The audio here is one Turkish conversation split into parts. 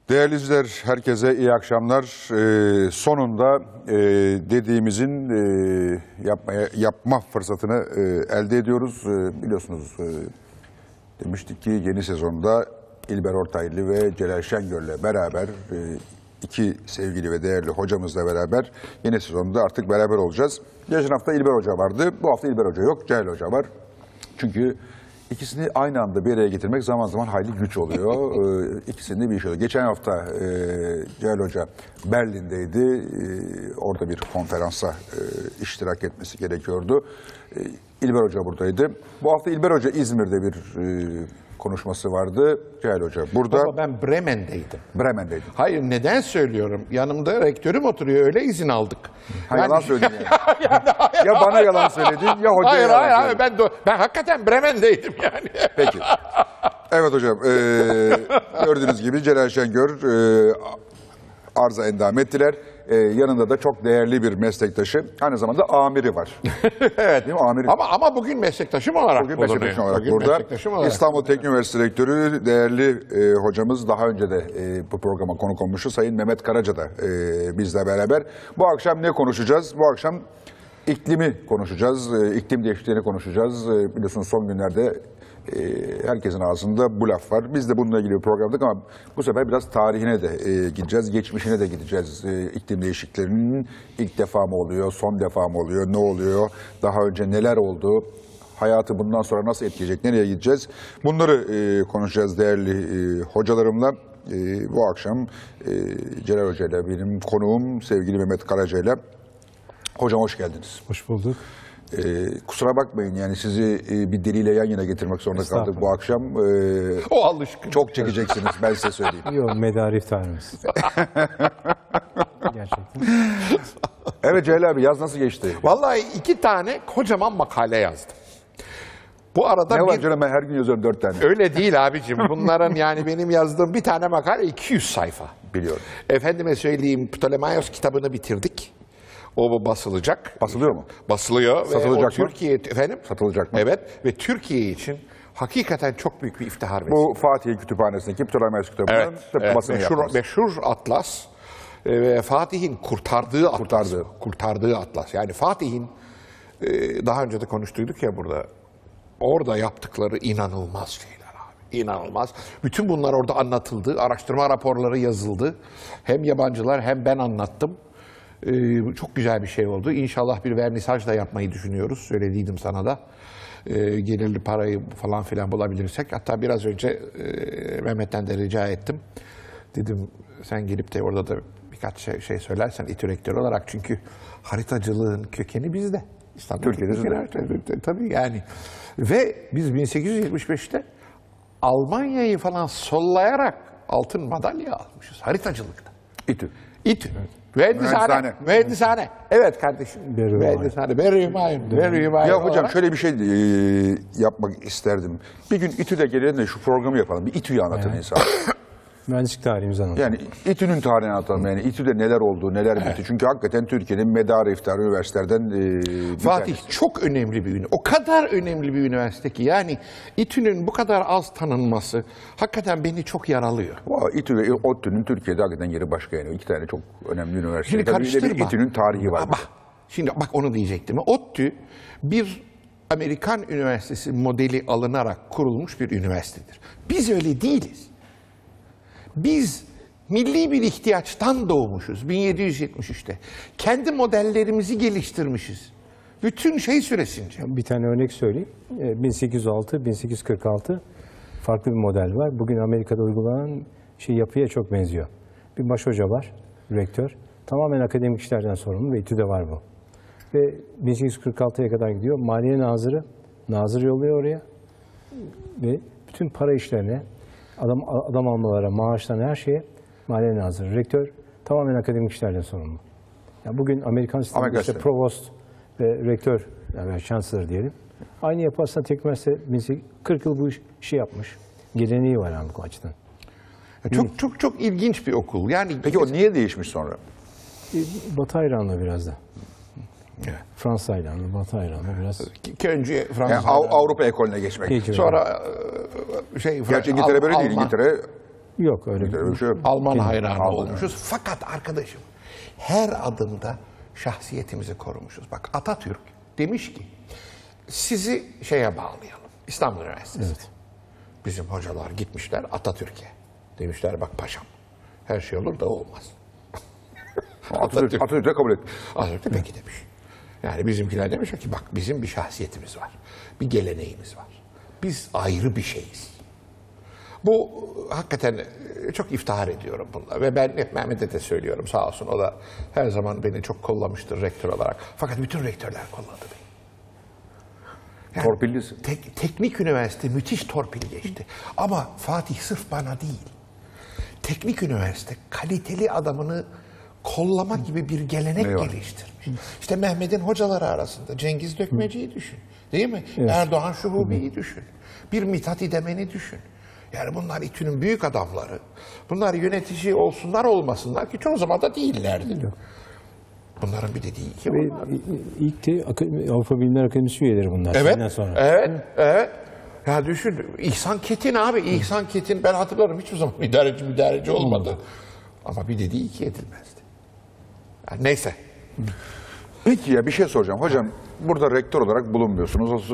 Değerli izleyiciler, herkese iyi akşamlar. Sonunda dediğimizin yapma fırsatını elde ediyoruz. Biliyorsunuz demiştik ki yeni sezonda İlber Ortaylı ve Celal Şengör'le beraber iki sevgili ve değerli hocamızla beraber yeni sezonda artık beraber olacağız. Geçen hafta İlber Hoca vardı. Bu hafta İlber Hoca yok, Celal Hoca var. Çünkü İkisini aynı anda bir araya getirmek zaman zaman hayli güç oluyor. İkisinde bir iş oluyor. Geçen hafta Celal Hoca Berlin'deydi. Orada bir konferansa iştirak etmesi gerekiyordu. İlber Hoca buradaydı. Bu hafta İlber Hoca İzmir'de bir konuşması vardı. Celal Hoca burada. Ama ben Bremen'deydim. Bremen'deydim. Hayır, neden söylüyorum? Yanımda rektörüm oturuyor, öyle izin aldık. Ha, yalan söyledin yani. Ya bana yalan söyledin ya hocaya Hayır, ben hakikaten Bremen'deydim yani. Peki. Evet hocam, gördüğünüz gibi Celal Şengör arıza endam ettiler. Yanında da çok değerli bir meslektaşı, aynı zamanda amiri var. Evet. Değil mi? Amiri. Ama bugün meslektaşım olarak bugün meslektaşım olarak burada. İstanbul Teknik Üniversitesi Rektörü, değerli hocamız, daha önce de bu programa konuk olmuştu, Sayın Mehmet Karaca da bizle beraber. Bu akşam ne konuşacağız? Bu akşam iklimi konuşacağız, iklim değişikliğini konuşacağız. Biliyorsunuz son günlerde herkesin ağzında bu laf var. Biz de bununla ilgili bir program yaptık ama bu sefer biraz tarihine de gideceğiz, geçmişine de gideceğiz. İklim değişikliğinin ilk defa mı oluyor, son defa mı oluyor, ne oluyor, daha önce neler oldu, hayatı bundan sonra nasıl etkileyecek, nereye gideceğiz? Bunları konuşacağız değerli hocalarımla. Bu akşam Celal Hoca ile benim konuğum sevgili Mehmet Karaca ile. Hocam hoş geldiniz. Hoş bulduk. Kusura bakmayın yani sizi bir deliyle yan yana getirmek zorunda kaldık bu akşam. O alışkın. Çok çekeceksiniz, ben size söyleyeyim. Yok, medar iftarımız. Gerçekten. Evet Celal abi, yaz nasıl geçti? Vallahi 2 tane kocaman makale yazdım. Bu arada Ne var canım, ben her gün yazıyorum 4 tane. Öyle değil abicim. Bunların yani benim yazdığım bir tane makale 200 sayfa. Biliyorum. Efendime söyleyeyim, Ptolemaios kitabını bitirdik. O basılacak. Basılıyor mu? Basılıyor. Satılacak ve mı? Türkiye, efendim? Satılacak mı? Evet. Ve Türkiye için hakikaten çok büyük bir iftihar vesilesi. Bu Fatih Kütüphanesi'ndeki Ptolemaios kitabının basını yaptınız. Meşhur atlas. Ve Fatih'in kurtardığı atlas. Yani Fatih'in daha önce de konuştuyduk ya burada. Orada yaptıkları inanılmaz şeyler abi. İnanılmaz. Bütün bunlar orada anlatıldı. Araştırma raporları yazıldı. Hem yabancılar hem ben anlattım. Çok güzel bir şey oldu. İnşallah bir vernisaj da yapmayı düşünüyoruz. Söylediydim sana da. Gelirli parayı falan filan bulabilirsek. Hatta biraz önce Mehmet'ten de rica ettim. Dedim sen gelip de orada da birkaç şey söylersen İTÜ rektörü olarak. Çünkü haritacılığın kökeni bizde. Türkiye'de. Tabii yani. Ve biz 1875'te Almanya'yı falan sollayarak altın madalya almışız haritacılıkta. İTÜ. İTÜ. Mühendishane. Evet kardeşim. Mühendishane. Ya hocam şöyle bir şey yapmak isterdim. Bir gün İTÜ'de gelelim de şu programı yapalım. Bir İTÜ'yü anlatın insan. Mühendislik tarihimizi anlatalım. Yani İTÜ'nün tarihini anlatalım. Yani İTÜ'de neler oldu, neler bitti. Çünkü hakikaten Türkiye'nin medarı iftiharı üniversitelerden Fatih çok önemli bir üniversite. O kadar önemli bir üniversite ki yani İTÜ'nün bu kadar az tanınması hakikaten beni çok yaralıyor. İTÜ ve ODTÜ'nün Türkiye'de hakikaten yeri başka yani. 2 tane çok önemli üniversite. Şimdi karıştırma. İTÜ'nün tarihi var. Şimdi bak onu diyecektim. ODTÜ bir Amerikan üniversitesi modeli alınarak kurulmuş bir üniversitedir. Biz öyle değiliz. Biz milli bir ihtiyaçtan doğmuşuz 1773'te. Kendi modellerimizi geliştirmişiz. Bütün şey süresince. Bir tane örnek söyleyeyim. 1806-1846 farklı bir model var. Bugün Amerika'da uygulanan yapıya çok benziyor. Bir baş hoca var, rektör. Tamamen akademik işlerden sorumlu ve İTÜ'de var bu. Ve 1846'ya kadar gidiyor. Maliye nazır yolluyor oraya. Ve bütün para işlerine, adam almalara, maaşlarına, her şeye maliye nazırı, rektör tamamen akademik işlerden sorumlu. Yani bugün Amerikan sisteminde işte provost ve rektör, yani chancellor diyelim. Aynı yapı aslında tek üniversite 40 yıl bu işi yapmış. Geleneği var yani bu açıdan. Çok ilginç bir okul. Yani peki o niye değişmiş sonra? Batı hayranlığı biraz da. Evet. Fransa hayranlığı, Batı hayranlığı biraz. Önce Fransa yani Avrupa ekolüne geçmek. Sonra Gerçi İngiltere böyle değil. İngiltere Yok öyle Öyle bir şey yok. Alman hayranı olmuşuz. Fakat arkadaşım her adımda şahsiyetimizi korumuşuz. Bak Atatürk demiş ki sizi şeye bağlayalım. İstanbul Üniversitesi. Evet. Bizim hocalar gitmişler Atatürk'e. Demişler bak paşam her şey olur da olmaz. Atatürk de kabul etti. Atatürk de peki demiş. Yani bizimkiler demiş ki bak bizim bir şahsiyetimiz var. Bir geleneğimiz var. Biz ayrı bir şeyiz. Bu hakikaten çok iftihar ediyorum bununla. Ve ben hep Mehmet'e de söylüyorum sağ olsun. O da her zaman beni çok kollamıştır rektör olarak. Fakat bütün rektörler kolladı beni. Yani Torpillisin. teknik üniversite müthiş torpil geçti. Ama Fatih sırf bana değil. Teknik üniversite kaliteli adamını kollama gibi bir gelenek Eyvallah. geliştirmiş. İşte Mehmet'in hocaları arasında Cengiz Dökmeci'yi düşün. Değil mi? Erdoğan Şuhubi'yi düşün. Bir Mithat İdemen'i düşün. Yani bunlar İTÜ'nün büyük adamları. Bunlar yönetici olsunlar olmasınlar ki çoğu zaman da değillerdi. Bunların bir dediği iki Ve var. ilk de Avrupa Bilimler Akademisi üyeleri bunlar. Evet, Senden sonra. evet. Ya düşün, İhsan Ketin abi, İhsan Ketin ben hatırlarım hiçbir zaman idareci olmadı. Ama bir dediği iki edilmezdi. Yani neyse. Peki ya bir şey soracağım. Hocam burada rektör olarak bulunmuyorsunuz.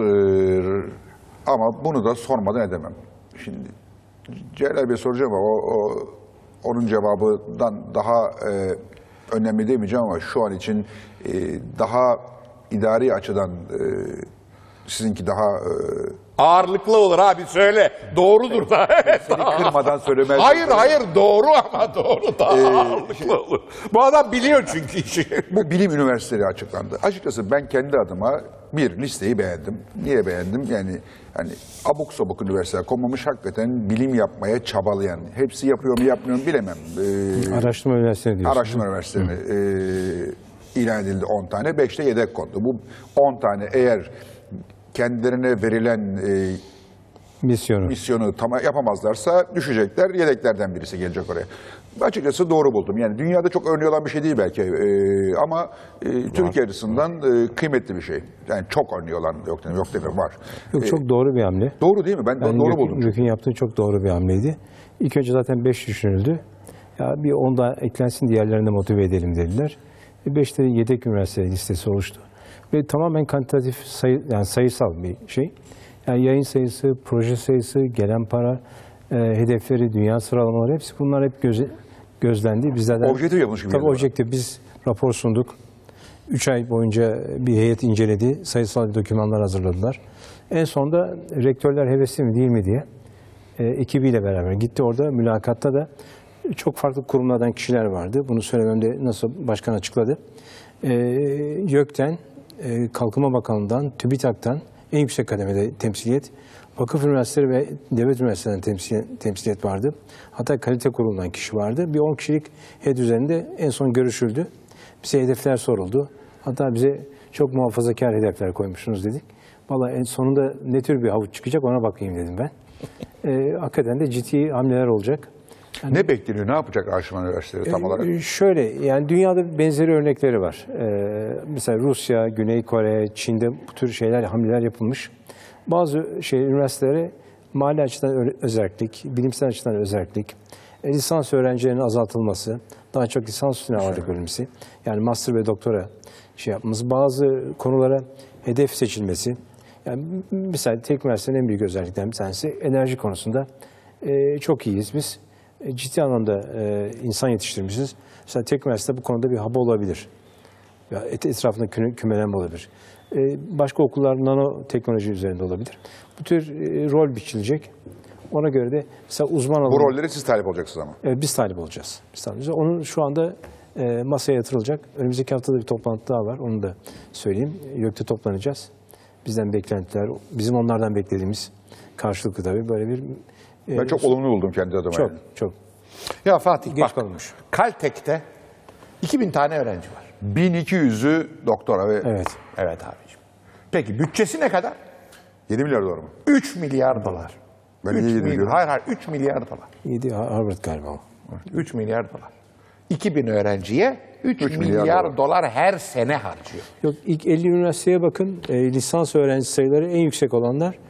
Ama bunu da sormadan edemem. Şimdi Celal Bey soracağım ama onun cevabından daha önemli demeyeceğim ama şu an için daha idari açıdan sizinki daha Ağırlıklı olur abi söyle. Doğrudur da. seni kırmadan söylemez. Hayır doğru ama doğru da ağırlıklı olur. Bu adam biliyor çünkü işi. Bu bilim üniversiteleri açıklandı. Açıkçası ben kendi adıma bir listeyi beğendim. Niye beğendim? Yani hani abuk sabuk üniversiteler konmamış hakikaten bilim yapmaya çabalayan. Hepsi yapıyor mu yapmıyor mu bilemem. Araştırma üniversiteleri diyorsun. Araştırma üniversiteleri ilan edildi 10 tane. 5'te yedek kondu. Bu 10 tane eğer kendilerine verilen misyonu yapamazlarsa düşecekler. Yedeklerden birisi gelecek oraya. Açıkçası doğru buldum. Yani dünyada çok örneği olan bir şey değil belki ama Türkiye açısından kıymetli bir şey. Yani çok örneği olan yok demiyorum var. Yok, çok doğru bir hamle. Doğru değil mi? Ben doğru buldum. YÖK'ün yaptığı çok doğru bir hamleydi. İlk önce zaten 5 düşünüldü. Ya bir 10 daha eklensin diğerlerine motive edelim dediler. 5'te yedek üniversite listesi oluştu. Ve tamamen kantitatif yani sayısal bir şey. Yani yayın sayısı, proje sayısı, gelen para, hedefleri, dünya sıralamaları hepsi bunlar hep gözlendi. Biz zaten Objektif yapılmış gibi. Tabii objektif. Biz rapor sunduk. 3 ay boyunca bir heyet inceledi. Sayısal bir dokümanlar hazırladılar. En sonunda rektörler hevesli mi değil mi diye ekibiyle beraber gitti orada. Mülakatta da çok farklı kurumlardan kişiler vardı. Bunu söylememde nasıl başkan açıkladı. YÖK'ten, Kalkınma Bakanlığı'ndan, TÜBİTAK'tan en yüksek kademede temsiliyet, vakıf üniversiteleri ve devlet üniversitelerinden temsiliyet vardı. Hatta kalite kurulundan kişi vardı. Bir 10 kişilik heyet üzerinde en son görüşüldü. Bize hedefler soruldu. Hatta bize çok muhafazakar hedefler koymuşsunuz dedik. Vallahi en sonunda ne tür bir havuç çıkacak ona bakayım dedim ben. Hakikaten de ciddi hamleler olacak. Yani, ne bekleniyor? Ne yapacak Araştırma Üniversiteleri tam olarak? Şöyle, yani dünyada benzeri örnekleri var. Mesela Rusya, Güney Kore, Çin'de bu tür hamleler yapılmış. Bazı üniversitelere mali açıdan özellik, bilimsel açıdan özellik, lisans öğrencilerinin azaltılması, daha çok lisans üstüne ağırlık verilmesi, yani master ve doktora yapmamız, bazı konulara hedef seçilmesi. Yani mesela Teknik Üniversitenin en büyük özelliklerinden bir tanesi enerji konusunda çok iyiyiz biz. Ciddi anlamda insan yetiştirmişiz. Mesela Teknik Üniversite bu konuda bir hub olabilir. Etrafında kümelenme olabilir. Başka okullar nanoteknoloji üzerinde olabilir. Bu tür rol biçilecek. Ona göre de mesela uzman alanı... Bu rolleri siz talip olacaksınız ama. Evet, biz talip olacağız. Onun şu anda masaya yatırılacak. Önümüzdeki haftada bir toplantı daha var. Onu da söyleyeyim. YÖK'te toplanacağız. Bizden beklentiler, bizim onlardan beklediğimiz karşılıklı tabii böyle bir... Ben çok olumlu buldum kendi adıma. Çok, çok. Ya Fatih Geç bak, kalınmış. Caltech'te 2000 tane öğrenci var. 1200'ü doktora ve... Evet. Evet abiciğim. Peki bütçesi ne kadar? 7 milyar dolar mı? 3 milyar dolar. Ben 7 biliyorum. Hayır 3 milyar dolar. 7 Harvard galiba o. 3 milyar dolar. 2000 öğrenciye 3 3 milyar milyar dolar her sene harcıyor. Yok, ilk 50 üniversiteye bakın. Lisans öğrenci sayıları en yüksek olanlar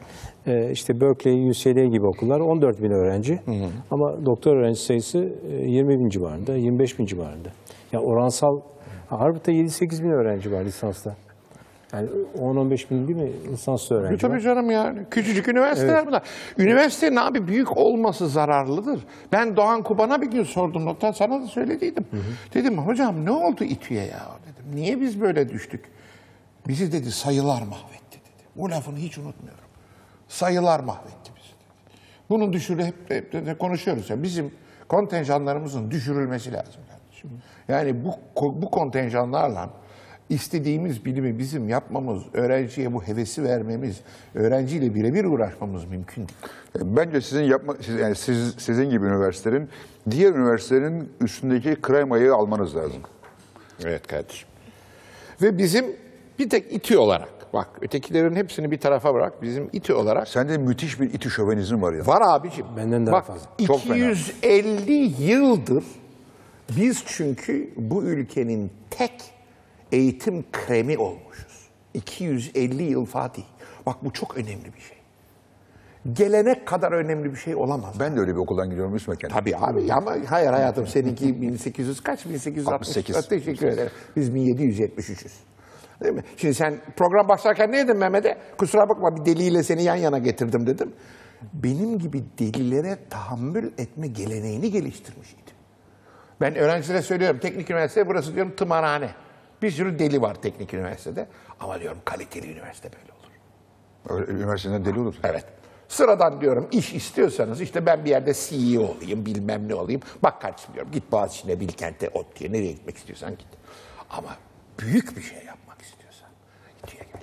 İşte Berkeley, UCLA gibi okullar 14 bin öğrenci. Ama doktor öğrenci sayısı 20 bin civarında, 25 bin civarında. Yani oransal, Harvard'da 7-8 bin öğrenci var lisansta. Yani 10-15 bin değil mi lisanslı öğrenci Tabii var. canım yani. Küçücük üniversiteler bunlar. Üniversitenin abi büyük olması zararlıdır. Ben Doğan Kuban'a bir gün sordum nokta, sana da söylediydim. Dedim hocam ne oldu İTÜ'ye ya dedim. Niye biz böyle düştük? Bizi dedi sayılar mahvetti dedi. Bu lafını hiç unutmuyorum. Sayılar mahvetti bizi dedi. Bunun hep de konuşuyoruz ya. Bizim kontenjanlarımızın düşürülmesi lazım kardeşim. Yani bu kontenjanlarla İstediğimiz bilimi bizim yapmamız, öğrenciye bu hevesi vermemiz, öğrenciyle birebir uğraşmamız mümkün değil. Bence sizin gibi üniversitelerin diğer üniversitelerin üstündeki kremayı almanız lazım. Evet kardeşim. Ve bizim bir tek İTÜ olarak, bak ötekilerin hepsini bir tarafa bırak, bizim İTÜ olarak. Sende müthiş bir İTÜ şövenizm var ya. Var abiciğim. Benden daha bak, fazla. Çok fena. 250 yıldır biz çünkü bu ülkenin tek eğitim kremi olmuşuz. 250 yıl Fatih. Bak bu çok önemli bir şey. Gelenek kadar önemli bir şey olamaz. Ben de öyle bir okuldan gidiyorum üst mekan. Tabii abi ama hayır hayatım seninki 1800 kaç? 1868. Teşekkür ederim. Biz 1773'üz. Değil mi? Şimdi sen program başlarken ne dedin Mehmet'e? Kusura bakma bir deliyle seni yan yana getirdim dedim. Benim gibi delilere tahammül etme geleneğini geliştirmiştim. Ben öğrencilere söylüyorum teknik üniversite burası diyorum tımarhane. Bir sürü deli var teknik üniversitede. Ama diyorum kaliteli üniversite böyle olur. Üniversiteden deli olur. Evet. Sıradan diyorum iş istiyorsanız işte ben bir yerde CEO olayım bilmem ne olayım. Bak kardeşim diyorum git Boğaziçi'ne Bilkent'e ODTÜ'ye nereye gitmek istiyorsan git. Ama büyük bir şey yapmak istiyorsan İTÜ'ye gel.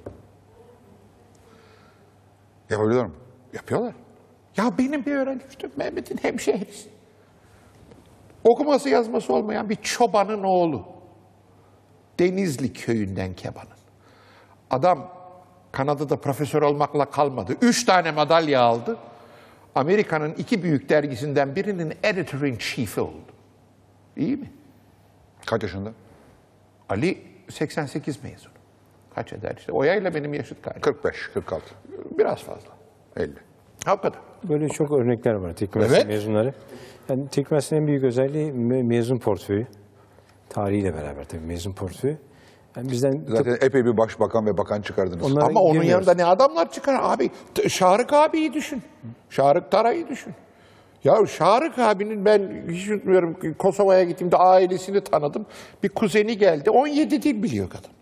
Yapabiliyor mu? Yapıyorlar. Ya benim bir öğrencim işte Mehmet'in hemşehrisi. Okuması yazması olmayan bir çobanın oğlu. Denizli köyünden Keban'ın. Adam Kanada'da profesör olmakla kalmadı. 3 tane madalya aldı. Amerika'nın 2 büyük dergisinden birinin editor-in-chief'i oldu. İyi mi? Kaç yaşında? Ali 88 mezunu. Kaç eder işte? Oya'yla benim yaşıt galiba. 45, 46, Biraz fazla. 50. Ha o kadar. Böyle çok örnekler var teknik üniversite Evet. mezunları. Yani teknik üniversitenin en büyük özelliği mezun portföyü. Tarihiyle beraber tabii mezun portföyü. Yani bizden Zaten epey bir başbakan ve bakan çıkardınız. Onlar- Ama onun girmiyoruz. yanında ne adamlar çıkar abi. Şarık abiyi düşün. Şarık Taray'ı düşün. Ya Şarık abinin ben hiç unutmuyorum Kosova'ya gittiğimde ailesini tanıdım. Bir kuzeni geldi 17 dil biliyor kadın.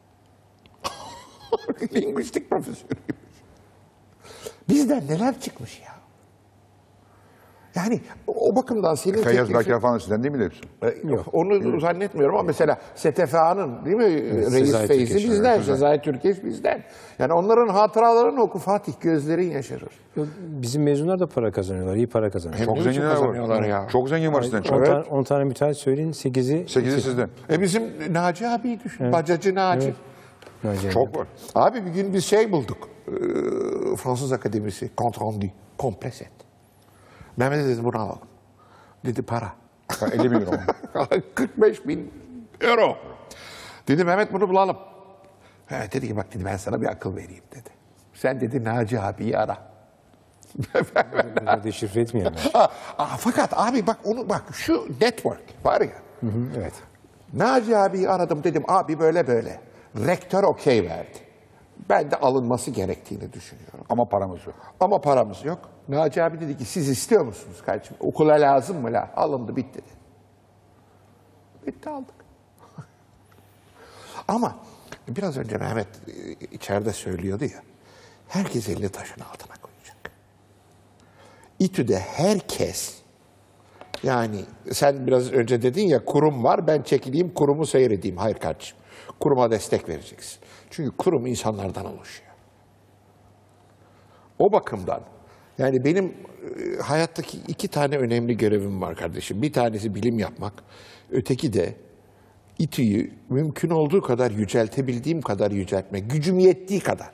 Lingüistik profesörüymüş. Bizden neler çıkmış ya. Yani o bakımdan senin Feyyaz teklifin- Berker falan sizden değil mi de hepsi? Onu zannetmiyorum ama mesela STFA'nın değil mi Reis Sezai Feyzi Türkeş, bizden, Sezai Türkeş bizden. Yani onların hatıralarını oku Fatih gözlerin yaşarır. bizim mezunlar da para kazanıyorlar, iyi para kazanıyorlar. Çok ne zenginler biçim var. kazanıyorlar ya? Çok zengin var sizden. 10 tane müteahhit söyleyin, 8'i 8'i sizden. Bizim Naci abiyi düşün. Bacacı Naci. Naci. Çok var. Abi bir gün biz şey bulduk. Fransız Akademisi. Compte rendu. Komple set. Mehmet'e dedim bunu alalım. Dedi para. 50 bin euro. 45 bin euro. Dedi Mehmet bunu bulalım. Evet, dedi ki bak dedi ben sana bir akıl vereyim dedi. Sen dedi Naci abiyi ara. Bunları deşifre etmeyelim. Fakat abi bak onu bak şu network var ya. Evet. Naci abiyi aradım dedim abi böyle böyle. Rektör okey verdi. Ben de alınması gerektiğini düşünüyorum. Ama paramız yok. Ama paramız yok. Naci abi dedi ki siz istiyor musunuz kardeşim? Okula lazım mı la? Alındı bitti dedi. Bitti aldık. Ama biraz önce Mehmet içeride söylüyordu ya. Herkes elini taşın altına koyacak. İTÜ'de herkes yani sen biraz önce dedin ya kurum var ben çekileyim kurumu seyredeyim. Hayır kardeşim. Kuruma destek vereceksin. Çünkü kurum insanlardan oluşuyor. O bakımdan yani benim hayattaki 2 tane önemli görevim var kardeşim. Bir tanesi bilim yapmak. Öteki de İTÜ'yü mümkün olduğu kadar yüceltebildiğim kadar yüceltmek. Gücüm yettiği kadar.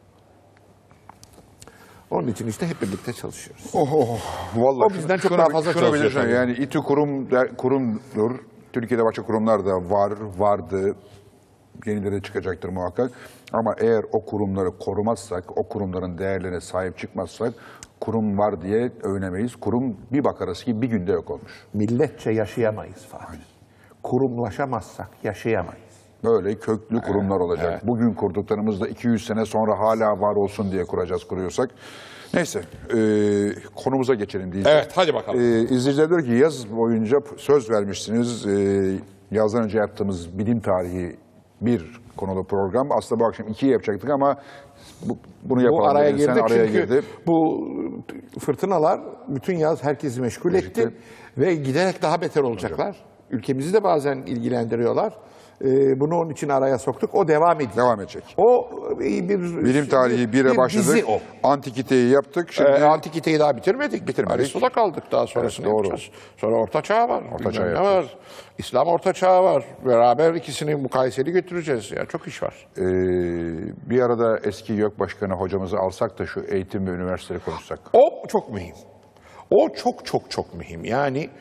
Onun için işte hep birlikte çalışıyoruz. Vallahi O bizden çok daha fazla şunu çalışıyor bilirsin, tabii. yani İTÜ kurumdur. Türkiye'de başka kurumlar da var, vardı. yenileri çıkacaktır muhakkak. Ama eğer o kurumları korumazsak, o kurumların değerlerine sahip çıkmazsak, kurum var diye övünemeyiz. Kurum bir bakarız ki bir günde yok olmuş. Milletçe yaşayamayız Fatih. Kurumlaşamazsak yaşayamayız. Böyle köklü kurumlar olacak. Evet. Bugün kurduklarımız da 200 sene sonra hala var olsun diye kuruyorsak. Neyse, konumuza geçelim diyeceğim. Evet, hadi bakalım. İzleyiciler diyor ki yaz boyunca söz vermişsiniz. Yazdan önce yaptığımız bilim tarihi bir konulu program. Aslında bu akşam 2'yi yapacaktık ama bunu yapalım. Bu araya dedi. Sen girdi araya çünkü girdi. bu fırtınalar bütün yaz herkesi meşgul etti ve giderek daha beter olacaklar. Ülkemizi de bazen ilgilendiriyorlar. Bunu onun için araya soktuk. O devam edecek. Devam edecek. O bir Bilim tarihi 1'e başladık. dizi o. Antikiteyi yaptık. Şimdi Antikiteyi daha bitirmedik. Aristo'da kaldık. Daha sonrasını Evet, doğru. yapacağız. Sonra Orta Çağ var. Orta Çağ Bilmem ne yapacağız. var. İslam Orta Çağı var. Beraber ikisini mukayeseli götüreceğiz. Ya çok iş var. bir arada eski YÖK Başkanı hocamızı alsak da şu eğitim ve üniversiteleri konuşsak. O çok mühim. O çok mühim. Yani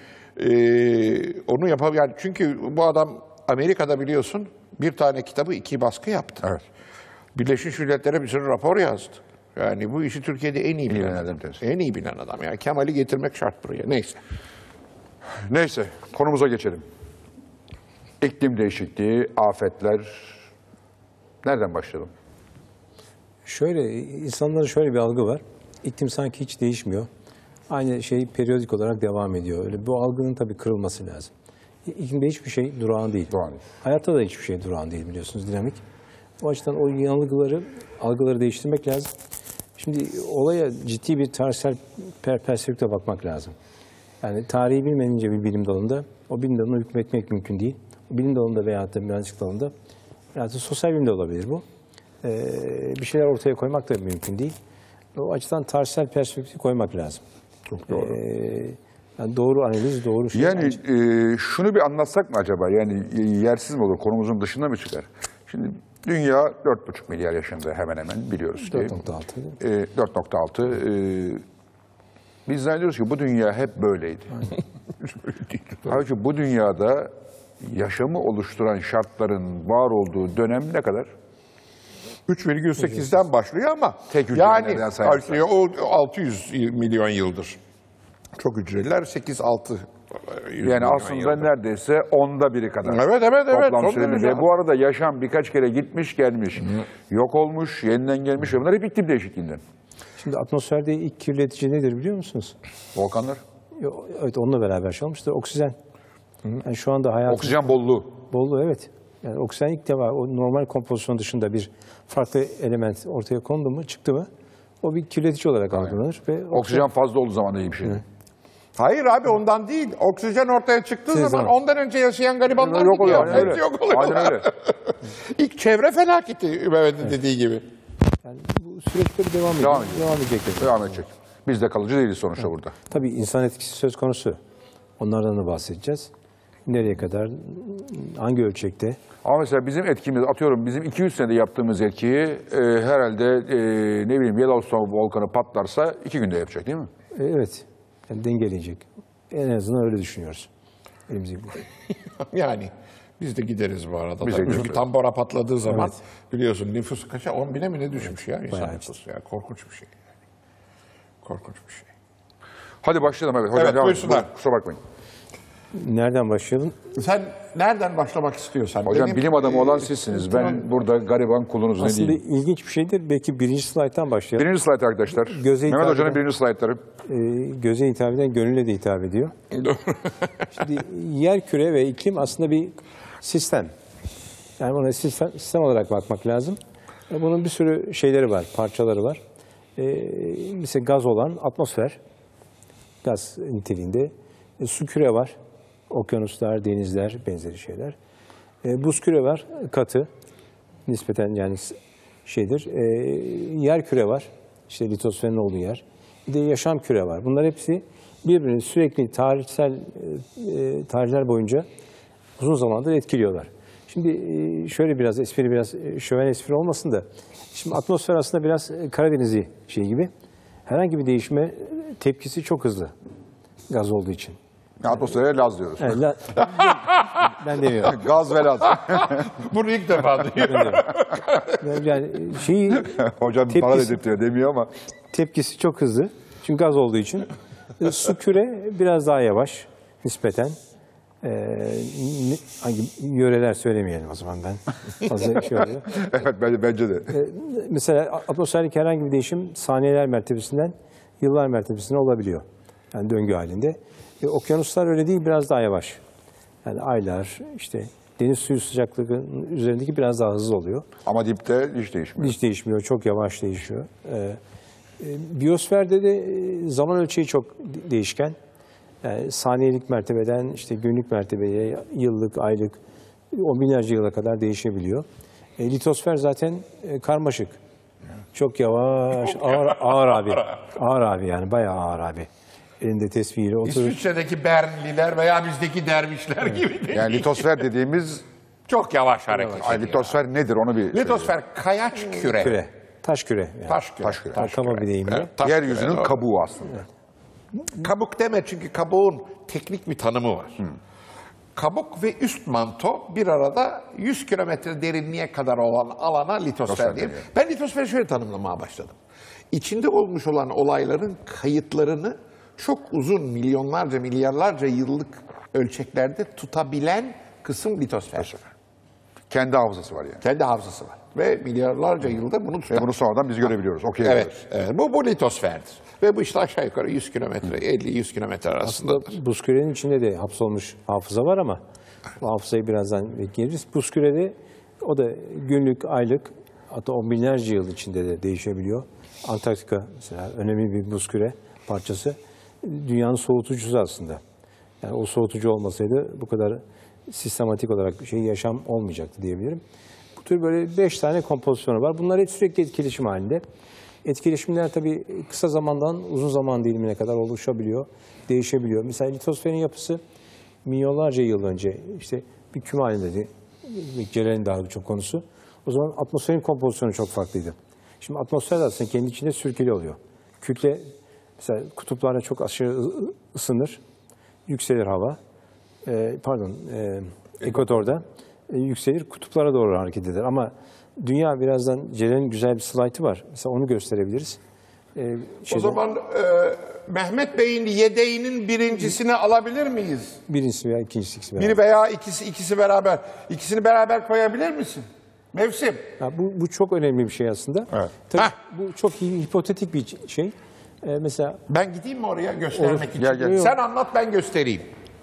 onu yapabilir. Çünkü bu adam Amerika'da biliyorsun bir tane kitabı 2 baskı yaptı. Evet. Birleşmiş Milletler'e bir sürü rapor yazdı. Yani bu işi Türkiye'de en iyi bilen bilenlerden adam. bir tanesi. En iyi bilen adam. Yani Kemal'i getirmek şart buraya. Neyse. Neyse, konumuza geçelim. İklim değişikliği, afetler. Nereden başlayalım? Şöyle, insanların şöyle bir algı var. İklim sanki hiç değişmiyor. Aynı şey periyodik olarak devam ediyor. Öyle bu algının tabii kırılması lazım. İklimde hiçbir şey durağan değil. Durağan değil. Hayatta da hiçbir şey durağan değil biliyorsunuz, dinamik. O açıdan o algıları değiştirmek lazım. Şimdi olaya ciddi bir tarihsel perspektifte bakmak lazım. Yani tarihi bilmenince bir bilim dalında o bilim dalına hükmetmek mümkün değil. O bilim dalında veya da mühendislik dalında veya da sosyal bilimde olabilir bu. Bir şeyler ortaya koymak da mümkün değil. O açıdan tarihsel perspektif koymak lazım. Çok doğru. Yani doğru analiz, doğru şey. Yani şunu bir anlatsak mı acaba? Yani yersiz mi olur? Konumuzun dışında mı çıkar? Şimdi dünya 4,5 milyar yaşında hemen hemen biliyoruz ki. 4,6. 4,6. Biz zannediyoruz ki bu dünya hep böyleydi. Halbuki bu dünyada yaşamı oluşturan şartların var olduğu dönem ne kadar? 3,8'den başlıyor ama Tek yani hücrelerden sayarsak. o 600 milyon yıldır. Çok hücreler 8-6 Yani aslında neredeyse 1/10 kadar. Evet. Toplam Son süremiz. derece. Ve bu arada yaşam birkaç kere gitmiş gelmiş. Yok olmuş, yeniden gelmiş. Bunlar hep iklim değişikliğinden. Şimdi atmosferde ilk kirletici nedir biliyor musunuz? Volkanlar. Evet, onunla beraber şey olmuştur. Oksijen. Yani şu anda hayatın Oksijen bolluğu. bolluğu, evet. Yani oksijen ilk defa o normal kompozisyon dışında bir farklı element ortaya kondu mu, çıktı mı, o bir kirletici olarak algılanır. Ve Oksijen fazla olduğu zaman da iyi bir şey. Hayır abi ondan değil. Oksijen ortaya çıktığı zaman zaman. ondan önce yaşayan garibanlar Yok oluyor. gidiyor. Aynen Hepsi öyle. yok oluyor. Aynen öyle. İlk çevre felaketi Mehmet'in dediği gibi. Yani bu süreçte bir devam Devam ediyor. ediyor. Devam edecektir. Devam edecek. Biz de kalıcı değiliz sonuçta burada. Tabii insan etkisi söz konusu. Onlardan da bahsedeceğiz. Nereye kadar, hangi ölçekte? Ama mesela bizim etkimiz, atıyorum bizim 200 senede yaptığımız etkiyi herhalde ne bileyim Yellowstone volkanı patlarsa 2 günde yapacak değil mi? Evet. Yani dengeleyecek. En azından öyle düşünüyoruz. Elimizdeki bu. Yani biz de gideriz bu arada. Biz de Tabii. gideriz. Çünkü Tambora patladığı zaman Evet. biliyorsun nüfus kaça? 10 bine mi ne düşmüş ya insan bayağı nüfusu ya. Korkunç bir şey. Yani. Korkunç bir şey. Hadi başlayalım evet. Hocam Evet, devam edin. buyursunlar. Buyurun, kusura bakmayın. Nereden başlayalım? Sen nereden başlamak istiyorsan. Hocam Benim, bilim adamı olan sizsiniz. Ben burada gariban kulunuz ne Aslında diyeyim. ilginç bir şeydir. Belki birinci slayttan başlayalım. Birinci slayt arkadaşlar. Göze Mehmet hitap Hoca'nın eden- birinci slaytları. Göze hitap eden, gönüle de hitap ediyor. Şimdi yer küre ve iklim aslında bir sistem. Yani buna sistem olarak bakmak lazım. Bunun bir sürü şeyleri var, parçaları var. Mesela gaz olan atmosfer, gaz niteliğinde. Su küre var, okyanuslar, denizler, benzeri şeyler. Buz küre var, katı, nispeten yani şeydir. Yer küre var, işte litosferin olduğu yer. Bir de yaşam küre var. Bunlar hepsi birbirini sürekli tarihler boyunca uzun zamandır etkiliyorlar. Şimdi şöyle biraz şöven espri olmasın da, şimdi atmosfer aslında biraz Karadeniz'i şey gibi. Herhangi bir değişime tepkisi çok hızlı gaz olduğu için. Atmosfere Laz diyoruz. Yani ben demiyorum. Gaz ve Laz. Bunu ilk defa duyuyorum. Yani şeyi Hocam bana dedirtiyor demiyor ama. tepkisi çok hızlı. Çünkü gaz olduğu için. Su küre biraz daha yavaş nispeten. Hangi yöreler söylemeyelim o zaman ben. Fazla şey oluyor. Evet bence de. Mesela atmosferdeki herhangi bir değişim saniyeler mertebesinden yıllar mertebesine olabiliyor. Yani döngü halinde. Okyanuslar öyle değil, biraz daha yavaş. Yani aylar, işte deniz suyu sıcaklığı üzerindeki biraz daha hızlı oluyor. Ama dipte hiç değişmiyor. Hiç değişmiyor, çok yavaş değişiyor. Biyosferde de zaman ölçeği çok değişken. Yani saniyelik mertebeden işte günlük mertebeye, yıllık, aylık, on binlerce yıla kadar değişebiliyor. Litosfer zaten karmaşık. Çok yavaş, ağır abi. Ağır abi yani, bayağı ağır abi. Elinde tesbihiyle oturur. İsviçre'deki Bernliler veya bizdeki dervişler gibi değil. Yani litosfer dediğimiz, Çok yavaş hareket ediyor. litosfer nedir onu bir Litosfer kayaç küre. Küre, taş küre. Yani. Taş küre. Taş küre. Kama bir deyimle. Evet, taş yeryüzünün küre, doğru. kabuğu aslında. Kabuk deme çünkü kabuğun teknik bir tanımı var. Kabuk ve üst manto bir arada 100 kilometre derinliğe kadar olan alana litosfer diyelim. deniyor. Ben litosferi şöyle tanımlamaya başladım. İçinde olmuş olan olayların kayıtlarını çok uzun milyonlarca, milyarlarca yıllık ölçeklerde tutabilen kısım litosfer. Kendi hafızası var yani. Kendi hafızası var. Ve milyarlarca yılda bunu tutar. Ve bunu sonradan biz görebiliyoruz, okuyabiliyoruz. Evet, bu litosferdir. Ve bu işte aşağı yukarı 100 kilometre, 50-100 kilometre arasındadır. Buz kürenin içinde de hapsolmuş hafıza var ama bu hafızayı birazdan bekleyeceğiz. Buz kürede o da günlük, aylık, hatta on binlerce yıl içinde de değişebiliyor. Antarktika mesela önemli bir buz küre parçası. Dünyanın soğutucusu aslında. Yani o soğutucu olmasaydı bu kadar sistematik olarak yaşam olmayacaktı diyebilirim. Bu tür böyle 5 tane kompozisyonu var. Bunlar hep sürekli etkileşim halinde. Etkileşimler tabii kısa zamandan uzun zaman dilimine kadar oluşabiliyor, değişebiliyor. Mesela litosferin yapısı milyonlarca yıl önce işte bir küme halindeydi. Celal'in daha çok konusu. O zaman atmosferin kompozisyonu çok farklıydı. Şimdi atmosfer aslında kendi içinde sürkülü oluyor. Kütle mesela kutuplarda çok aşırı ısınır, yükselir hava. Ekvatorda yükselir, kutuplara doğru hareket eder. Ama birazdan Celal'in güzel bir slaytı var. Mesela onu gösterebiliriz. O zaman Mehmet Bey'in yedeğinin birincisini alabilir miyiz? Birincisi veya ikincisi beraber. Biri veya ikisi beraber. İkisini beraber koyabilir misin? Mevsim. Bu çok önemli bir şey aslında. Evet. Tabii bu çok hipotetik bir şey. Mesela Ben gideyim mi oraya göstermek için? Gel. Sen anlat, ben göstereyim.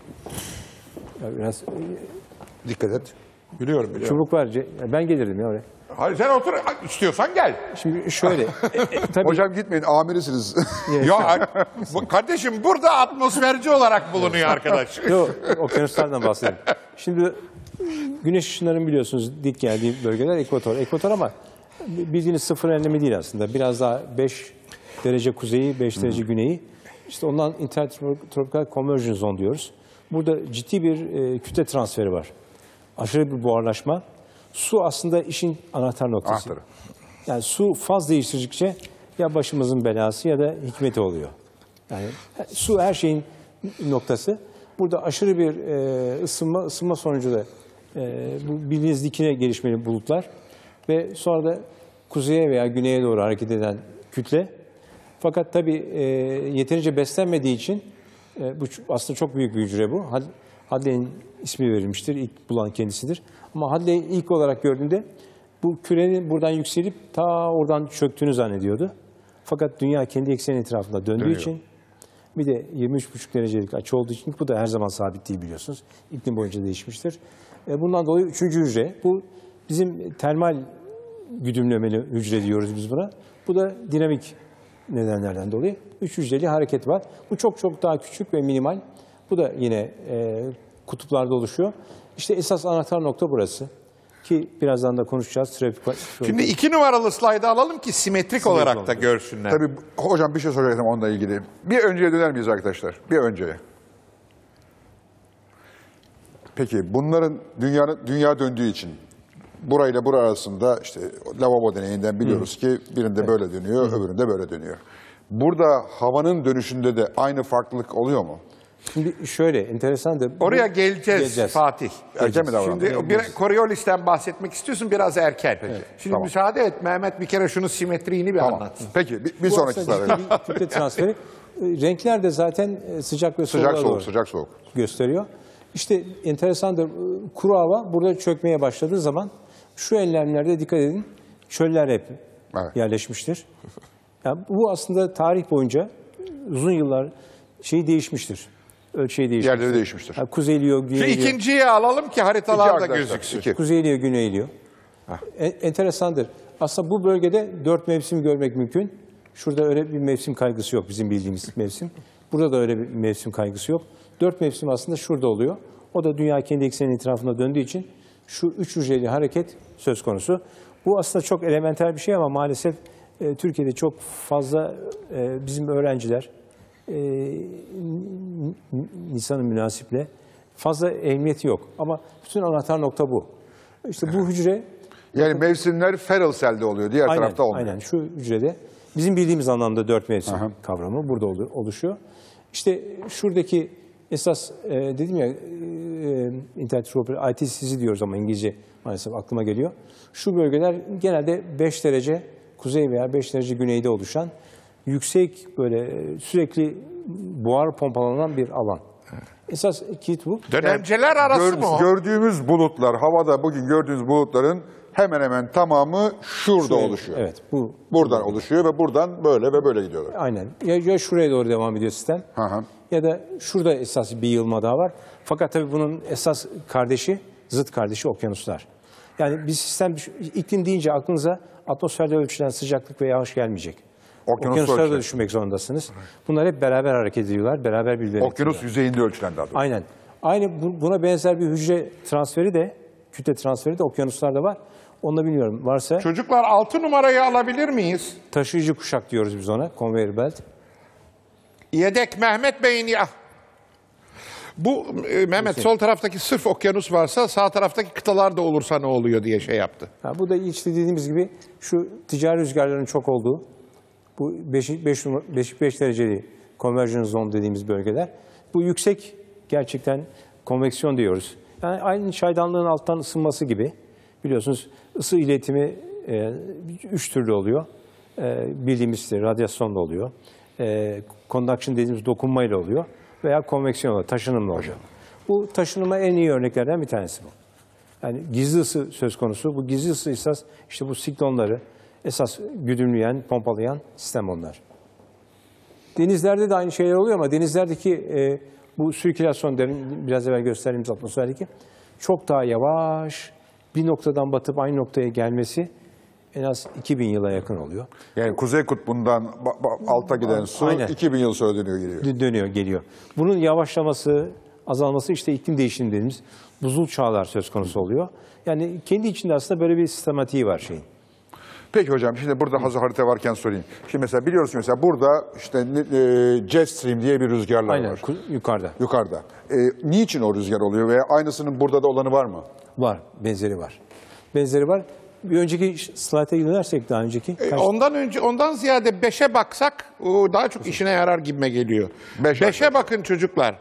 biraz Dikkat et. Biliyorum. çubuk var. Ben gelirdim ya oraya. Hayır, sen otur. İstiyorsan gel. Şimdi şöyle. Tabii Hocam gitmeyin, amirisiniz. Ya kardeşim, burada atmosferci olarak bulunuyor arkadaş. Yok, okyanuslardan bahsedelim. Şimdi güneş ışınlarının biliyorsunuz dik geldiği bölgeler ekvator. Ekvator ama bildiğiniz sıfır enlemi değil aslında. Biraz daha 5 derece kuzeyi, 5 derece güneyi. İşte ondan intertropical convergence zone diyoruz. Burada ciddi bir kütle transferi var. Aşırı bir buharlaşma. Su aslında işin anahtar noktası. Anahtarı. Yani su faz değiştirdikçe ya başımızın belası ya da hikmeti oluyor. Yani su her şeyin noktası. Burada aşırı bir ısınma sonucu da bu bildiğiniz dikine gelişmeli bulutlar ve sonra da kuzeye veya güneye doğru hareket eden kütle. Fakat tabii yeterince beslenmediği için bu aslında çok büyük bir hücre bu. Hadley'in ismi verilmiştir. İlk bulan kendisidir. Ama Hadley ilk olarak gördüğünde bu kürenin buradan yükselip ta oradan çöktüğünü zannediyordu. Fakat dünya kendi ekseni etrafında döndüğü için bir de 23,5 derecelik açı olduğu için bu da her zaman sabit değil biliyorsunuz. İklim boyunca değişmiştir. Bundan dolayı üçüncü hücre. Bu bizim termal güdümlemeli hücre diyoruz biz buna. Bu da dinamik nedenlerden dolayı 3 hücreli hareket var. Bu çok çok daha küçük ve minimal. Bu da yine kutuplarda oluşuyor. İşte esas anahtar nokta burası. Ki birazdan da konuşacağız. Şimdi 2 numaralı slaydı alalım ki simetrik olarak da görsünler. Tabii hocam bir şey soracaktım onunla ilgili. Bir önceye döner miyiz arkadaşlar? Bir önceye. Peki bunların dünya döndüğü için burayla bura arasında işte lavabo deneyinden biliyoruz ki birinde böyle dönüyor, öbüründe böyle dönüyor. Burada havanın dönüşünde de aynı farklılık oluyor mu? Şimdi şöyle enteresandır. Oraya geleceğiz, Fatih. Erken mi davrandı? Şimdi bir Coriolis'ten bahsetmek istiyorsun, biraz erken. Şimdi tamam. müsaade et Mehmet bir kere şunun simetriğini bir anlatsın. Peki bir Bu sonraki aslında sırada. ciddi bir kütle transferi. Renkler de zaten sıcak ve Sıcak soğuğa soğuk, doğru sıcak soğuk. gösteriyor. İşte enteresandır. Kuru hava burada çökmeye başladığı zaman şu enlemlerde dikkat edin. Çöller hep Evet. yerleşmiştir. Yani bu aslında tarih boyunca uzun yıllar değişmiştir. Ölçeği değişmiştir. Yerleri değişmiştir. Yani kuzeyliyor, Şu güneyliyor. ikinciyi alalım ki haritalarda arkadaşlar, gözüksün. iki. Kuzeyliyor, güneyliyor. Enteresandır. Aslında bu bölgede 4 mevsim görmek mümkün. Şurada öyle bir mevsim kaygısı yok bizim bildiğimiz mevsim. Burada da öyle bir mevsim kaygısı yok. 4 mevsim aslında şurada oluyor. O da dünya kendi ekseninin etrafında döndüğü için şu 3 hücreli hareket söz konusu. Bu aslında çok elementer bir şey ama maalesef Türkiye'de çok fazla bizim öğrenciler Nisan-ı münasiple fazla ehemmiyeti yok. Ama bütün anahtar nokta bu. İşte bu hücre Yani mevsimler feral cell'de oluyor, diğer tarafta olmuyor. aynen şu hücrede bizim bildiğimiz anlamda 4 mevsim kavramı burada oluşuyor. İşte şuradaki esas dedim ya intertropical ITCC diyoruz ama İngilizce maalesef aklıma geliyor. Şu bölgeler genelde 5 derece kuzey veya 5 derece güneyde oluşan yüksek böyle sürekli buhar pompalanan bir alan. Esas kilit bu. Dönemceler arası mı o? Gördüğümüz bulutlar, havada bugün gördüğünüz bulutların hemen hemen tamamı şurada oluşuyor. Evet. Buradan oluşuyor ve buradan böyle ve böyle gidiyorlar. Aynen. Ya şuraya doğru devam ediyor sistem. Ya da şurada esas bir yığılma daha var. Fakat tabii bunun esas kardeşi, zıt kardeşi okyanuslar. Yani bir sistem, iklim deyince aklınıza atmosferde ölçülen sıcaklık ve yağış gelmeyecek. Okyanusları da ölçülen. düşünmek zorundasınız. Bunlar hep beraber hareket ediyorlar, beraber birbirlerine. Okyanus yüzeyinde ölçülen daha doğrusu. Aynen. Aynı buna benzer bir hücre transferi de, kütle transferi de okyanuslarda var. Onu da bilmiyorum. Varsa Çocuklar 6 numarayı alabilir miyiz? taşıyıcı kuşak diyoruz biz ona, conveyor belt. Yedek Mehmet Bey'in ya. Bu Mehmet sol taraftaki sırf okyanus varsa sağ taraftaki kıtalar da olursa ne oluyor diye şey yaptı. Bu da işte dediğimiz gibi şu ticari rüzgarların çok olduğu, bu 5 dereceli convergence zone dediğimiz bölgeler. Bu yüksek gerçekten konveksiyon diyoruz. Yani aynı çaydanlığın alttan ısınması gibi. Biliyorsunuz ısı iletimi 3 türlü oluyor. Bildiğimiz işte radyasyonla oluyor. Conduction dediğimiz dokunmayla oluyor. Veya konveksiyonla, taşınımla oluyor. Bu taşınıma en iyi örneklerden bir tanesi bu. Yani gizli ısı söz konusu. Bu gizli ısı esas işte bu siklonları esas güdümleyen, pompalayan sistem onlar. Denizlerde de aynı şeyler oluyor ama denizlerdeki bu sirkülasyon biraz evvel gösterdiğimiz atmosferdeki çok daha yavaş bir noktadan batıp aynı noktaya gelmesi en az 2000 yıla yakın oluyor. Yani Kuzey Kutbu'ndan alta giden su Aynen. 2000 yıl sonra dönüyor geliyor. Dönüyor, geliyor. Bunun yavaşlaması, azalması işte iklim değişimi dediğimiz buzul çağlar söz konusu oluyor. Yani kendi içinde aslında böyle bir sistematiği var şeyin. Peki hocam şimdi burada hazır harita varken sorayım. Şimdi mesela biliyoruz ki mesela burada işte jet stream diye bir rüzgarlar Aynen, var. yukarıda. Yukarıda. Niçin o rüzgar oluyor veya aynısının burada da olanı var mı? Var, benzeri var. Benzeri var. Bir önceki slayta dönersek daha önceki. Ondan ziyade 5'e baksak o daha çok işine yarar gibime geliyor. 5'e bakın çocuklar.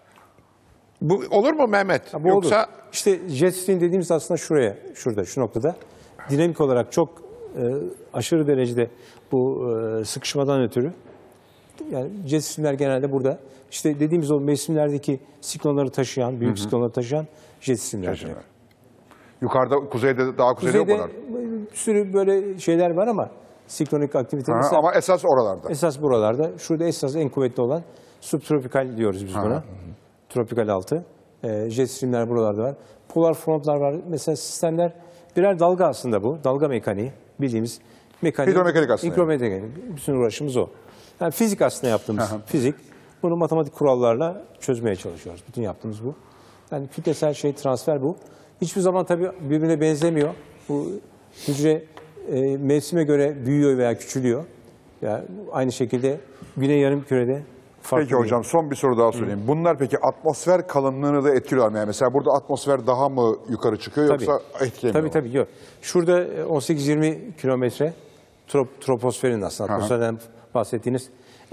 Bu olur mu Mehmet? Bu Yoksa olur. İşte jet stream dediğimiz aslında şurada, şu noktada. Dinamik olarak çok aşırı derecede bu sıkışmadan ötürü. Yani jet streamler genelde burada. İşte dediğimiz o mevsimlerdeki siklonları taşıyan, büyük siklonları taşıyan jet streamler. Yukarıda, kuzeyde daha kuzeyde yok onlar. Bir sürü böyle şeyler var ama siklonik aktivite mesela Ama esas oralarda. esas buralarda. Şurada esas en kuvvetli olan subtropikal diyoruz biz buna. Tropikal altı. Jet streamler buralarda var. Polar frontlar var. Mesela sistemler birer dalga aslında bu. Dalga mekaniği. Bildiğimiz mekanik. Hidromekanik aslında. Mikromekanik. Bütün uğraşımız o. Yani fizik aslında yaptığımız fizik. Bunu matematik kurallarla çözmeye çalışıyoruz. Bütün yaptığımız bu. Yani kütlesel transfer bu. Hiçbir zaman tabii birbirine benzemiyor. Bu hücre mevsime göre büyüyor veya küçülüyor. Yani aynı şekilde Güney Yarımküre'de farklı. Peki hocam son bir soru daha sorayım. Bunlar peki atmosfer kalınlığını da etkiliyor mu? Yani mesela burada atmosfer daha mı yukarı çıkıyor yoksa etkilemiyor mu? Tabii yok. Şurada 18-20 kilometre troposferin aslında atmosferden bahsettiğiniz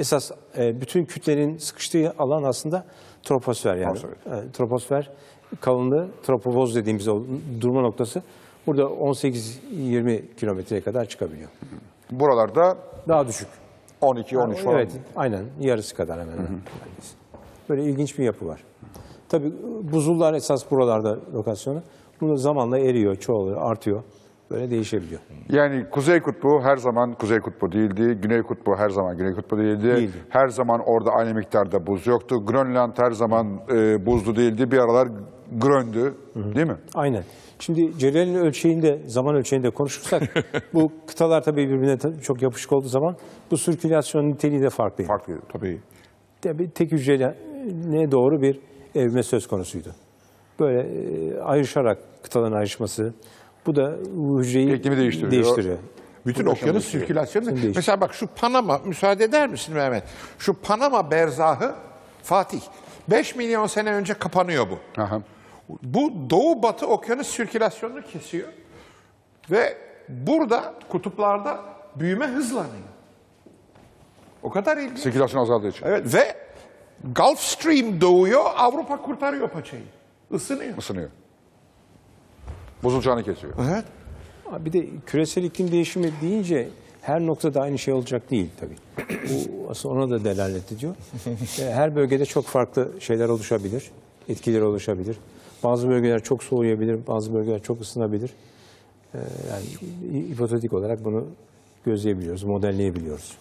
Esas bütün kütlenin sıkıştığı alan aslında troposfer yani. Troposfer kalınlığı, tropovoz dediğimiz o durma noktası burada 18-20 kilometreye kadar çıkabiliyor. Buralarda Daha düşük. 12-13 falan. Evet, aynen yarısı kadar hemen hemen. Böyle ilginç bir yapı var. Tabii buzullar esas buralarda lokasyonu. Bunu zamanla eriyor, çoğalıyor, artıyor. Böyle değişebiliyor. Yani Kuzey Kutbu her zaman Kuzey Kutbu değildi. Güney Kutbu her zaman Güney Kutbu değildi. Her zaman orada aynı miktarda buz yoktu. Grönland her zaman buzlu değildi. Bir aralar Gröndü, değil mi? Aynen. Şimdi Celal'in ölçeğinde, zaman ölçeğinde konuşursak bu kıtalar tabii birbirine çok yapışık olduğu zaman bu sirkülasyon niteliği de farklı. Farklı tabii. Tabii tek hücreyle ne doğru bir evrilme söz konusuydu. Böyle ayrışarak kıtaların ayrışması, bu da bu hücreyi İklimi değiştiriyor. Bütün okyanus sirkülasyonu. Mesela bak şu Panama, müsaade eder misin Mehmet? Şu Panama berzahı Fatih. 5 milyon sene önce kapanıyor bu. Aha. Bu doğu batı okyanus sirkülasyonunu kesiyor. Ve burada kutuplarda büyüme hızlanıyor. O kadar ilginç. Sirkülasyon azaldığı için. Evet ve Gulf Stream doğuyor, Avrupa kurtarıyor paçayı. Isınıyor. Isınıyor. Buzul çağını kesiyor. Evet. Bir de küresel iklim değişimi deyince her noktada aynı şey olacak değil tabii. Bu aslında ona da delalet ediyor. Her bölgede çok farklı şeyler oluşabilir, etkileri oluşabilir. Bazı bölgeler çok soğuyabilir, bazı bölgeler çok ısınabilir. Yani hipotetik olarak bunu gözleyebiliyoruz, modelleyebiliyoruz.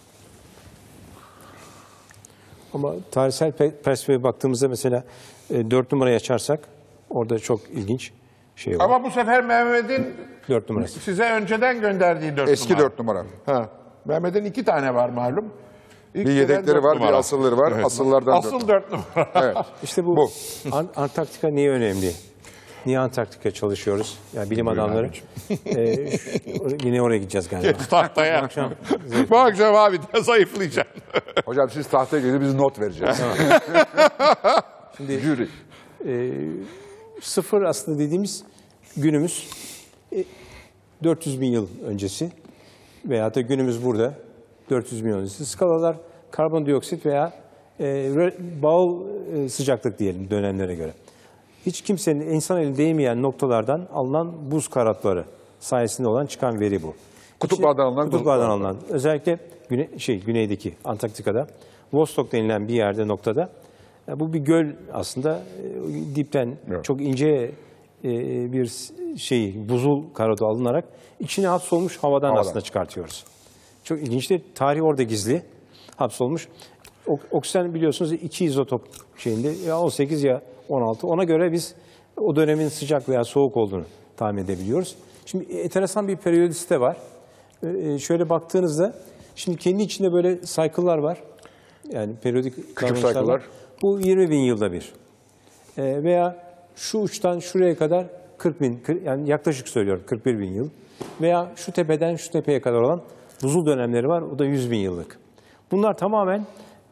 Ama tarihsel perspektife baktığımızda mesela 4 numarayı açarsak orada çok ilginç şey var. Ama bu sefer Mehmet'in 4 numarası. size önceden gönderdiği 4 Eski numara. 4 numara. Ha. Mehmet'in 2 tane var malum. İlk Bir gelen yedekleri 4 var, bir numara. asılları var. Evet. Asıllardan Asıl 4 numara. Evet. İşte bu Antarktika niye önemli? Niye Antarktika çalışıyoruz? Yani bilim adamları. Yine oraya gideceğiz galiba. Tahtaya. Akşam Bu akşam abi de zayıflayacaksın. Hocam siz tahtaya gelin, biz not vereceğiz. Şimdi Jüri. sıfır aslında dediğimiz günümüz 400 bin yıl öncesi veya da günümüz burada 400 bin yıl öncesi. Skalalar karbondioksit veya Bowl sıcaklık diyelim dönemlere göre. Hiç kimsenin insan eli değmeyen noktalardan alınan buz karatları sayesinde olan çıkan veri bu. Kutuplardan alınan buz Kutuplardan karatları. alınan. Özellikle güneydeki Antarktika'da Vostok denilen bir yerde noktada bu bir göl aslında dipten Evet. çok ince bir buzul karada alınarak içine hapsolmuş havadan aslında çıkartıyoruz. Çok ilginçtir. Tarih orada gizli. Hapsolmuş. Oksijen biliyorsunuz 2 izotop şeyinde ya 18 ya 16. Ona göre biz o dönemin sıcak veya soğuk olduğunu tahmin edebiliyoruz. Şimdi enteresan bir periyodisite var. Şöyle baktığınızda şimdi kendi içinde böyle cycle'lar var. Yani periyodik Küçük davranışlar cycle'lar. var. Bu 20 bin yılda bir. Veya şu uçtan şuraya kadar 40 bin, yani yaklaşık söylüyorum 41 bin yıl. Veya şu tepeden şu tepeye kadar olan buzul dönemleri var. O da 100 bin yıllık. Bunlar tamamen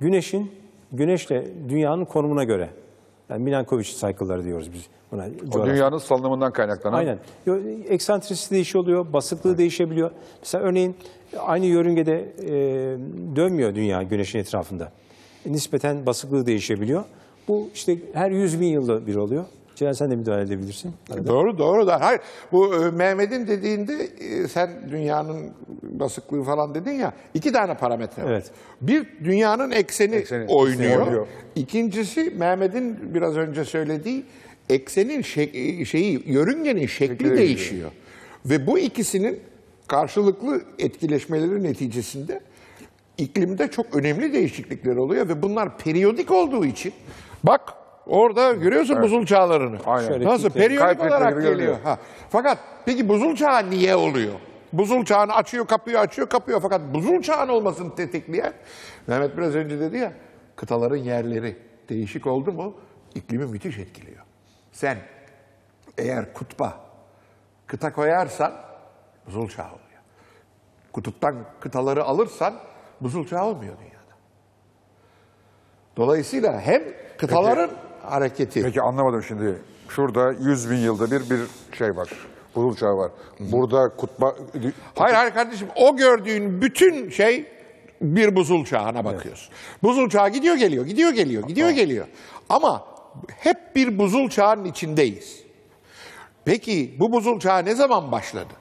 güneşle dünyanın konumuna göre. Yani Milankovic cycle'ları diyoruz biz buna. O dünyanın salınımından kaynaklanan. Aynen. Eksantrisite değişiyor, basıklığı değişebiliyor. Mesela örneğin aynı yörüngede dönmüyor dünya güneşin etrafında. Nispeten basıklığı değişebiliyor. Bu işte her 100 bin yılda bir oluyor. Celal sen de müdahale edebilirsin. Doğru da. Hayır, bu Mehmet'in dediğinde sen dünyanın basıklığı falan dedin ya, 2 tane parametre var. Evet. Bir, dünyanın ekseni oynuyor. oynuyor. İkincisi, Mehmet'in biraz önce söylediği eksenin yörüngenin şekli değişiyor. Ve bu ikisinin karşılıklı etkileşmeleri neticesinde iklimde çok önemli değişiklikler oluyor ve bunlar periyodik olduğu için bak orada görüyorsun buzul çağlarını. Aynen. Nasıl periyodik Kayıp olarak gibi geliyor. görünüyor. Fakat peki buzul çağı niye oluyor? Buzul çağını açıyor kapıyor fakat buzul çağın olmasını tetikleyen Mehmet biraz önce dedi ya, kıtaların yerleri değişik oldu mu iklimi müthiş etkiliyor. Sen eğer kutba kıta koyarsan buzul çağı oluyor. Kutuptan kıtaları alırsan buzul çağı olmuyor dünyada. Dolayısıyla hem kıtaların hareketi. Peki anlamadım şimdi. Şurada 100 bin yılda bir şey var. Buzul çağı var. Burada Hayır kardeşim, o gördüğün bütün şey bir buzul çağına bakıyorsun. Buzul çağı gidiyor geliyor, gidiyor geliyor, gidiyor geliyor. Ama hep bir buzul çağının içindeyiz. Peki bu buzul çağı ne zaman başladı?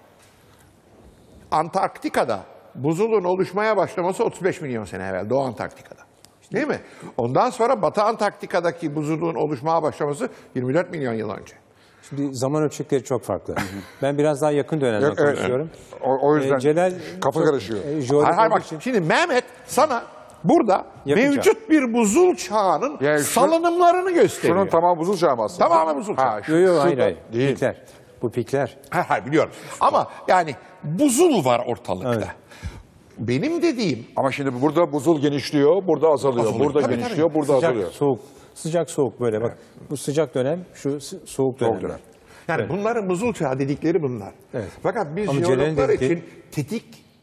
Antarktika'da buzulun oluşmaya başlaması 35 milyon sene evvel, Doğu Antarktika'da. Değil mi? Ondan sonra Batı Antarktika'daki buzulun oluşmaya başlaması 24 milyon yıl önce. Şimdi zaman ölçekleri çok farklı. Ben biraz daha yakın dönemden Evet, konuşuyorum. O yüzden Celal kafa çok, karışıyor. jeolojik Hayır bak, olduğu için- şimdi Mehmet sana burada Yakın mevcut bir buzul çağının Yani salınımlarını gösteriyor. Şunun tamamı buzul çağı mı aslında? Tamamı buzul çağı. Ha, Yok yok şu hayır da- hayır. Değil. Pikler. Bu pikler. Hayır biliyorum. Ama yani buzul var ortalıkta. Evet. Benim dediğim Ama şimdi burada buzul genişliyor, burada azalıyor. Azalıyor. Burada Tabii, genişliyor, burada Sıcak, azalıyor. soğuk. Sıcak soğuk böyle bak. Bu sıcak dönem, şu soğuk dönem. dönem. yani bunların buzul çağı dedikleri bunlar. Evet. Fakat biz Ama jeologlar Celal'in dedikleri- için tetik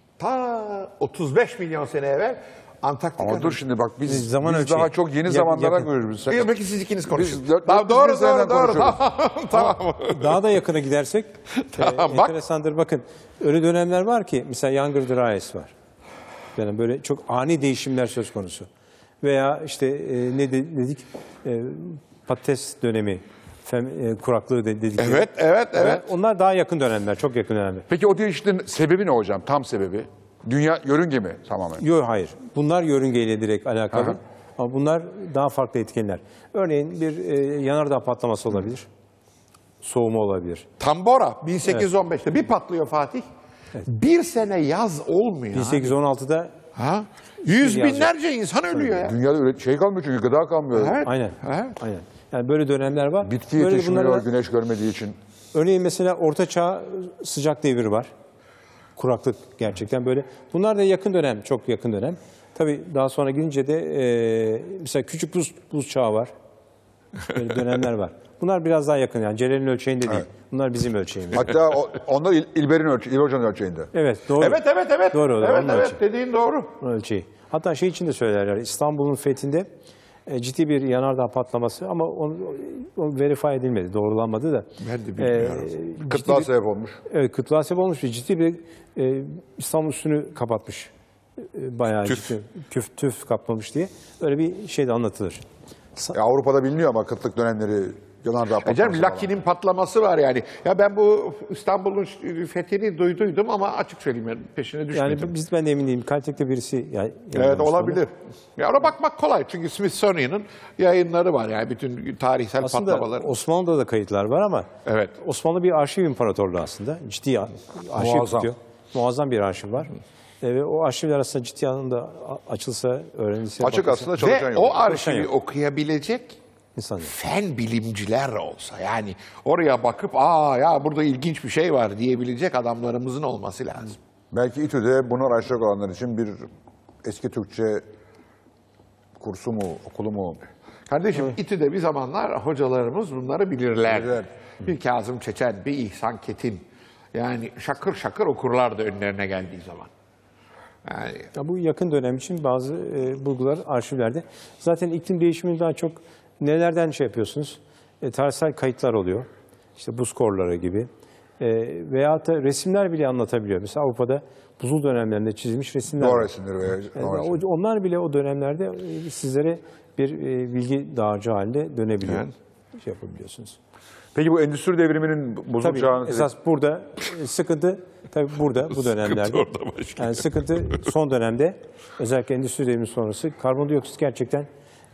ta 35 milyon sene evvel Antarktika'da. Ama dur şimdi bak biz Zaman ölçeği. daha çok yeni Yakın- zamanlara yakın. görürüz. Peki siz ikiniz konuşun. Biz dört- Tamam, biz doğru bizlerden doğru doğru. konuşuyoruz. Tamam. tamam. Daha da yakına gidersek Tamam, bak. enteresandır. Bakın öyle dönemler var ki mesela Younger Dryas var. Yani böyle çok ani değişimler söz konusu. Veya işte dedik patates dönemi, kuraklığı dedik. Evet. Onlar daha yakın dönemler, çok yakın dönemler. Peki o değişikliğin sebebi ne hocam? Tam sebebi? Dünya yörünge mi tamamen? Yok hayır. Bunlar yörüngeyle direkt alakalı. Aha. Ama bunlar daha farklı etkenler. Örneğin bir yanardağ patlaması olabilir. Soğuma olabilir. Tambora 1815'te bir patlıyor Fatih. Bir sene yaz olmuyor. 1816'da Ha? Yüz Yazıyor. binlerce insan ölüyor ya. Dünyada öyle şey kalmıyor çünkü gıda kalmıyor. Evet. aynen. Evet. Aynen. Yani böyle dönemler var. Bitki Böyle yetişmiyor bunlara- güneş görmediği için. Örneğin mesela Orta Çağ sıcak devri var. Kuraklık gerçekten böyle. Bunlar da yakın dönem, çok yakın dönem. Tabii daha sonra gidince de mesela küçük buz çağı var. Böyle dönemler var. Bunlar biraz daha yakın yani Celal'in ölçeğinde değil. Bunlar bizim ölçeğimiz. Hatta onlar İl Hoca'nın ölçeğinde. Evet doğru. Evet. Doğru, Evet, onun evet. ölçeği. Dediğin doğru. Onun ölçeği. Hatta şey için de söylerler. İstanbul'un fethinde ciddi bir yanardağ patlaması ama o verify edilmedi, doğrulanmadı da. Ben de bilmiyorum. ciddi Kıtlığa bir- sebep olmuş. Evet, kıtlığa sebep olmuş ve ciddi bir İstanbul üstünü kapatmış. Bayağı Tüf. ciddi, tüf kaplamış diye. Öyle bir şey de anlatılır. Avrupa'da biliniyor ama kıtlık dönemleri yanardağ patlaması. Canım falan. Lucky'nin patlaması var yani. Ya ben bu İstanbul'un fethini duyduydum ama açık söyleyeyim yani peşine düşmedim. Yani ben de emin değilim. Kaliteli birisi Evet yayınlamış olabilir. Ya ona bakmak kolay çünkü Smithsonian'ın yayınları var yani bütün tarihsel onu. Aslında patlamalar. Osmanlı'da da kayıtlar var ama Evet. Osmanlı bir arşiv imparatorluğu aslında. Ciddi arşiv Muazzam. tutuyor. Muazzam bir arşiv var. Ve o arşivler aslında ciddi anlamda açılsa, öğrenilse... Açık bakılsa- aslında çalışan Ve yok. o arşivi yok. okuyabilecek İnsan yok. fen bilimciler olsa yani oraya bakıp ya burada ilginç bir şey var diyebilecek adamlarımızın olması lazım. Belki İTÜ'de bunu araştıracak olanlar için bir eski Türkçe kursu mu, okulu mu? Kardeşim İTÜ'de bir zamanlar hocalarımız bunları bilirler. Bilirler. Bir Kazım Çeçen, bir İhsan Ketin. Yani şakır şakır okurlardı önlerine geldiği zaman. Yani Ya bu yakın dönem için bazı bulgular arşivlerde. Zaten iklim değişimini daha çok nelerden şey yapıyorsunuz? Tarihsel kayıtlar oluyor. İşte buz korları gibi. Veyahut da resimler bile anlatabiliyor. Mesela Avrupa'da buzul dönemlerinde çizilmiş resimler Doğru var. resimleri ve Yani onlar bile o dönemlerde sizlere bir bilgi dağarcığı halinde dönebiliyor. Evet. Şey yapabiliyorsunuz. Peki bu endüstri devriminin buzul Tabii çağını... esas burada sıkıntı tabii burada bu dönemlerde. orada başka. Yani sıkıntı son dönemde özellikle endüstri devrimi sonrası karbondioksit gerçekten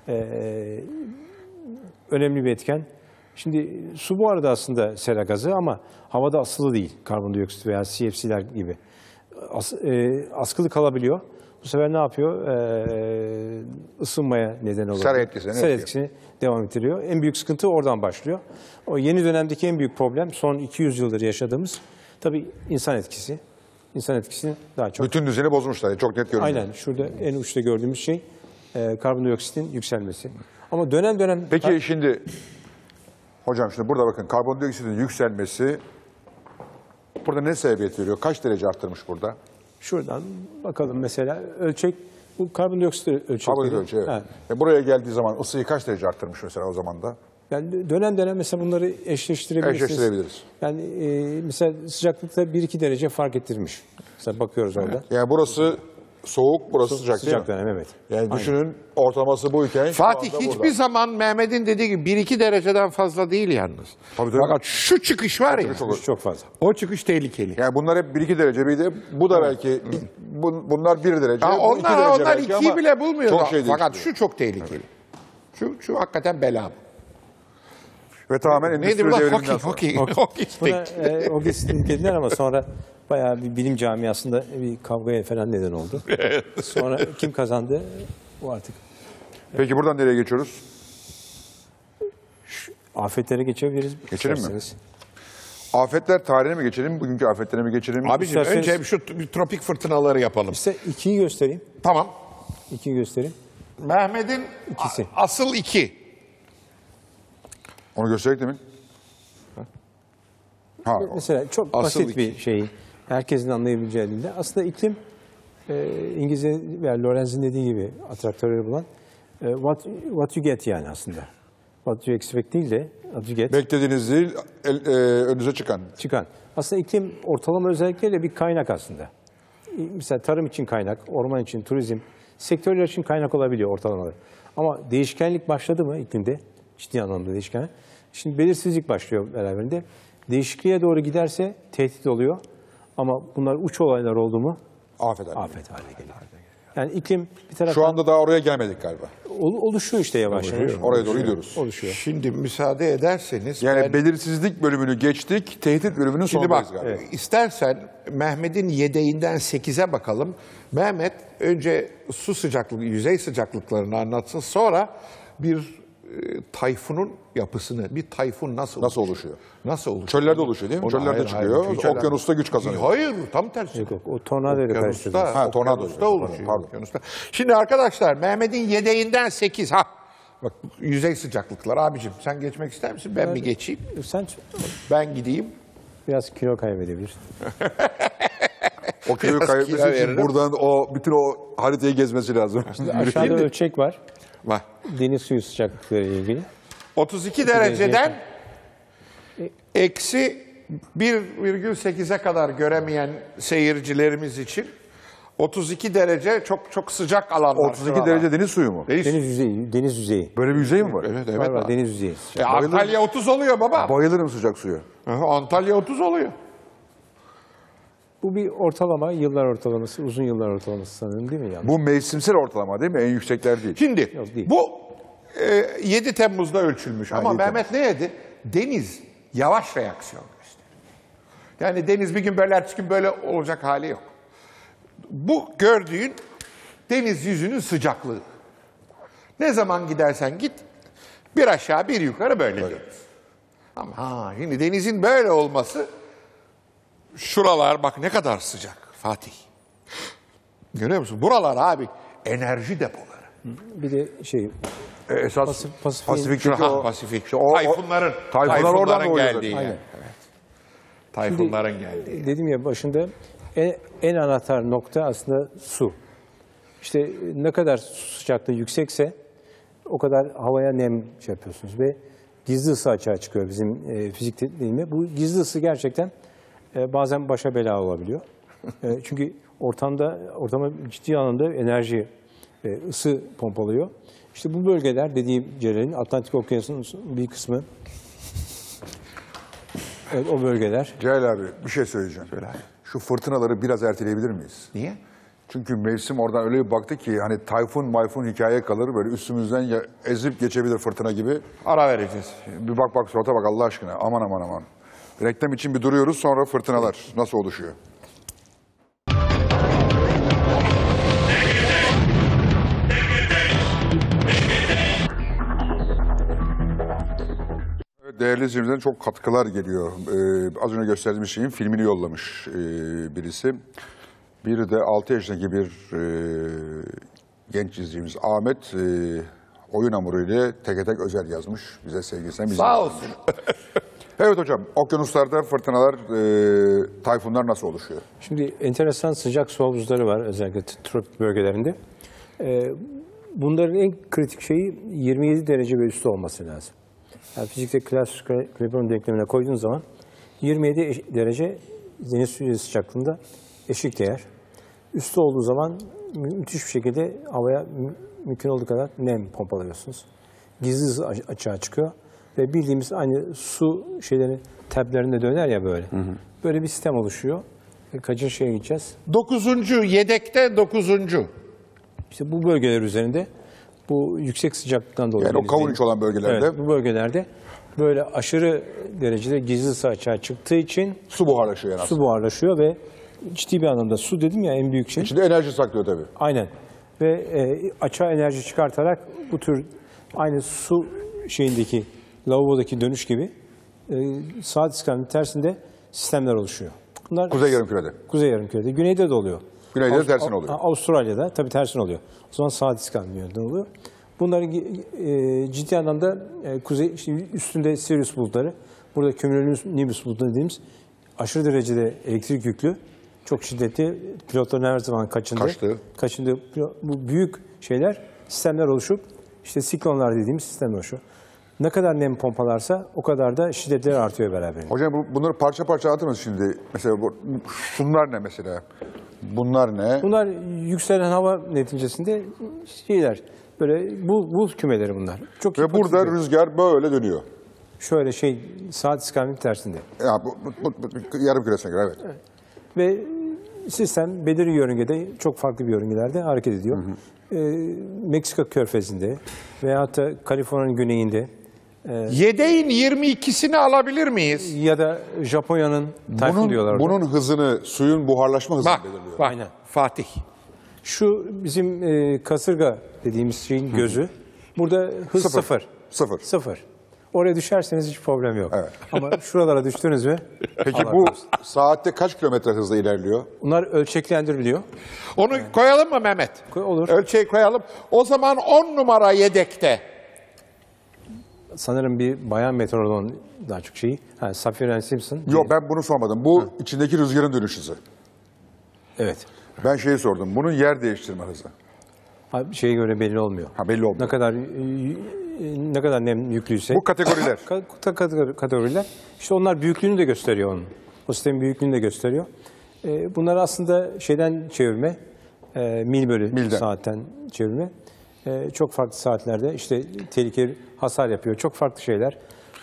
önemli bir etken. Şimdi su bu arada aslında sera gazı ama havada asılı değil karbondioksit veya CFC'ler gibi. Askılı kalabiliyor. Bu sefer ne yapıyor? Isınmaya neden oluyor. Sera etkisini Sera etkisini devam ettiriyor. En büyük sıkıntı oradan başlıyor. O yeni dönemdeki en büyük problem son 200 yıldır yaşadığımız tabii insan etkisi. İnsan etkisini daha çok. Bütün düzeni bozmuşlar. Çok net görünüyor. Aynen. Şurada en uçta gördüğümüz şey karbondioksitin yükselmesi. Ama dönem dönem... Peki şimdi hocam şimdi burada bakın karbondioksitin yükselmesi burada ne sebebiyet veriyor? Kaç derece arttırmış burada? Şuradan bakalım mesela ölçek, bu karbondioksit ölçekleri. Karbondioksit ölçeği, evet. Ha. Buraya geldiği zaman ısıyı kaç derece arttırmış mesela o zaman da? Yani dönem dönem mesela bunları eşleştirebilirsiniz. Eşleştirebiliriz. Yani mesela sıcaklıkta 1-2 derece fark ettirmiş. Mesela bakıyoruz orada. Yani burası soğuk, burası sıcak, değil Sıcak mi? dönem, evet. Yani düşünün, ortalaması buyken şu Fatih anda hiçbir burada. zaman Mehmet'in dediği gibi 1-2 dereceden fazla değil yalnız. Tabii. Fakat şu çıkış var ya, Çok fazla. o çıkış tehlikeli. Yani bunlar hep 1-2 derece miydi? Bu da belki, bunlar 1 derece, Ya bu 2 derece onlar belki 2'yi ama bile bulmuyor. çok şey Fakat değişiyor. şu çok tehlikeli. Şu hakikaten bela. Ve tamamen Neydi endüstri bu? devriminden sonra. Hokey. Buna Augustin dediler ama sonra bayağı bir bilim camiasında bir kavgaya falan neden oldu. Sonra kim kazandı? O artık. Peki buradan nereye geçiyoruz? Afetlere geçebiliriz. Geçelim mi? isterseniz. Afetler tarihine mi geçelim? Bugünkü afetlere mi geçelim? Abiciğim İsterseniz- önce şu tropik fırtınaları yapalım. İşte 2'yi göstereyim. Tamam. 2'yi göstereyim. Mehmet'in İkisi. asıl 2. Onu gösterdik mi? Ha, Mesela çok Asıl basit bir şey. Herkesin anlayabileceği dilde. Aslında iklim İngilizce veya Lorenz'in dediği gibi atraktörleri bulan what you get yani aslında. What you expect değil de what you get beklediğiniz değil, önünüze çıkan. çıkan. Aslında iklim ortalama özellikleriyle bir kaynak aslında. Mesela tarım için kaynak, orman için, turizm, sektörler için kaynak olabiliyor ortalamalar. Ama değişkenlik başladı mı iklimde? Ciddi anlamda değişken. Şimdi belirsizlik başlıyor beraberinde. Değişikliğe doğru giderse tehdit oluyor. Ama bunlar uç olaylar oldu mu Afet abi. afet haline geliyor. Yani iklim bir taraftan Şu anda daha oraya gelmedik galiba. oluşuyor işte yavaş yavaş. Oraya doğru gidiyoruz. Oluşuyor. Şimdi müsaade ederseniz Yani belirsizlik bölümünü geçtik, tehdit bölümünün Şimdi bak, sonundayız galiba. istersen Mehmet'in yedeğinden 8'e bakalım. Mehmet önce su sıcaklığı, yüzey sıcaklıklarını anlatsın. Sonra bir tayfunun yapısını, bir tayfun nasıl oluşuyor? Nasıl oluşuyor? Çöllerde oluşuyor değil mi? Onu- Çöllerde hayır, çıkıyor. hayır, hiç öyle- Okyanusta güç kazanıyor. Hayır, tam tersi. Yok, o tornado ile karıştırıyoruz. Ha, tornado. Okyanusta oluşuyor. Pardon. Okyanusta. Şimdi arkadaşlar Mehmet'in yedeğinden 8. Ha. Bak yüzey sıcaklıklar. Abicim sen geçmek ister misin? Ben mi geçeyim? Sen Ben gideyim. biraz kilo kaybedebilirsin. O kiloyu Biraz kaybetmesi kilo için veririm. buradan bütün o haritayı gezmesi lazım. Aşağıda ölçek var. Bak. Deniz suyu sıcaklıkları ile ilgili. 32 dereceden eksi 1,8'e kadar göremeyen seyircilerimiz için 32 derece çok çok sıcak alanlar. 32 derece deniz suyu mu? Deniz. Deniz yüzeyi. Böyle bir yüzey mi var? Evet, Var evet. var, deniz yüzeyi. Antalya 30 oluyor baba. Bayılırım sıcak suya. Aha, Antalya 30 oluyor. Bu bir ortalama, yıllar ortalaması, uzun yıllar ortalaması sanırım değil mi? Yani? Bu mevsimsel ortalama değil mi? En yüksekler değil. Şimdi Yok, değil. bu 7 Temmuz'da ölçülmüş ama 7 Mehmet ne dedi? Deniz yavaş reaksiyon gösteriyor. Yani deniz bir gün böyle ertesi gün böyle olacak hali yok. Bu gördüğün deniz yüzünün sıcaklığı. Ne zaman gidersen git bir aşağı bir yukarı böyle deniz. Ama şimdi denizin böyle olması şuralar bak ne kadar sıcak Fatih. Görüyor musun? Buralar abi enerji depoları. Bir de şey, Esas Pasifik'in- Pasifik'teki o... Pasifik. İşte o- Tayfunların oradan doğuyor geldiği zaten. yer. Aynen. Evet. Tayfunların geldiği. dedim ya başında en anahtar nokta aslında su. İşte ne kadar su sıcaklığı yüksekse o kadar havaya nem şey yapıyorsunuz ve gizli ısı açığa çıkıyor bizim fizik deyimle. Bu gizli ısı gerçekten bazen başa bela olabiliyor. Çünkü ortama ciddi anlamda enerji, ısı pompalıyor. İşte bu bölgeler dediğim Celal'in Atlantik Okyanusu'nun bir kısmı. Evet, o bölgeler. Cahil abi bir şey söyleyeceğim. Şu fırtınaları biraz erteleyebilir miyiz? Niye? Çünkü mevsim oradan öyle bir baktı ki hani tayfun hikaye kalır böyle üstümüzden ezip geçebilir fırtına gibi. Ara vereceğiz. Bir bak surata bak Allah aşkına aman aman aman. Reklam için bir duruyoruz sonra fırtınalar nasıl oluşuyor? Evet, değerli izleyicilerden çok katkılar geliyor. Az önce gösterdiğim şeyin filmini yollamış birisi. Bir de 6 yaşındaki bir genç izleyicimiz Ahmet oyun hamuruyla teke tek özel yazmış. Bize sevgisinden bize. Sağ olsun. Evet hocam, okyanuslarda fırtınalar, tayfunlar nasıl oluşuyor? Şimdi enteresan sıcak su havuzları var özellikle tropik bölgelerinde. Bunların en kritik şeyi 27 derece ve üstü olması lazım. Yani fizikte Clapeyron denklemine koyduğun zaman 27 derece deniz suyu sıcaklığında eşik değer. Üstü olduğu zaman müthiş bir şekilde havaya mümkün olduğu kadar nem pompalıyorsunuz. Gizli açığa çıkıyor ve bildiğimiz aynı su şeyleri teplerinde döner ya böyle. Böyle bir sistem oluşuyor. Kaçıncı şeye gideceğiz? 9. yedekte 9. İşte bu bölgeler üzerinde bu yüksek sıcaklıktan dolayı. Yani o kavuruç olan bölgelerde Evet, bu bölgelerde böyle aşırı derecede gizli ısı açığa çıktığı için su buharlaşıyor yani su buharlaşıyor ve ciddi bir anlamda su dedim ya en büyük şey. İçinde enerji saklıyor tabii. Aynen. Ve açığa enerji çıkartarak bu tür aynı su şeyindeki lavabodaki dönüş gibi saat istikameti tersinde sistemler oluşuyor. Bunlar Kuzey Yarımküre'de. Kuzey Yarımküre'de. Güneyde de oluyor. Güneyde de tersine oluyor. Avustralya'da tabii tersine oluyor. O zaman saat istikametinden oluyor. Bunların ciddi anlamda kuzey işte üstünde Sirius bulutları, burada cumulonimbus bulutları dediğimiz aşırı derecede elektrik yüklü, çok şiddetli, pilotların her zaman kaçındığı bu büyük şeyler, sistemler oluşup işte siklonlar dediğimiz sistemler oluşuyor. Ne kadar nem pompalarsa o kadar da şiddetleri artıyor beraberinde. Hocam bunları parça parça anlatır mısın şimdi? Mesela şunlar ne mesela? Bunlar ne? Bunlar yükselen hava neticesinde şeyler, böyle buz kümeleri bunlar. Çok Ve burada rüzgar böyle dönüyor. şöyle saat istikameti tersinde. Ya yarım küresine göre evet. Ve sistem belirli yörüngede, çok farklı bir yörüngelerde hareket ediyor. Meksika körfezinde veyahut da Kaliforniya'nın güneyinde Yedeğin 22'sini alabilir miyiz? ya da Japonya'nın tayfun diyorlar orada. Bunun hızını, suyun buharlaşma hızını belirliyor. Bak Aynen. Fatih. Şu bizim kasırga dediğimiz şeyin gözü. Burada hız sıfır. Sıfır. Oraya düşerseniz hiç problem yok. Evet. Ama şuralara düştünüz mü? Peki Allah bu korusun. saatte kaç kilometre hızla ilerliyor? Bunlar ölçeklendiriliyor. Onu koyalım mı Mehmet? Olur. Ölçeği koyalım. O zaman 10 numara yedekte. Sanırım bir bayan meteoroloğun daha çok şeyi. Safiye Simpson. Yok ben bunu sormadım. Bu içindeki rüzgarın dönüş hızı. Evet. Ben şeyi sordum. Bunun yer değiştirme hızı. Şeye göre belli olmuyor. Belli olmuyor. Ne kadar nem yüklüyse. Bu kategoriler. Kategoriler. İşte onlar büyüklüğünü de gösteriyor onun. O sistemin büyüklüğünü de gösteriyor. Bunlar aslında şeyden çevirme. Mil bölü Milden. saatten çevirme. Çok farklı saatlerde işte tehlikeli hasar yapıyor. Çok farklı şeyler.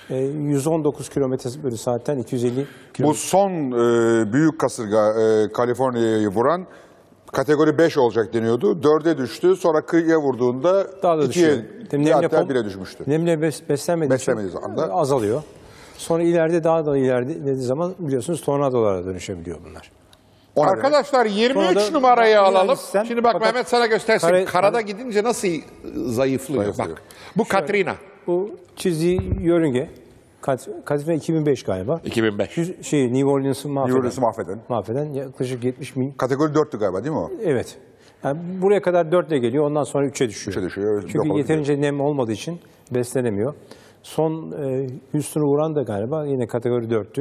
119 kilometre bölü saatten 250 kilometre. Bu son büyük kasırga Kaliforniya'yı vuran kategori 5 olacak deniyordu. 4'e düştü. Sonra kıyıya vurduğunda Daha da 2'ye düşüyor. hatta 1'e düşmüştü. Nemle beslenmediği için Beslenmediği anda azalıyor. Sonra ileride daha da ilerlediği zaman biliyorsunuz tornadolara dönüşebiliyor bunlar. Ona Arkadaşlar 23 Sonra da numarayı yani alalım. sistem, Şimdi bak fakat Mehmet sana göstersin. kare- Karada gidince nasıl zayıflıyor. Zayıflıyor. Bak. Bu Katrina. Bu çizdiği yörünge Katrina 2005 galiba. 2005. New Orleans'ı New mahveden yaklaşık 70 bin. Kategori 4'tü galiba değil mi o? Evet. Yani buraya kadar 4 ile geliyor. Ondan sonra 3'e düşüyor. 3'e düşüyor. Çünkü Yok yeterince nem olmadığı için beslenemiyor. Son Houston'u vuran da galiba yine kategori 4'tü.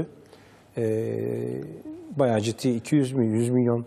Bayağı ciddi 200 milyon, 100 milyon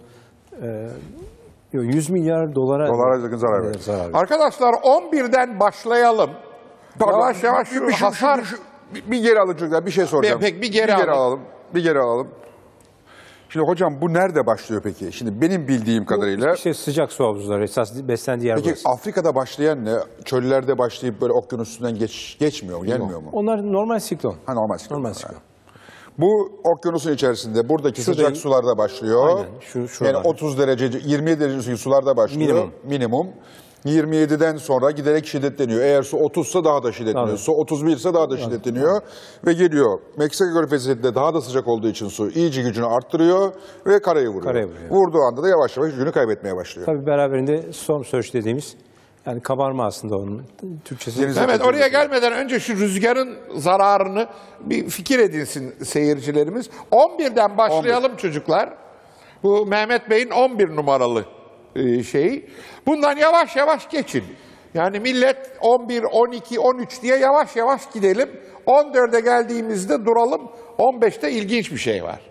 100 milyar dolara yakın zarar verdi. Arkadaşlar 11'den başlayalım. Yavaş yavaş şu hasar. Bir geri alın çocuklar. Bir şey soracağım. Peki, bir geri alalım. Bir geri alalım. Şimdi hocam bu nerede başlıyor peki? Şimdi benim bildiğim kadarıyla. İşte sıcak su havuzları esas beslendiği yer Peki burası. Afrika'da başlayan ne? Çöllerde başlayıp böyle okyanus üstünden geçmiyor mu? Gelmiyor mu? Onlar normal siklon. Normal siklon. Normal siklon. Bu okyanusun içerisinde buradaki sıcak sularda başlıyor. Aynen. Yani 30 derece, 27 derece sularda başlıyor. Minimum. 27'den sonra giderek şiddetleniyor. Eğer su 30 ise daha da şiddetleniyor. Tabii. Su 31 ise daha da şiddetleniyor. Ve geliyor. Meksika körfezinde daha da sıcak olduğu için su iyice gücünü arttırıyor ve karaya vuruyor. Vurduğu anda da yavaş yavaş gücünü kaybetmeye başlıyor. Tabii beraberinde storm surge dediğimiz yani kabarma aslında onun Türkçesi. Evet oraya gelmeden önce şu rüzgarın zararını bir fikir edinsin seyircilerimiz. 11'den başlayalım çocuklar. Bu Mehmet Bey'in 11 numaralı şeyi. Bundan yavaş yavaş geçin. Yani millet 11, 12, 13 diye yavaş yavaş gidelim. 14'e geldiğimizde duralım. 15'te ilginç bir şey var.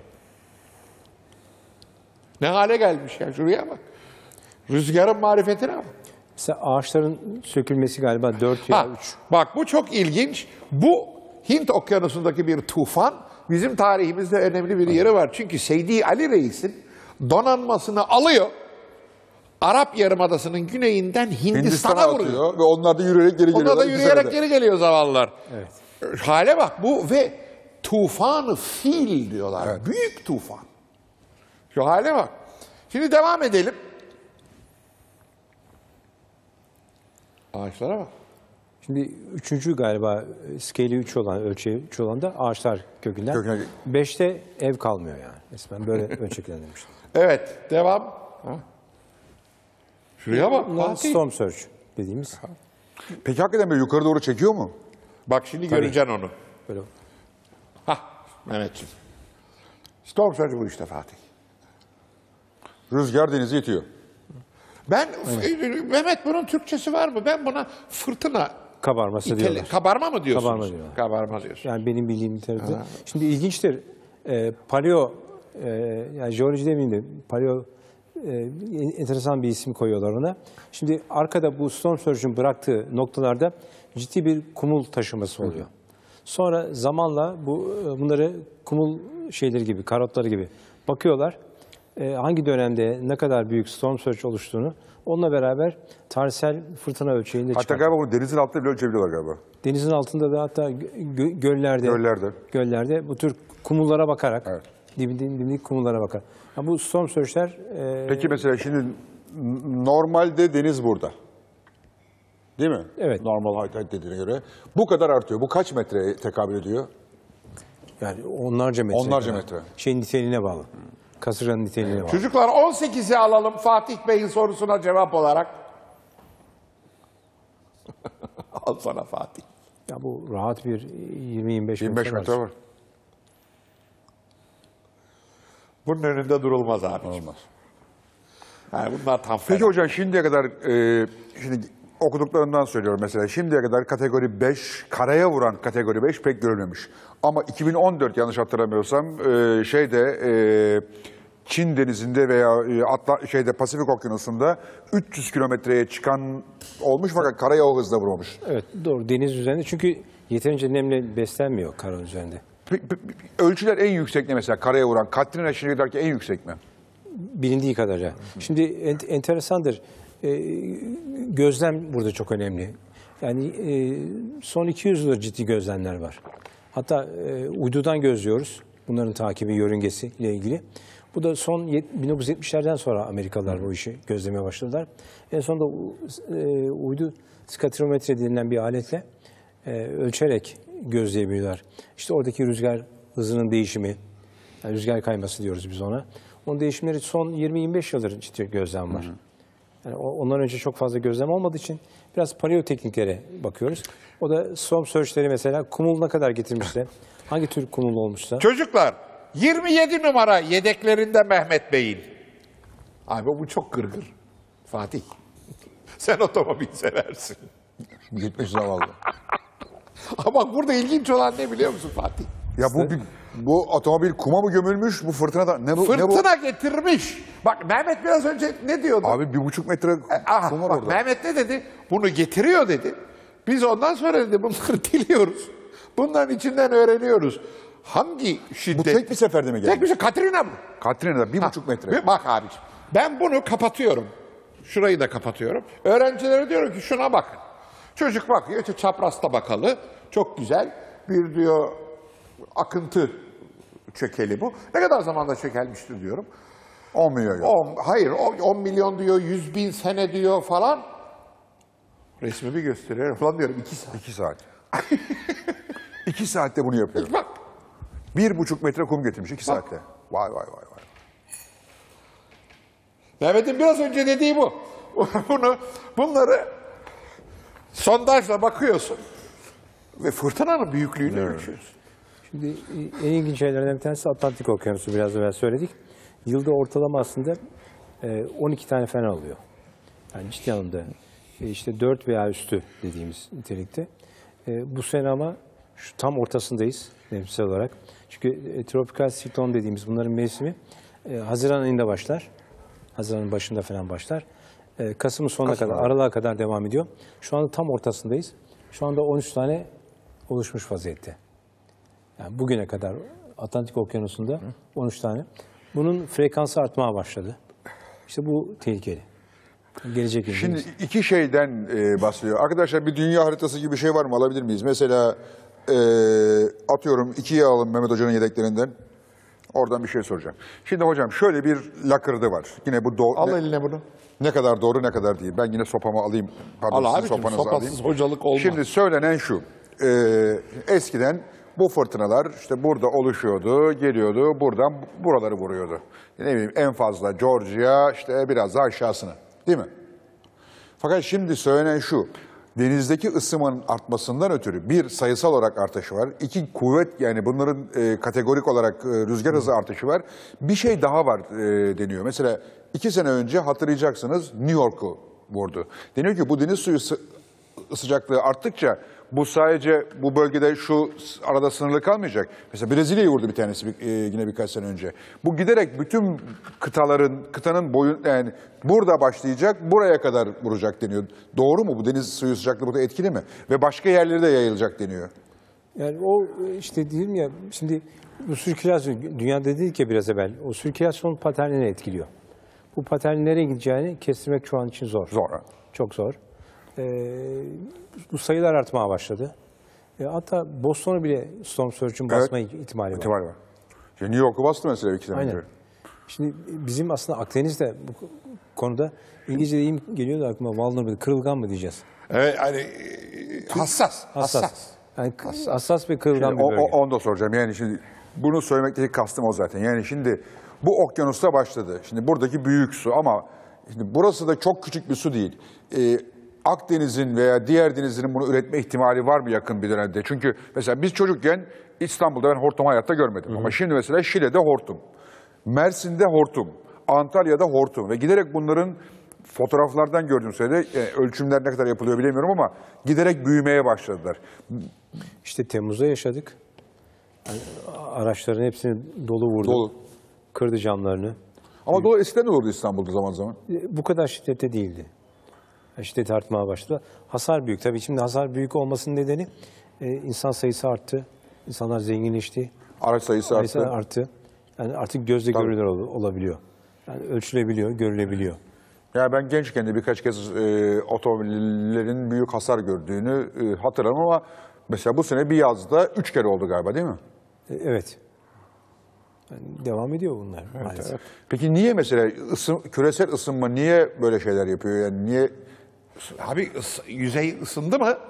Ne hale gelmiş ya şuraya bak. Rüzgarın marifetine bak. Mesela ağaçların sökülmesi galiba 4 ya 3. Bak bu çok ilginç. Bu Hint Okyanusu'ndaki bir tufan bizim tarihimizde önemli bir yeri var. Çünkü Seydi Ali Reis'in donanmasını alıyor Arap Yarımadası'nın güneyinden Hindistan'a vuruyor. atıyor ve onlar da yürüyerek geri geliyorlar. Onlar da İki yürüyerek senede. geri geliyor zavallılar. Evet. Hale bak bu ve tufanı fil diyorlar. Evet. Büyük tufan. Şu hale bak. Şimdi devam edelim. Ağaçlara bak. Şimdi üçüncü galiba scale'i 3 olan, ölçeği 3 olan da ağaçlar kökünden. Köküne- 5'te ev kalmıyor yani. Resmen böyle ölçeklendirmişler. Evet, devam. Ha. Şuraya bak Bunlar Fatih. storm surge dediğimiz. Peki hakikaten böyle yukarı doğru çekiyor mu? Bak şimdi göreceksin onu. Böyle Hah, Mehmetciğim. Storm surge bu işte Fatih. Rüzgar denizi itiyor. Mehmet bunun Türkçesi var mı? Ben buna fırtına kabarması diyorlar. kabarma mı diyorsunuz? Kabarma diyorlar. Kabarma diyorsun. Yani benim bildiğim literatürde. Şimdi ilginçtir. Paleo, yani jeoloji demeyeyim de paleo enteresan bir isim koyuyorlar ona. Şimdi arkada bu storm surge'ün bıraktığı noktalarda ciddi bir kumul taşıması oluyor. Sonra zamanla bunları kumul şeyleri gibi, karotları gibi bakıyorlar. Hangi dönemde ne kadar büyük storm surge oluştuğunu onunla beraber tarihsel fırtına ölçeğinde Hatta çıkartıyor. galiba bunu denizin altında bile ölçebiliyorlar galiba. Denizin altında da hatta göllerde bu tür kumullara bakarak, Evet. dibindeki kumullara bakarak. Ya bu storm surge'ler Peki mesela şimdi normalde deniz burada. Değil mi? Evet. Normal hareket dediğine göre. Bu kadar artıyor. Bu kaç metreye tekabül ediyor? yani onlarca metre. Onlarca kadar. metre. Şeyin niteliğine bağlı. Kasırganın niteliğine bağlı. Çocuklar 18'i alalım Fatih Bey'in sorusuna cevap olarak. Al sana Fatih. Ya bu rahat bir 20-25 25 metre var. Bunun önünde durulmaz abi. Olmaz. Yani bunlar tam fena. Peki hocam şimdiye kadar şimdi okuduklarından söylüyorum mesela şimdiye kadar kategori 5 karaya vuran kategori 5 pek görülmemiş. Ama 2014 yanlış hatırlamıyorsam Çin denizinde veya Pasifik Okyanusu'nda 300 kilometreye çıkan olmuş fakat karaya o hızla vurmamış. Evet doğru deniz üzerinde çünkü yeterince nemle beslenmiyor kara üzerinde. Ölçüler en yüksek ne mesela karaya vuran? Katrina şimdiye kadarki en yüksek mi? Bilindiği kadarıyla. Şimdi enteresandır. Gözlem burada çok önemli. Yani son 200 yıldır ciddi gözlemler var. Hatta uydudan gözlüyoruz. Bunların takibi, yörüngesi ile ilgili. Bu da son 1970'lerden sonra Amerikalılar bu işi gözlemeye başladılar. En sonunda uydu skatirometre denilen bir aletle ölçerek gözleyebiliyorlar. İşte oradaki rüzgar hızının değişimi, yani rüzgar kayması diyoruz biz ona. Onun değişimleri son 20-25 yıldır ciddi gözlem var. Yani ondan önce çok fazla gözlem olmadığı için biraz paleo tekniklere bakıyoruz. O da storm surge'leri mesela kumul ne kadar getirmişse, hangi tür kumul olmuşsa. Çocuklar 27 numara yedeklerinde Mehmet Bey'in. Abi bu çok gırgır. Fatih. Sen otomobil seversin. Gitmiş zavallı. Ama bak burada ilginç olan ne biliyor musun Fatih? Ya bu otomobil kuma mı gömülmüş? Bu fırtınada ne bu? Fırtına getirmiş. Bak Mehmet biraz önce ne diyordu? Abi 1,5 metre Aha, kum var bak, orada. Mehmet ne dedi? Bunu getiriyor dedi. Biz ondan sonra dedi bunları diliyoruz. Bunların içinden öğreniyoruz. Hangi şiddet? Bu tek bir seferde mi geldi? Tek bir şey. Katrina bu. Katrina'da 1,5 metre. Bak abiciğim. Ben bunu kapatıyorum. Şurayı da kapatıyorum. Öğrencilere diyorum ki şuna bakın. Çocuk bakıyor işte çaprasta bakalı. Çok güzel. Bir diyor akıntı çökeli bu. Ne kadar zamanda çökelmiştir diyorum. 10 milyon euro. 10 milyon diyor, 100 bin sene diyor falan. Resmi bir gösteriyor falan diyorum 2 saat. 2 saat. 2 saatte bunu yapıyor. Bak 1,5 metre kum getirmiş 2 saatte. Vay vay vay vay. Mehmet'in biraz önce dediği bu. Bunları sondajla bakıyorsun ve fırtınanın büyüklüğünü ölçüyorsun. Şimdi en ilginç şeylerden bir tanesi Atlantik Okyanusu biraz evvel söyledik. Yılda ortalama aslında 12 tane fena oluyor. Yani ciddi anlamda işte 4 veya üstü dediğimiz nitelikte. Bu sene ama şu tam ortasındayız mevsimsel olarak. Çünkü tropikal siklon dediğimiz bunların mevsimi Haziran ayında başlar. Haziran'ın başında falan başlar. Kasım'ın sonuna kadar, Aralık'a kadar devam ediyor. Şu anda tam ortasındayız. Şu anda 13 tane oluşmuş vaziyette. Yani bugüne kadar Atlantik Okyanusu'nda 13 tane. Bunun frekansı artmaya başladı. İşte bu tehlikeli. Gelecek yıl. Şimdi iki şeyden bahsediyor. Arkadaşlar bir dünya haritası gibi bir şey var mı? Alabilir miyiz? Mesela atıyorum 2'ye alalım Mehmet Hoca'nın yedeklerinden. Oradan bir şey soracağım. Şimdi hocam şöyle bir lakırdı var. Yine bu doğru. Al eline bunu. Ne kadar doğru ne kadar değil. Ben yine sopamı alayım. Pardon, Al sizin abicim, sopanızı alayım. sopasız hocalık olmaz. Şimdi söylenen şu. Eskiden bu fırtınalar işte burada oluşuyordu, geliyordu, buradan buraları vuruyordu. Ne bileyim en fazla Georgia, işte biraz daha aşağısını. Değil mi? Fakat şimdi söylenen şu. Denizdeki ısınmanın artmasından ötürü bir sayısal olarak artışı var. İki kuvvet, yani bunların kategorik olarak rüzgar hızı artışı var. Bir şey daha var deniyor. Mesela 2 sene önce hatırlayacaksınız New York'u vurdu. Deniyor ki bu deniz suyu sıcaklığı arttıkça bu sadece bu bölgede şu arada sınırlı kalmayacak. Mesela Brezilya'yı vurdu bir tanesi yine birkaç sene önce. Bu giderek bütün kıtanın boyun, yani burada başlayacak, buraya kadar vuracak deniyor. Doğru mu? Bu deniz suyu sıcaklığı burada etkili mi? Ve başka yerlere de yayılacak deniyor. Yani o işte diyorum ya, şimdi bu sirkülasyon, dünyada dedik ya biraz evvel, o sirkülasyon paternini etkiliyor. Bu paternin nereye gideceğini kestirmek şu an için zor. Zor. Çok zor. Bu sayılar artmaya başladı. Hatta Boston'u bile storm surge'ün basma ihtimali var. İhtimal var. Şimdi New York'u bastı mesela 2 sene Aynen. önce. Şimdi bizim aslında Akdeniz'de bu konuda İngilizce'de iyi geliyor da aklıma, vulnerable, kırılgan mı diyeceğiz? Evet, hani hassas. Yani hassas ve kırılgan bir bölge. Onu da soracağım. Yani şimdi bunu söylemekteki kastım o zaten. Yani şimdi bu okyanusta başladı. Şimdi buradaki büyük su ama şimdi burası da çok küçük bir su değil. Akdeniz'in veya diğer denizlerin bunu üretme ihtimali var mı yakın bir dönemde? Çünkü mesela biz çocukken İstanbul'da ben hortum hayatta görmedim. Ama şimdi mesela Şile'de hortum, Mersin'de hortum, Antalya'da hortum ve giderek bunların fotoğraflardan gördüğüm sürede ölçümler ne kadar yapılıyor bilemiyorum ama giderek büyümeye başladılar. İşte Temmuz'da yaşadık. Yani araçların hepsini dolu vurdu. Dolu. Kırdı camlarını. Ama dolu eskiden de olurdu İstanbul'da zaman zaman. Bu kadar şiddette değildi. Şiddet artmaya başladı. Hasar büyük. Tabii şimdi hasar büyük olmasının nedeni insan sayısı arttı. İnsanlar zenginleşti. Araç sayısı arttı. Yani artık gözle görülür olabiliyor. Yani ölçülebiliyor, görülebiliyor. Ya ben gençken de birkaç kez otomobillerin büyük hasar gördüğünü hatırlarım ama mesela bu sene bir yazda 3 kere oldu galiba, değil mi? Evet. Yani devam ediyor bunlar maalesef. Evet. Peki niye mesela küresel ısınma niye böyle şeyler yapıyor? Yani niye? Abi yüzey ısındı mı?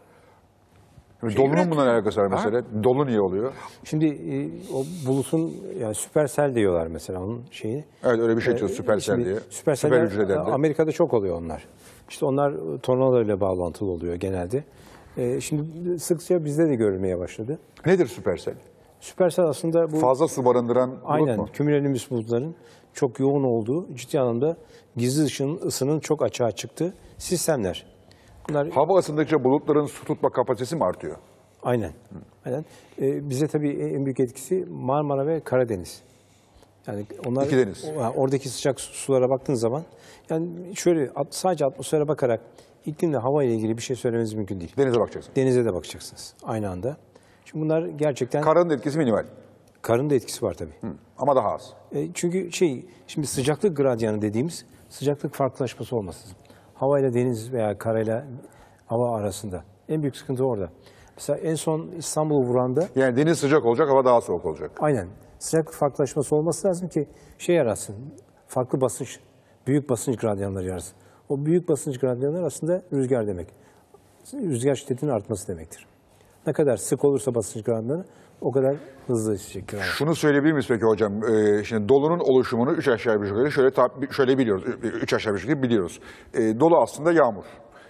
Dolunun bununla alakası var mesela. Dolu niye oluyor? Şimdi o bulutun, yani süpersel diyorlar mesela onun şeyi. Evet, öyle bir şey diyor süpersel diye. Süperseller Süper hücreden de. Amerika'da çok oluyor onlar. İşte onlar tornadolarla bağlantılı oluyor genelde. Şimdi sıkça bizde de görülmeye başladı. Nedir süpersel? Süpersel aslında bu Fazla su barındıran bulut aynen mu? kümülonimbüs bulutların çok yoğun olduğu, ciddi anlamda gizli ısının çok açığa çıktığı sistemler. Bunlar Hava ısındıkça bulutların su tutma kapasitesi mi artıyor? aynen. Aynen. Bize tabii en büyük etkisi Marmara ve Karadeniz. Yani onlar İki deniz. Oradaki sıcak sulara baktığın zaman, yani şöyle sadece atmosfere bakarak iklimle hava ile ilgili bir şey söylemeniz mümkün değil. Denize bakacaksın. Denize de bakacaksınız aynı anda. Şimdi bunlar gerçekten Karın etkisi minimal. karın da etkisi var tabii. Ama daha az. Çünkü şimdi sıcaklık gradyanı dediğimiz sıcaklık farklılaşması olması lazım. Havayla deniz veya karayla hava arasında. En büyük sıkıntı orada. Mesela en son İstanbul'u vuranda Yani deniz sıcak olacak, hava daha soğuk olacak. aynen sıcaklık farklılaşması olması lazım ki şey yaratsın. Farklı basınç, büyük basınç gradyanları yaratsın. O büyük basınç gradyanları aslında rüzgar demek. Rüzgar şiddetinin artması demektir. Ne kadar sık olursa basınç gradyanları o kadar hızlı esecektir. Şunu söyleyebilir miyiz peki hocam? Şimdi dolunun oluşumunu 3 aşağı 5 yukarı şöyle biliyoruz. 3 aşağı 5 yukarı biliyoruz. Dolu aslında yağmur.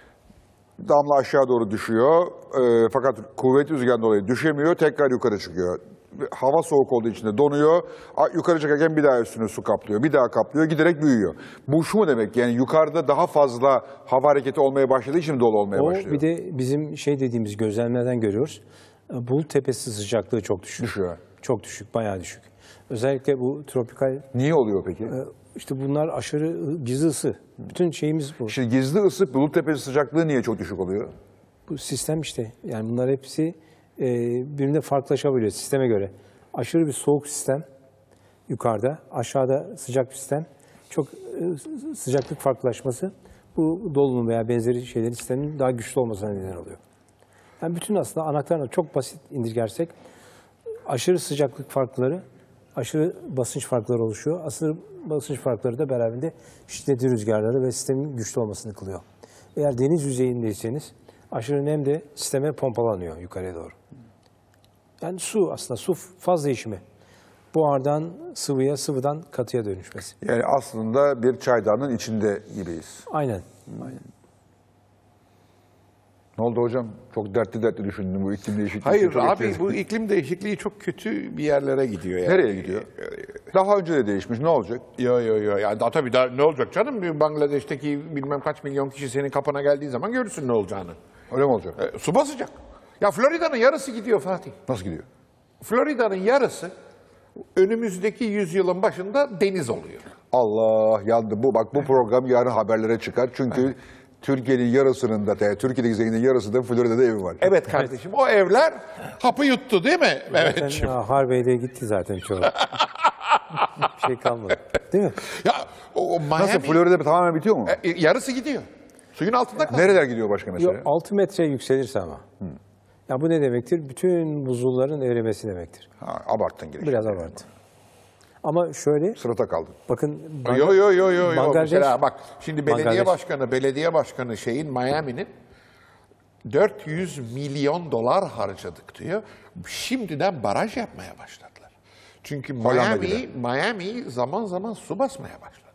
Damla aşağı doğru düşüyor. Fakat kuvvetli rüzgardan dolayı düşemiyor. Tekrar yukarı çıkıyor. Hava soğuk olduğu için de donuyor. Yukarı çıkarken bir daha üstüne su kaplıyor. Bir daha kaplıyor. Giderek büyüyor. Bu şu mu demek? Yani yukarıda daha fazla hava hareketi olmaya başladığı için dolu olmaya başlıyor. Bir de bizim şey dediğimiz gözlemlerden görüyoruz. Bulut tepesi sıcaklığı çok düşük. Düşüyor. Çok düşük, bayağı düşük. Özellikle bu tropikal, Niye oluyor peki? işte bunlar aşırı gizli ısı. Bütün şeyimiz bu. Şimdi gizli ısı, bulut tepesi sıcaklığı niye çok düşük oluyor? Bu sistem işte. Yani bunlar hepsi birbirine farklılaşabiliyor sisteme göre. Aşırı bir soğuk sistem yukarıda, aşağıda sıcak bir sistem. Çok sıcaklık farklılaşması bu dolunun veya benzeri şeylerin sistemin daha güçlü olmasına neden oluyor. Yani bütün aslında anahtarını çok basit indirgersek aşırı sıcaklık farkları, aşırı basınç farkları oluşuyor. Aşırı basınç farkları da beraberinde şiddetli rüzgarları ve sistemin güçlü olmasını kılıyor. Eğer deniz yüzeyindeyseniz aşırı nem de sisteme pompalanıyor yukarıya doğru. Yani su faz değişimi. Buhardan sıvıya, sıvıdan katıya dönüşmesi. Yani aslında bir çaydanın içinde gibiyiz. Aynen. Ne oldu hocam? Çok dertli düşündüm bu iklim değişikliği. Hayır çok abi etkiledi. bu iklim değişikliği çok kötü bir yerlere gidiyor yani. Nereye gidiyor? Daha önce de değişmiş. Ne olacak? Yo. Yani daha tabii daha ne olacak canım? Bir Bangladeş'teki bilmem kaç milyon kişi senin kapına geldiği zaman görürsün ne olacağını. Öyle mi olacak? Su basacak. Ya Florida'nın yarısı gidiyor Fatih. Nasıl gidiyor? Florida'nın yarısı önümüzdeki yüzyılın başında deniz oluyor. Allah yandı. Bu program yarın haberlere çıkar. Çünkü Türkiye'nin yarısının da, Türkiye'deki zenginin yarısında Florida'da evi var. Evet kardeşim o evler hapı yuttu değil mi? Zaten Harvey'de gitti zaten çoğu. Bir şey kalmadı. Değil mi? Ya o Miami Nasıl? Florida tamamen bitiyor mu? yarısı gidiyor. Suyun altında kalıyor. Nereler gidiyor başka mesela? Yok, 6 metre yükselirse ama. Ya bu ne demektir? Bütün buzulların erimesi demektir. Ha, abarttın girişi. Biraz abartı. Ama şöyle, Sırata kaldın. bakın Yo. Bangladeş- Mesela bak şimdi Bangladeş- belediye başkanı Miami'nin 400 milyon dolar harcadık diyor. Şimdiden baraj yapmaya başladılar. Çünkü Miami zaman zaman su basmaya başladı.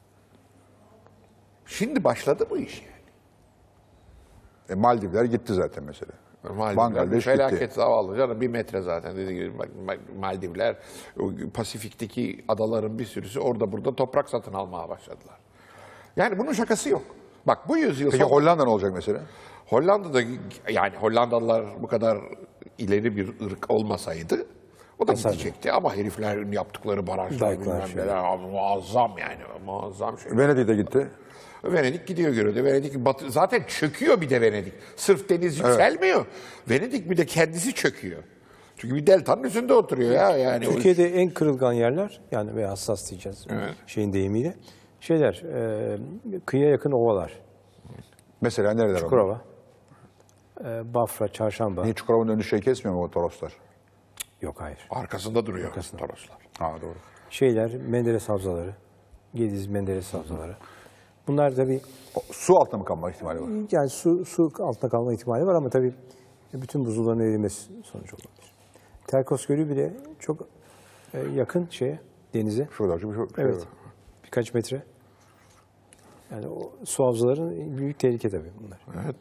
Şimdi başladı bu iş yani. Maldivler gitti zaten mesela. Bangladeş felaket gitti. zavallı canım 1 metre zaten dediğim gibi Maldivler o Pasifik'teki adaların bir sürüsü orada burada toprak satın almaya başladılar. Yani bunun şakası yok. Bak bu yüzyıl Peki Hollanda ne olacak mesela? Hollanda'da yani Hollandalılar bu kadar ileri bir ırk olmasaydı o da gidecekti ama heriflerin yaptıkları barajlar Dayaklar, bilmem neler muazzam yani muazzam şey. Venedik'te gitti. Venedik gidiyor görüyordu. Venedik zaten çöküyor bir de Venedik. Sırf deniz yükselmiyor. Venedik bir de kendisi çöküyor. Çünkü bir deltanın üstünde oturuyor ya yani. Türkiye'de en kırılgan yerler, yani veya hassas diyeceğiz şeyin deyimiyle, kıyıya yakın ovalar. Mesela nereler? Çukurova, Bafra, Çarşamba. Niye Çukurova'nın önü şey kesmiyor mu o Toroslar? Yok, hayır. Arkasında duruyor Toroslar. Ha doğru. Menderes havzaları, Gediz Menderes havzaları. Bunlar tabii Su altında mı kalma ihtimali var? yani su altında kalma ihtimali var ama tabii bütün buzulların erimesi sonucu olabilir. Terkos Gölü bile çok yakın denize. Şurada bir şey Evet. var. Birkaç metre. Yani o su havzaların büyük tehlike tabii bunlar. Evet.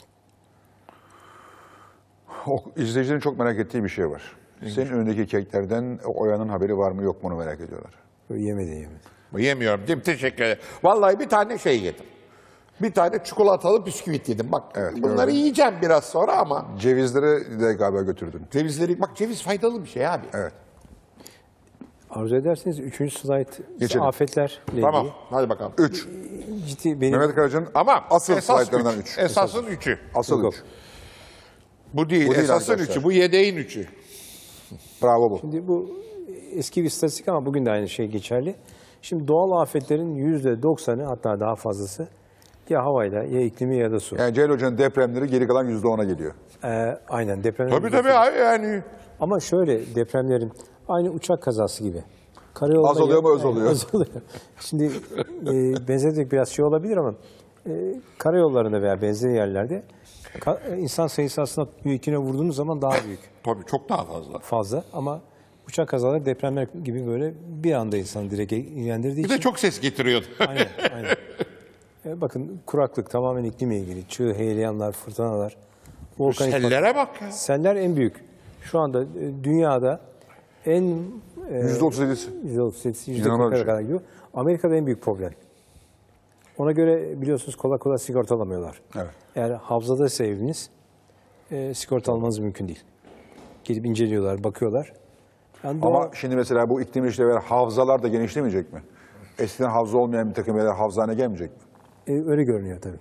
İzleyicilerin çok merak ettiği bir şey var. Senin önündeki keklerden Oya'nın haberi var mı yok mu onu merak ediyorlar. Yemedi. Yemiyorum değil mi? Teşekkür ederim. Vallahi bir tane şey yedim. Bir tane çikolatalı bisküvit yedim. Bak Evet, bunları gördüm. yiyeceğim biraz sonra ama Cevizleri de galiba götürdün. bak ceviz faydalı bir şey abi. Evet. Arzu ederseniz 3. slide Geçelim. afetlerle Tamam ilgili. hadi bakalım. 3. Ciddi benim Mehmet Karaca'nın Ama asıl esas slaytlarından 3. 3. Esasın 3'ü. Asıl Yok. 3. Bu değil, Bu değil esasın arkadaşlar. 3'ü. Bu yedeğin 3'ü. Bravo bu. Şimdi bu eski bir istatistik ama bugün de aynı şey geçerli. Şimdi doğal afetlerin %90'ı, hatta daha fazlası ya havayla, ya iklimi, ya da su. Yani Celal Hoca'nın depremleri geri kalan %10'a geliyor. Aynen deprem. Tabii abi yani. Ama şöyle, depremlerin aynı uçak kazası gibi. Karayoluna Az oluyor mu öz oluyor? Az oluyor. Şimdi benzerlik biraz şey olabilir ama karayollarında veya benzeri yerlerde insan sayısı aslında yüküne vurduğunuz zaman daha büyük. Tabii çok daha fazla. Fazla ama uçak kazaları depremler gibi böyle bir anda insanı direkt ilgilendirdiği Bir için. de çok ses getiriyordu. Aynen. Bakın kuraklık tamamen iklimle ilgili. Çığ, heyelanlar, fırtınalar. Volkanik Sellere bak ya. seller en büyük. Şu anda dünyada en %37'si. %38, İnanılmaz bir %40'a şey. kadar gidiyor. Amerika'da en büyük problem. Ona göre biliyorsunuz kolay kolay sigortalamıyorlar. Evet. Eğer havzadaysa eviniz sigorta almanız mümkün değil. Gelip inceliyorlar, bakıyorlar. Yani Ama şimdi mesela bu iklim işle beraber havzalar da genişlemeyecek mi? Eskiden havza olmayan bir takım yerler havza haline gelmeyecek mi? öyle görünüyor tabii.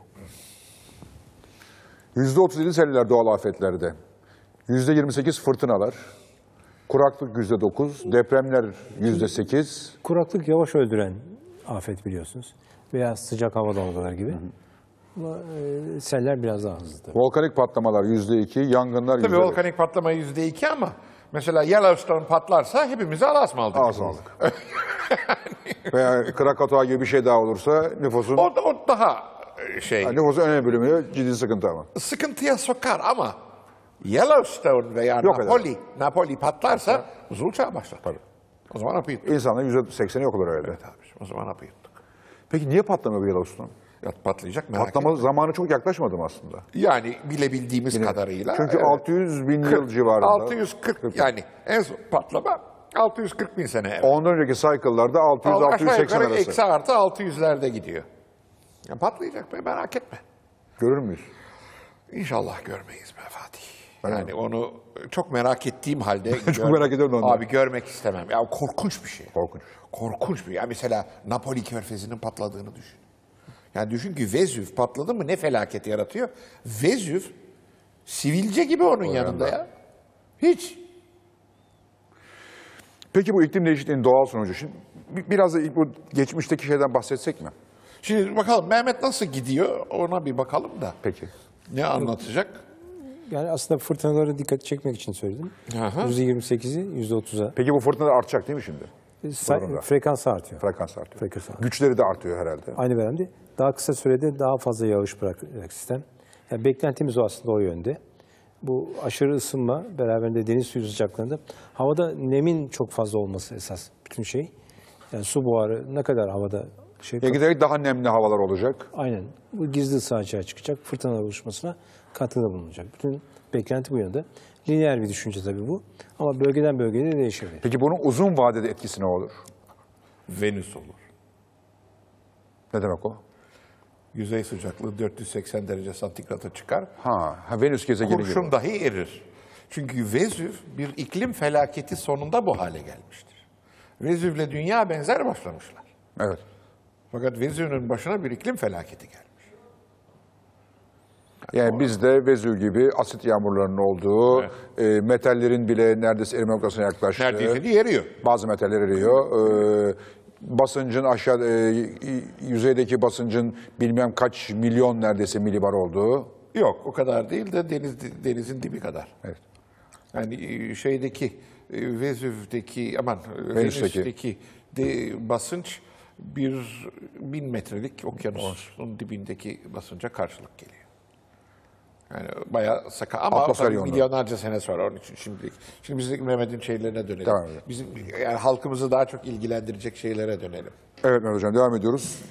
%37 seller doğal afetlerde. %28 fırtınalar. Kuraklık %9. Depremler %8. Kuraklık yavaş öldüren afet biliyorsunuz. Veya sıcak hava dalgaları gibi. Ama seller biraz daha hızlı. Tabii. Volkanik patlamalar %2, yangınlar Tabii %5. volkanik patlama %2 ama mesela Yellowstone patlarsa hepimizi Alasma aldık. Az aldık. Veya Krakatoa gibi bir şey daha olursa nüfusun, O daha nüfusun önemli bölümü ciddi sıkıntı ama. sıkıntıya sokar ama Yellowstone veya Yok eder. Napoli patlarsa buzul çağı başlar. Tabii. O zaman hapı yuttuk. İnsanların %80'i yok olur öyle. Evet abiciğim, o zaman hapı yuttuk. Peki niye patlamıyor bu Yellowstone? Ya patlayacak merak Patlama etme. zamanı çok yaklaşmadı mı aslında? Yani bilebildiğimiz kadarıyla. Çünkü evet. 600 bin yıl civarında. 640 yani en son patlama 640 bin sene evvel. Ondan önceki cycle'larda Aşağı 600-680 yukarı arası. eksi artı 600'lerde gidiyor. Ya patlayacak be, merak etme. Görür müyüz? İnşallah görmeyiz be Fatih. Yani onu çok merak ettiğim halde Çok merak ediyorum onu. Abi görmek istemem. Ya korkunç bir şey. Korkunç. Korkunç bir. Ya mesela Napoli Körfezi'nin patladığını düşün. Yani düşün ki Vezüv patladı mı ne felaket yaratıyor? Vezüv sivilce gibi onun yanında ya. Hiç. Peki bu iklim değişikliğinin doğal sonucu. Şimdi biraz da bu geçmişteki şeyden bahsetsek mi? Şimdi bakalım Mehmet nasıl gidiyor ona bir bakalım da. Peki. Ne anlatacak? Yani aslında fırtınalara dikkat çekmek için söyledim. Aha. %28'i %30'a. Peki bu fırtınalar artacak değil mi şimdi? Doğru. Frekans artıyor. Frekans artıyor. Frekans artıyor. Güçleri de artıyor herhalde. Aynı veremde daha kısa sürede daha fazla yağış bırakacak sistem. Yani beklentimiz o aslında o yönde. Bu aşırı ısınma beraberinde deniz suyu sıcaklığında havada nemin çok fazla olması esas bütün şey. Yani su buharı ne kadar havada Giderek daha nemli havalar olacak. aynen. Bu gizli ısı açığa çıkacak. Fırtınalar oluşmasına katkıda bulunacak. Bütün beklenti bu yönde. Lineer bir düşünce tabii bu. Ama bölgeden bölgeye de değişebilir. Peki bunun uzun vadede etkisi ne olur? Venüs olur. Ne demek o? Yüzey sıcaklığı 480 derece santigrata çıkar. Ha Venüs gezegeni gibi. Kurşun dahi erir. Çünkü Vezüv bir iklim felaketi sonunda bu hale gelmiştir. Vezüv'le dünya benzer başlamışlar. Evet. Fakat Vezüv'ün başına bir iklim felaketi gelmiş. Yani bizde Vezüv gibi asit yağmurlarının olduğu, metallerin bile neredeyse erime noktasına yaklaştığı. Neredeyse de eriyor. Bazı metaller eriyor. Basıncın aşağı, yüzeydeki basıncın bilmem kaç milyon neredeyse milibar olduğu. Yok o kadar değil de denizin dibi kadar. Evet. Yani şeydeki Vezüv'deki Venüs'teki. Venüs'teki basınç 1000 metrelik okyanusun dibindeki basınca karşılık geliyor. Yani bayağı ama Atmosfer tabii yoğunluğu. milyonlarca sene sonra onun için şimdi biz de Mehmet'in şeylerine dönelim. Tamam. Bizim yani halkımızı daha çok ilgilendirecek şeylere dönelim. Evet Mehmet Hocam devam ediyoruz.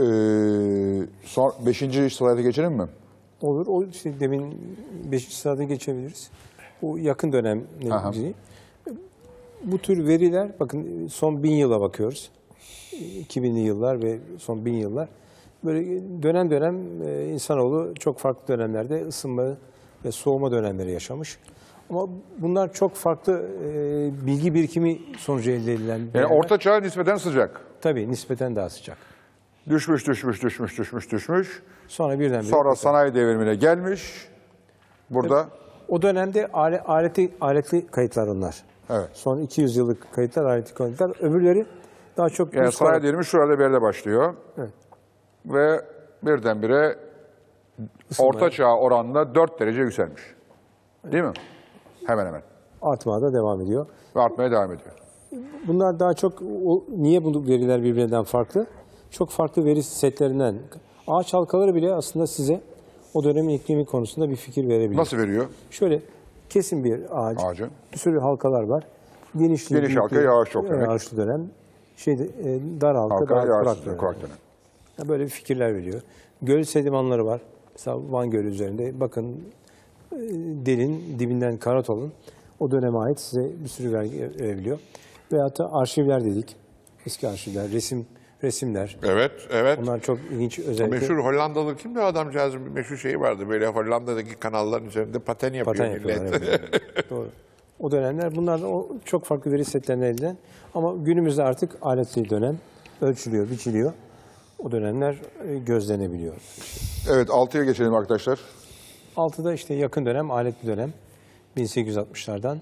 5. slayda geçelim mi? Olur. O işte demin 5. sırada geçebiliriz. Bu yakın dönem ilgili. Bu tür veriler, bakın son 1000 yıla bakıyoruz. 2000'li yıllar ve son 1000 yıllar. Böyle dönem dönem insanoğlu çok farklı dönemlerde ısınma ve soğuma dönemleri yaşamış. Ama bunlar çok farklı bilgi birikimi sonucu elde edilen. Yani dönemler. orta çağ nispeten sıcak. Tabii nispeten daha sıcak. Düşmüş. Sonra birdenbire. Sonra sanayi devrimine gelmiş. Burada O dönemde aletli kayıtlar onlar. evet. Son 200 yıllık kayıtlar, aletli kayıtlar. Öbürleri daha çok... Yani üst sanayi taraf- devrimi şurada bir yerde başlıyor. Evet. Ve birdenbire orta çağ oranla 4 derece yükselmiş. Değil mi? Hemen hemen. Artmaya da devam ediyor. Ve artmaya devam ediyor. Bunlar daha çok, niye bu veriler birbirinden farklı? Çok farklı veri setlerinden. Ağaç halkaları bile aslında size o dönemin iklimi konusunda bir fikir verebilir. Nasıl veriyor? Şöyle kesin bir Ağacı. bir sürü halkalar var. Geniş halka yağış çok demek. Yağışlı dönem. Dar halka, Halka daha yağışsız, kurak kurak dönem. dönem. Ya böyle fikirler veriyor. Göl sedimanları var. Mesela Van Gölü üzerinde. Bakın delin, dibinden karat alın. O döneme ait size bir sürü vergi verebiliyor. Veyahut da arşivler dedik. Eski arşivler, resimler. Evet. Bunlar çok ilginç özellikle. Meşhur Hollandalı kimdi adamcağızın bir meşhur şeyi vardı. Böyle Hollanda'daki kanalların üzerinde paten yapıyor Paten millet. yapıyorlar. Evet. Doğru. O dönemler bunlar da çok farklı veri setlerine edilen. Ama günümüzde artık aletli dönem ölçülüyor, biçiliyor. O dönemler gözlenebiliyor. Evet 6'ya geçelim arkadaşlar. 6'da işte yakın dönem, aletli dönem 1860'lardan.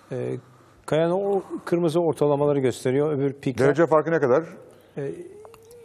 Kayanın o kırmızı ortalamaları gösteriyor. Öbür pikler Derece farkı ne kadar?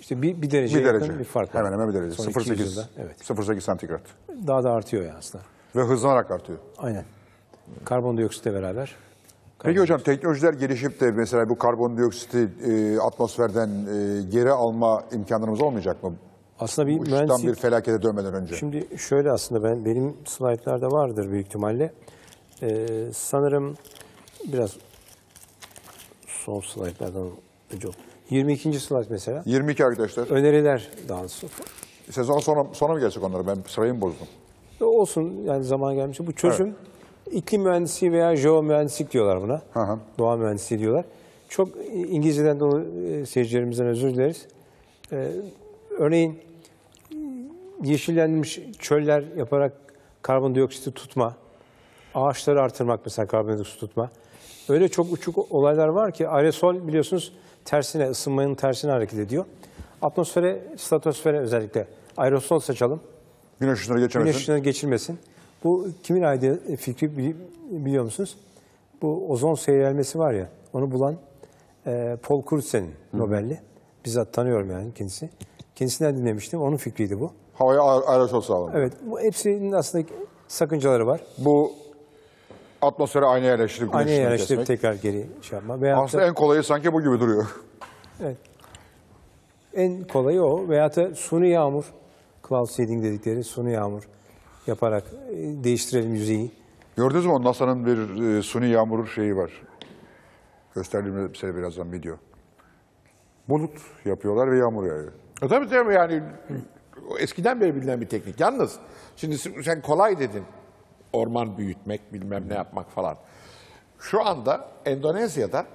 İşte bir derece Bir yakın derece. bir fark var. Hemen hemen bir derece. Son 200 0.8. yılda, evet. 0.8 santigrat. Daha da artıyor yani aslında. Ve hızlanarak artıyor. Aynen. Karbondioksitle beraber. Peki hocam teknolojiler gelişip de mesela bu karbondioksiti atmosferden geri alma imkanlarımız olmayacak mı? Aslında bir Bu işten mühendislik... bir felakete dönmeden önce. Şimdi şöyle aslında benim slaytlarda vardır büyük ihtimalle. Sanırım biraz son slaytlardan önce 22. slayt mesela. 22 arkadaşlar. Öneriler daha doğrusu. Sezon sonra mı gelsek onlara? Ben sırayı mı bozdum? Olsun yani zaman gelmiş. Bu çözüm iklim mühendisliği veya jeomühendislik diyorlar buna. Hı hı. Doğa mühendisliği diyorlar. Çok İngilizceden de seyircilerimizden özür dileriz. Örneğin yeşillenmiş çöller yaparak karbondioksiti tutma, ağaçları artırmak mesela karbondioksit tutma. Öyle çok uçuk olaylar var ki aerosol biliyorsunuz tersine, ısınmanın tersine hareket ediyor. Atmosfere, stratosfere özellikle aerosol saçalım. Güneş ışınları geçemesin. Güneş ışınları geçirmesin. Bu kimin aydığı fikri biliyor musunuz? Bu ozon seyrelmesi var ya, onu bulan Paul Crutzen Nobel'li. Bizzat tanıyorum yani kendisi. Kendisinden dinlemiştim, onun fikriydi bu. Havaya aerosol sağlamak. Evet, bu hepsinin aslında sakıncaları var. Bu atmosfere ayna yerleştirip güneş Aynı ışınları yerleştirip kesmek. tekrar geri şey yapma. Veyahut da- Aslında en kolayı sanki bu gibi duruyor. evet, en kolayı o. Veyahut da suni yağmur, cloud seeding dedikleri suni yağmur yaparak değiştirelim yüzeyi. Gördünüz mü o NASA'nın bir suni yağmur şeyi var. Gösterdiğim size birazdan video. Bulut yapıyorlar ve yağmur yağıyor. Tabii yani eskiden beri bilinen bir teknik. Yalnız şimdi sen kolay dedin. Orman büyütmek, bilmem ne yapmak falan. Şu anda Endonezya'da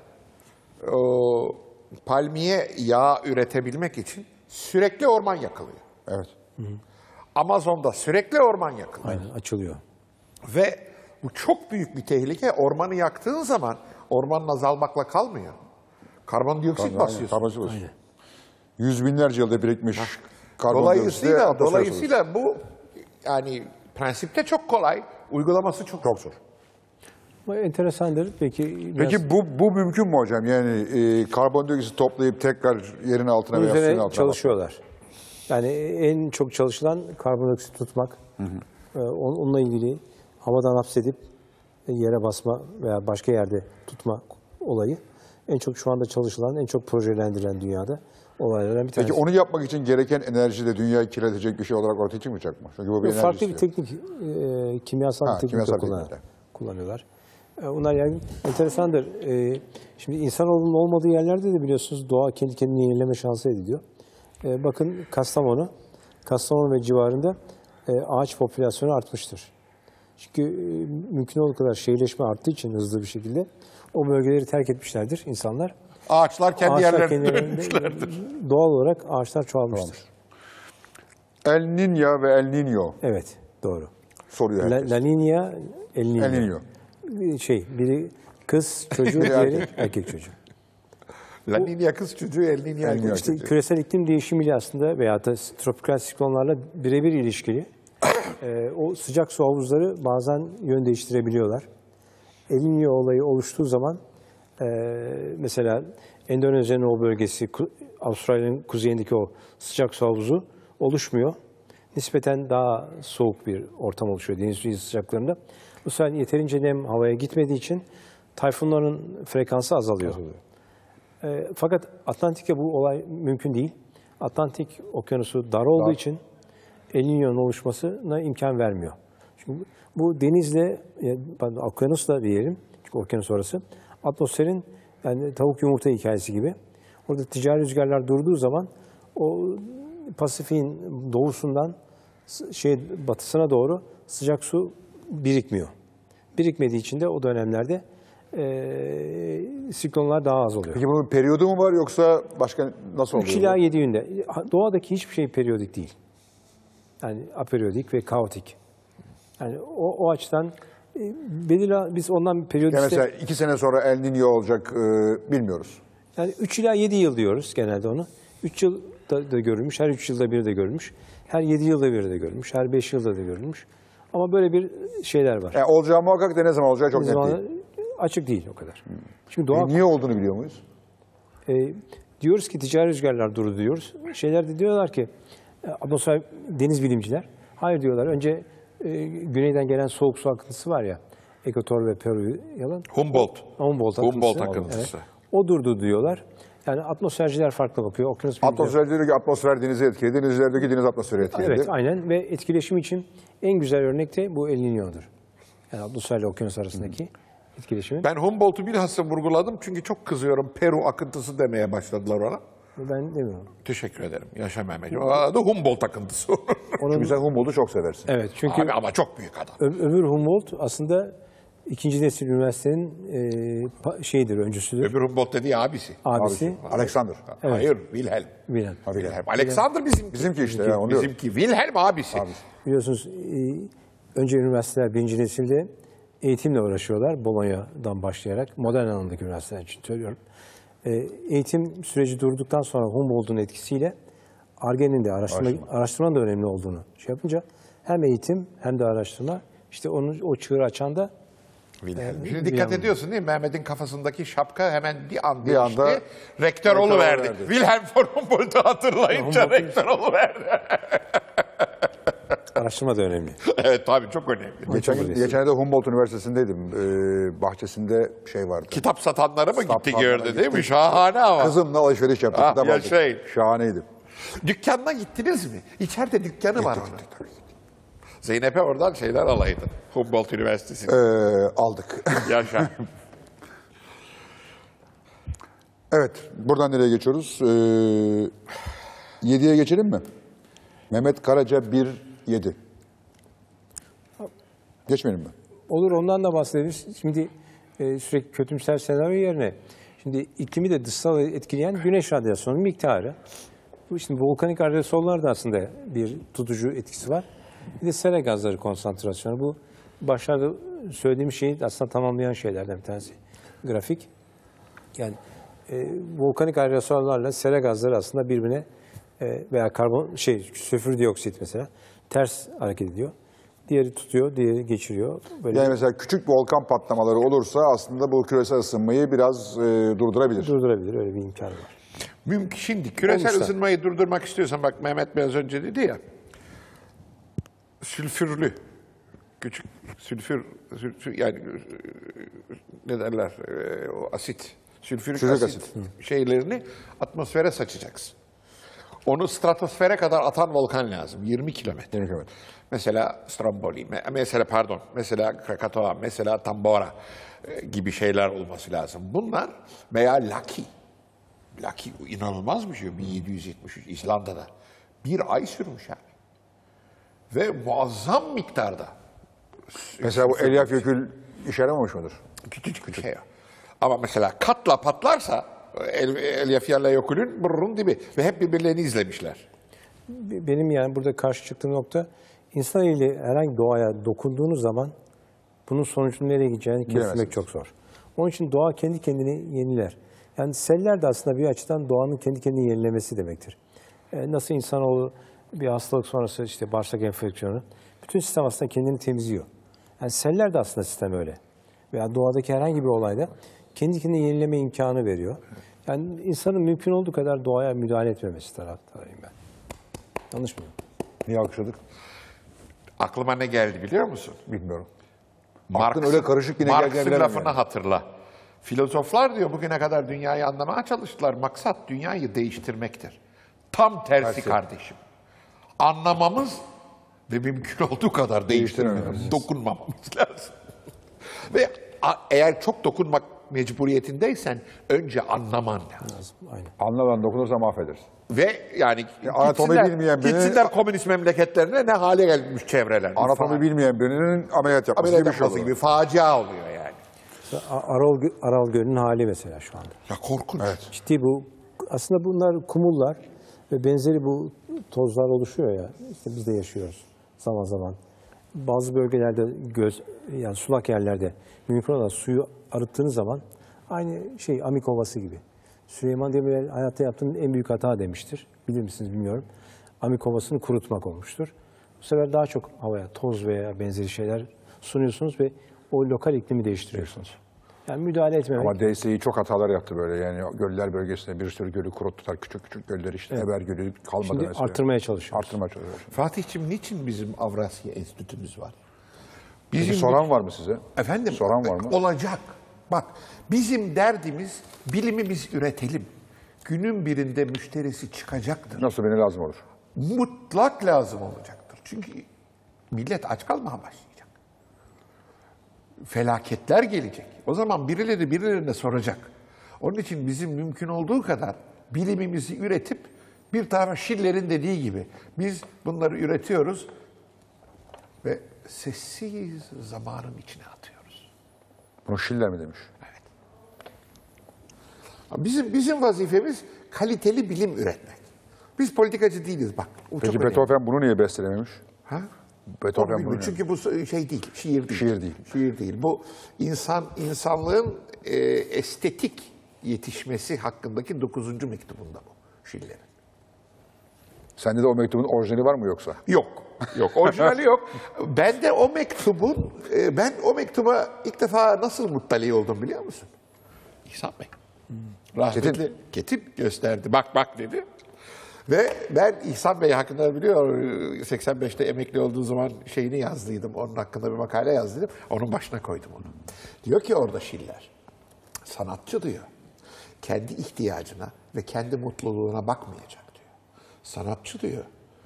palmiye yağı üretebilmek için sürekli orman yakılıyor. Evet. Amazon'da sürekli orman yakılıyor. Aynen, açılıyor. Ve bu çok büyük bir tehlike. Ormanı yaktığın zaman ormanın azalmakla kalmıyor. Karbondioksit basıyorsun. Karbondioksit basıyorsun. Yüz binlerce yılda birikmiş karbondioksit. Dolayısıyla bu yani prensipte çok kolay, uygulaması çok zor. Bu enteresandır. Peki Bu mümkün mü hocam? Yani karbondioksit toplayıp tekrar yerin altına veya suyun üzerine altına çalışıyorlar. Yani en çok çalışılan karbondioksit tutmak. Onunla ilgili havadan hapsedip yere basma veya başka yerde tutma olayı en çok şu anda çalışılan, en çok projelendirilen dünyada olaylardan bir tanesi. Peki onu yapmak için gereken enerji de dünyayı kirletecek bir şey olarak ortaya çıkmayacak mı? Çünkü bu bir enerji farklı bir istiyor. teknik, kimyasal bir teknik kimyasal kullanıyorlar. Bunlar yani enteresandır. Şimdi insanoğlunun olmadığı yerlerde de biliyorsunuz doğa kendi kendini yenileme şansı ediliyor. Bakın Kastamonu ve civarında ağaç popülasyonu artmıştır. Çünkü mümkün olduğu kadar şehirleşme arttığı için hızlı bir şekilde o bölgeleri terk etmişlerdir insanlar. Ağaçlar kendi Ağaçlar yerlerine kendilerinde dönmüşlerdir. doğal olarak ağaçlar çoğalmıştır. El Niño ve El Niño Evet, doğru. soruyor herkes. La Niña, El Niño. El Niño. Biri kız çocuğu, diğeri erkek çocuğu. La Niña kız çocuğu, El Niño erkek Niño. İşte çocuğu. küresel iklim değişimiyle aslında veya da tropikal siklonlarla birebir ilişkili. O sıcak su havuzları bazen yön değiştirebiliyorlar. El Niño olayı oluştuğu zaman mesela Endonezya'nın o bölgesi, Avustralya'nın kuzeyindeki o sıcak su havuzu oluşmuyor. Nispeten daha soğuk bir ortam oluşuyor deniz suyu sıcaklarında. Bu sefer yeterince nem havaya gitmediği için tayfunların frekansı azalıyor. Fakat Atlantik'te bu olay mümkün değil. Atlantik okyanusu dar olduğu için El Niño'nun oluşmasına imkan vermiyor. Çünkü bu denizle, okyanusla diyelim, çünkü okyanus orası, atmosferin yani tavuk yumurta hikayesi gibi. Orada ticari rüzgarlar durduğu zaman o Pasifik'in doğusundan batısına doğru sıcak su birikmiyor. Birikmediği için de o dönemlerde siklonlar daha az oluyor. Peki bunun periyodu mu var yoksa başka nasıl oluyor? 3 ila 7 günde. Doğadaki hiçbir şey periyodik değil. Yani aperiyodik ve kaotik. Yani o açıdan biz ondan periyodik... Yani mesela 2 sene sonra El Niño olacak bilmiyoruz. Yani 3 ila 7 yıl diyoruz genelde onu. 3 yıl da görülmüş, her 3 yılda bir de görülmüş. Her 7 yılda bir de görülmüş, her 5 yılda da görülmüş. Ama böyle bir şeyler var. Yani olacağı muhakkak da ne zaman olacağı çok net değil. Açık değil o kadar. Çünkü doğa Niye olduğunu biliyor muyuz? Diyoruz ki ticari rüzgarlar durdu diyoruz. Şeyler de diyorlar ki atmosfer deniz bilimciler. Hayır diyorlar. Önce güneyden gelen soğuk su akıntısı var ya. Ekvator ve Peru'yu yalan. Humboldt akıntısı. Evet. O durdu diyorlar. Yani atmosferciler farklı bakıyor. Atmosfer diyor ki atmosfer denizi etkiledi. Denizlerdeki deniz atmosferi etkiledi. Evet, aynen ve etkileşim için en güzel örnek de bu El Niño'dur. Yani atmosferle okyanus arasındaki etkileşimin. Ben Humboldt'u bilhassa vurguladım çünkü çok kızıyorum. Peru akıntısı demeye başladılar ona. Ben demiyorum. Teşekkür ederim. Yaşa Mehmetciğim. O adı Humboldt akıntısı. Çünkü sen Humboldt'u çok seversin. Evet, çünkü Ama çok büyük adam. öbür Humboldt aslında ikinci nesil üniversitenin öncüsüdür. Öbür Humboldt dediği abisi. Abisi. Alexander. Hayır, Wilhelm. Wilhelm. Alexander Bizimki işte. Ya, onu diyorum. bizimki. Wilhelm abisi. Biliyorsunuz önce üniversiteler birinci nesilde eğitimle uğraşıyorlar. Bologna'dan başlayarak modern anlamdaki üniversiteler için söylüyorum. Eğitim süreci durduktan sonra Humboldt'un etkisiyle Ar-Ge'nin de araştırmanın da önemli olduğunu yapınca hem eğitim hem de araştırma işte o çığırı açan da Wilhelm. Şimdi dikkat ediyorsun değil mi? Mehmet'in kafasındaki şapka hemen bir anda rektör rektör oluverdi. oluverdi. Wilhelm von Humboldt'u hatırlayınca rektör oluverdi. araştırma da önemli. Evet tabii çok önemli. Geçen de Humboldt Üniversitesi'ndeydim. Bahçesinde şey vardı. Kitap satanları mı gitti Satanlara gördü değil mi? gittim. Şahane ama. Kızımla alışveriş yaptık. Ah, kitap aldık. yaşayın. Şahaneydi. Dükkanına gittiniz mi? İçeride dükkanı var onun. Zeynep'e oradan şeyler alaydın. Humboldt Üniversitesi'nde. Aldık. Yaşa. Evet. Buradan nereye geçiyoruz? 7'ye geçelim mi? Mehmet Karaca 1-7. Geçmeyelim mi? Olur, ondan da bahsederiz. Şimdi sürekli kötümser senaryo yerine şimdi iklimi de dışsal etkileyen güneş radyasyonunun miktarı. Bu şimdi volkanik radyasyonlar da aslında bir tutucu etkisi var. Bir de sera gazları konsantrasyonu. Bu başlarda söylediğim şeyi aslında tamamlayan şeylerden bir tanesi. Grafik. Yani volkanik radyasyonlarla sera gazları aslında birbirine veya sülfür dioksit mesela ters hareket ediyor. Diğeri tutuyor, diğeri geçiriyor. Böyle Yani mesela küçük volkan patlamaları olursa aslında bu küresel ısınmayı biraz durdurabilir. durdurabilir, öyle bir imkanı var. Mümkün. Şimdi küresel Olmuşlar. ısınmayı durdurmak istiyorsan bak Mehmet biraz önce dedi ya. Sülfürlü. Küçük sülfür yani ne derler o asit. Sülfürik asit şeylerini atmosfere saçacaksın. Onu stratosfere kadar atan volkan lazım. 20 kilometre. 20 kilometre. Mesela Stromboli, mesela Krakatoa, mesela Tambora gibi şeyler olması lazım. Bunlar veya Laki. Laki inanılmaz bir şey. 1773 İzlanda'da. Bir ay sürmüş yani. Ve muazzam miktarda. Mesela bu Elyafjökull işe yaramamış mıdır? Küçük şey. Ama mesela katla patlarsa Elyafjökull'ün burnunun dibi. Ve hep birbirlerini izlemişler. Benim yani burada karşı çıktığım nokta, insan ile herhangi doğaya dokunduğunuz zaman bunun sonucunun nereye gideceğini kesmek çok zor. Onun için doğa kendi kendini yeniler. Yani seller de aslında bir açıdan doğanın kendi kendini yenilemesi demektir. Nasıl insanoğlu bir hastalık sonrası işte bağırsak enfeksiyonu, bütün sistem aslında kendini temizliyor. Yani seller de aslında sistem öyle. Veya doğadaki herhangi bir olayda kendi kendini yenileme imkanı veriyor. Yani insanın mümkün olduğu kadar doğaya müdahale etmemesi taraftarıyım ben. Yanlış mıyım? Niye alkışladık? Aklıma ne geldi biliyor musun? Bilmiyorum. Marx'ın öyle karışık yine geldiğini bilemem lafını yani. hatırla. Filozoflar diyor bugüne kadar dünyayı anlamaya çalıştılar. Maksat dünyayı değiştirmektir. Tam tersi kardeşim. Anlamamız ve mümkün olduğu kadar değiştirmemiz, dokunmamamız lazım. Ve eğer çok dokunmak mecburiyetindeysen önce anlaman lazım. Aynen. Anlamadan dokunursa mahvedersin. Ve yani anatomi bilmeyen birinin- gitsinler komünist memleketlerine ne hale gelmiş çevreler. Anatomi bilmeyen birinin ameliyat yapması Ameliyat gibi bir şey yapması olur. gibi facia oluyor yani. Aral Gölü'nün hali mesela şu anda. Ya korkunç. Ciddi bu. Aslında bunlar kumullar ve benzeri bu tozlar oluşuyor ya. İşte biz de yaşıyoruz zaman zaman. Bazı bölgelerde yani sulak yerlerde mümkün olan suyu arıttığınız zaman aynı şey Amik Ovası gibi. Süleyman Demirel hayatta yaptığının en büyük hata demiştir. Bilir misiniz bilmiyorum. Amik Ovası'nı kurutmak olmuştur. Bu sefer daha çok havaya toz veya benzeri şeyler sunuyorsunuz ve o lokal iklimi değiştiriyorsunuz. Yani müdahale etmemek. Ama DSİ çok hatalar yaptı böyle. Yani göller bölgesinde bir sürü gölü kuruttular. Küçük küçük gölleri işte. Eber Gölü kalmadı Şimdi mesela. arttırmaya çalışıyoruz. Arttırmaya çalışıyoruz. Fatih'ciğim niçin bizim Avrasya Enstitümüz var? Peki soran var mı size? Efendim? Soran var mı? Olacak. Bak bizim derdimiz bilimimiz üretelim. Günün birinde müşterisi çıkacaktır. Nasıl beni lazım olur? Mutlak lazım olacaktır. Çünkü millet aç kalmaya başlayacak. Felaketler gelecek. O zaman birileri birilerine soracak. Onun için bizim mümkün olduğu kadar bilimimizi üretip bir tarafa Schiller'in dediği gibi biz bunları üretiyoruz ve sessiz zamanın içine atıyoruz. Bunu Schiller mi demiş? Evet. Bizim vazifemiz kaliteli bilim üretmek. Biz politikacı değiliz bak. O Peki çok önemli. Beethoven bunu niye bestelememiş? Ha? Beethoven Bilmiyorum. bunu Çünkü bu şey değil, şiir değil. Şiir değil. Şiir değil. Bu insanlığın estetik yetişmesi hakkındaki 9. mektubunda bu Schiller'in. Sende de o mektubun orijinali var mı yoksa? Yok. Yok. Orijinali yok. Ben de o mektubun, ben o mektuba ilk defa nasıl muttali oldum biliyor musun? İhsan Bey. Rahmetli Ketip gösterdi. Bak bak dedi. Ve ben İhsan Bey hakkında biliyor, 85'te emekli olduğu zaman şeyini yazdıydım. Onun hakkında bir makale yazdıydım. Onun başına koydum onu. Diyor ki orada Schiller, sanatçı diyor, kendi ihtiyacına ve kendi mutluluğuna bakmayacak diyor. Sanatçı diyor,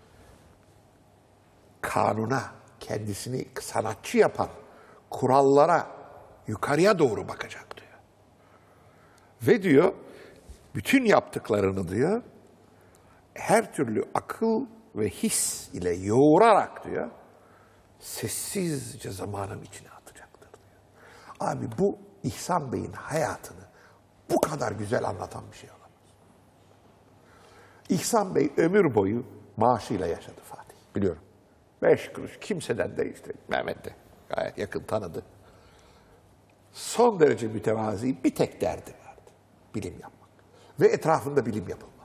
kanuna, kendisini sanatçı yapan kurallara, yukarıya doğru bakacak diyor. Ve diyor, bütün yaptıklarını diyor, her türlü akıl ve his ile yoğurarak diyor, sessizce zamanın içine atacaktır diyor. Abi bu İhsan Bey'in hayatını bu kadar güzel anlatan bir şey olamaz. İhsan Bey ömür boyu maaşıyla yaşadı Fatih. Biliyorum. 5 kuruş kimseden de işte Mehmet de gayet yakın tanıdı. Son derece mütevazi bir tek derdi vardı. Bilim yapmak. Ve etrafında bilim yapılmaz.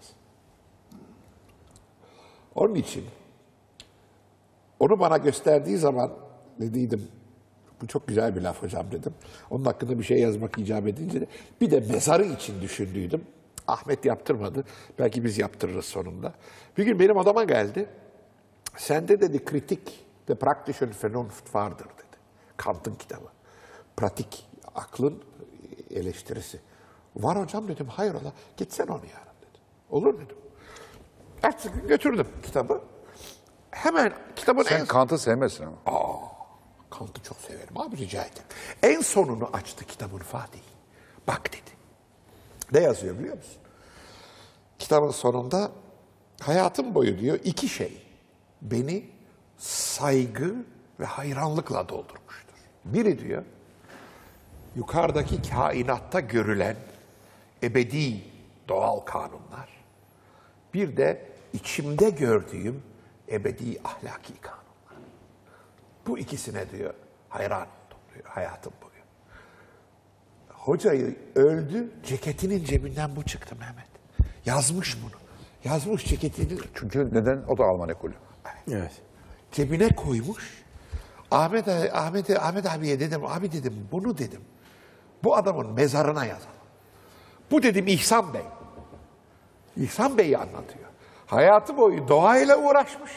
Onun için onu bana gösterdiği zaman dediydim, bu çok güzel bir laf hocam dedim. Onun hakkında bir şey yazmak icap edince de bir de mezarı için düşündüydüm. Ahmet yaptırmadı. Belki biz yaptırırız sonunda. Bir gün benim odama geldi. Sende dedi kritik de praktischen Vernunft vardır dedi. Kant'ın kitabı. Pratik, aklın eleştirisi. Var hocam dedim. Hayrola gitsen onu yarın dedi. Olur dedim. Ertesi gün götürdüm kitabı. Hemen kitabın Sen Kant'ı sevmezsin ama. Kant'ı çok severim abi rica ederim. En sonunu açtı kitabın Fatih. Bak dedi. Ne yazıyor biliyor musun? Kitabın sonunda hayatım boyu diyor 2 şey beni saygı ve hayranlıkla doldurmuştur. Biri diyor yukarıdaki kainatta görülen ebedi doğal kanunlar. Bir de içimde gördüğüm ebedi ahlaki kanunlar. Bu ikisine diyor hayran oldum diyor hayatım boyu. Hocayı öldü, ceketinin cebinden bu çıktı Mehmet. Yazmış bunu. Yazmış ceketini. Çünkü neden? O da Alman ekolü. Evet. Cebine koymuş. Ahmet abiye dedim, abi dedim bunu dedim. Bu adamın mezarına yazalım. Bu dedim İhsan Bey. İhsan Bey'i anlatıyor. Hayatı boyu doğayla uğraşmış.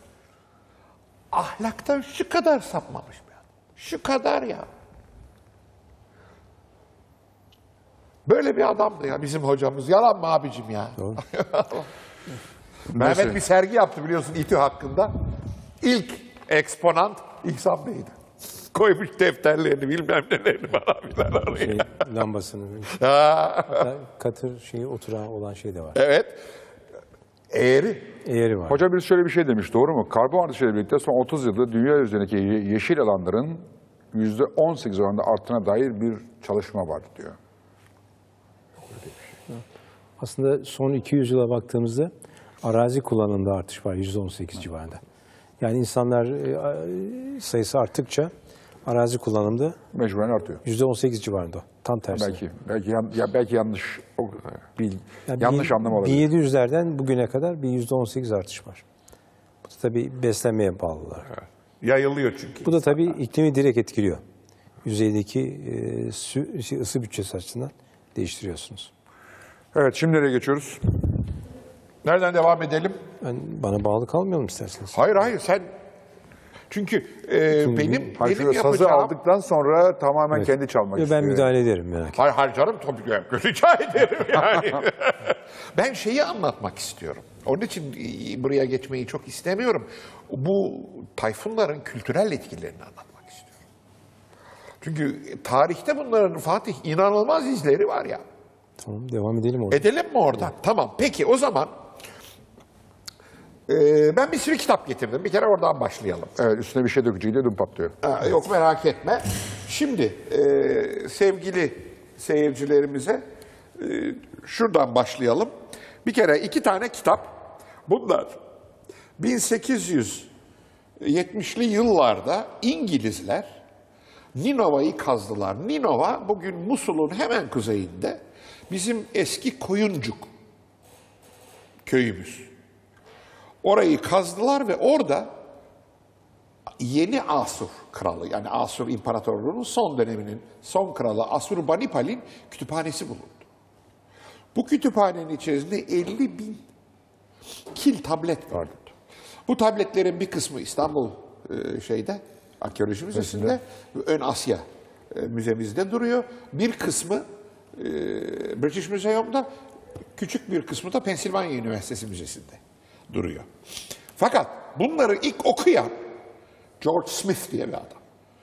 Ahlaktan şu kadar sapmamış bir adam. Şu kadar ya. Böyle bir adamdı ya bizim hocamız. Yalan mı abicim ya? Mehmet bir sergi yaptı biliyorsun İTÜ hakkında. İlk eksponant İhsan Bey'di. Koymuş defterlerini bilmem nelerini falan filan oraya. Lambasını. Katır şeyi oturağı olan şey de var. Evet. Eğri var. Hoca bir şöyle bir şey demiş, doğru mu? Karbon artışıyla birlikte son 30 yılda dünya üzerindeki yeşil alanların %18 oranında arttığına dair bir çalışma var diyor. Aslında son 200 yıla baktığımızda arazi kullanımında artış var %18 civarında. Yani insanlar sayısı arttıkça arazi kullanımda Mecburen artıyor. %18 civarında. Tam tersi. Belki yanlış yanlış anlam olabilir. 1700'lerden bugüne kadar bir %18 artış var. Bu da tabii beslenmeye bağlılar. Yayılıyor çünkü. Bu da tabii iklimi direkt etkiliyor. yüzeydeki ısı bütçesi açısından değiştiriyorsunuz. Evet, şimdi nereye geçiyoruz? Nereden devam edelim? Bana bağlı kalmayalım isterseniz. Hayır sen... Çünkü benim Sazı yapacağım... aldıktan sonra tamamen kendi çalmak istiyor. Ben müdahale ederim merak etmeyin. Hayır canım tabii ki rica ederim yani. Ben şeyi anlatmak istiyorum. Onun için buraya geçmeyi çok istemiyorum. Bu tayfunların kültürel etkilerini anlatmak istiyorum. Çünkü tarihte bunların Fatih inanılmaz izleri var ya. Tamam, devam edelim orada. Edelim mi oradan? Tamam. Peki o zaman ben bir sürü kitap getirdim. Bir kere oradan başlayalım. Evet, üstüne bir şey dökücüyle düm patlıyor. Yok merak etme. Şimdi sevgili seyircilerimize şuradan başlayalım. Bir kere 2 tane kitap. Bunlar 1870'li yıllarda İngilizler Ninova'yı kazdılar. Ninova bugün Musul'un hemen kuzeyinde bizim eski Koyuncuk köyümüz. Orayı kazdılar ve orada Yeni Asur kralı, yani Asur İmparatorluğu'nun son döneminin son kralı Assurbanipal'in kütüphanesi bulundu. Bu kütüphanenin içerisinde 50.000 kil tablet vardı. Bu tabletlerin bir kısmı İstanbul Arkeoloji Müzesi'nde, Ön Asya Müzemizde duruyor. Bir kısmı British Museum'da, küçük bir kısmı da Pensilvanya Üniversitesi Müzesi'nde duruyor. Fakat bunları ilk okuyan George Smith diye bir adam.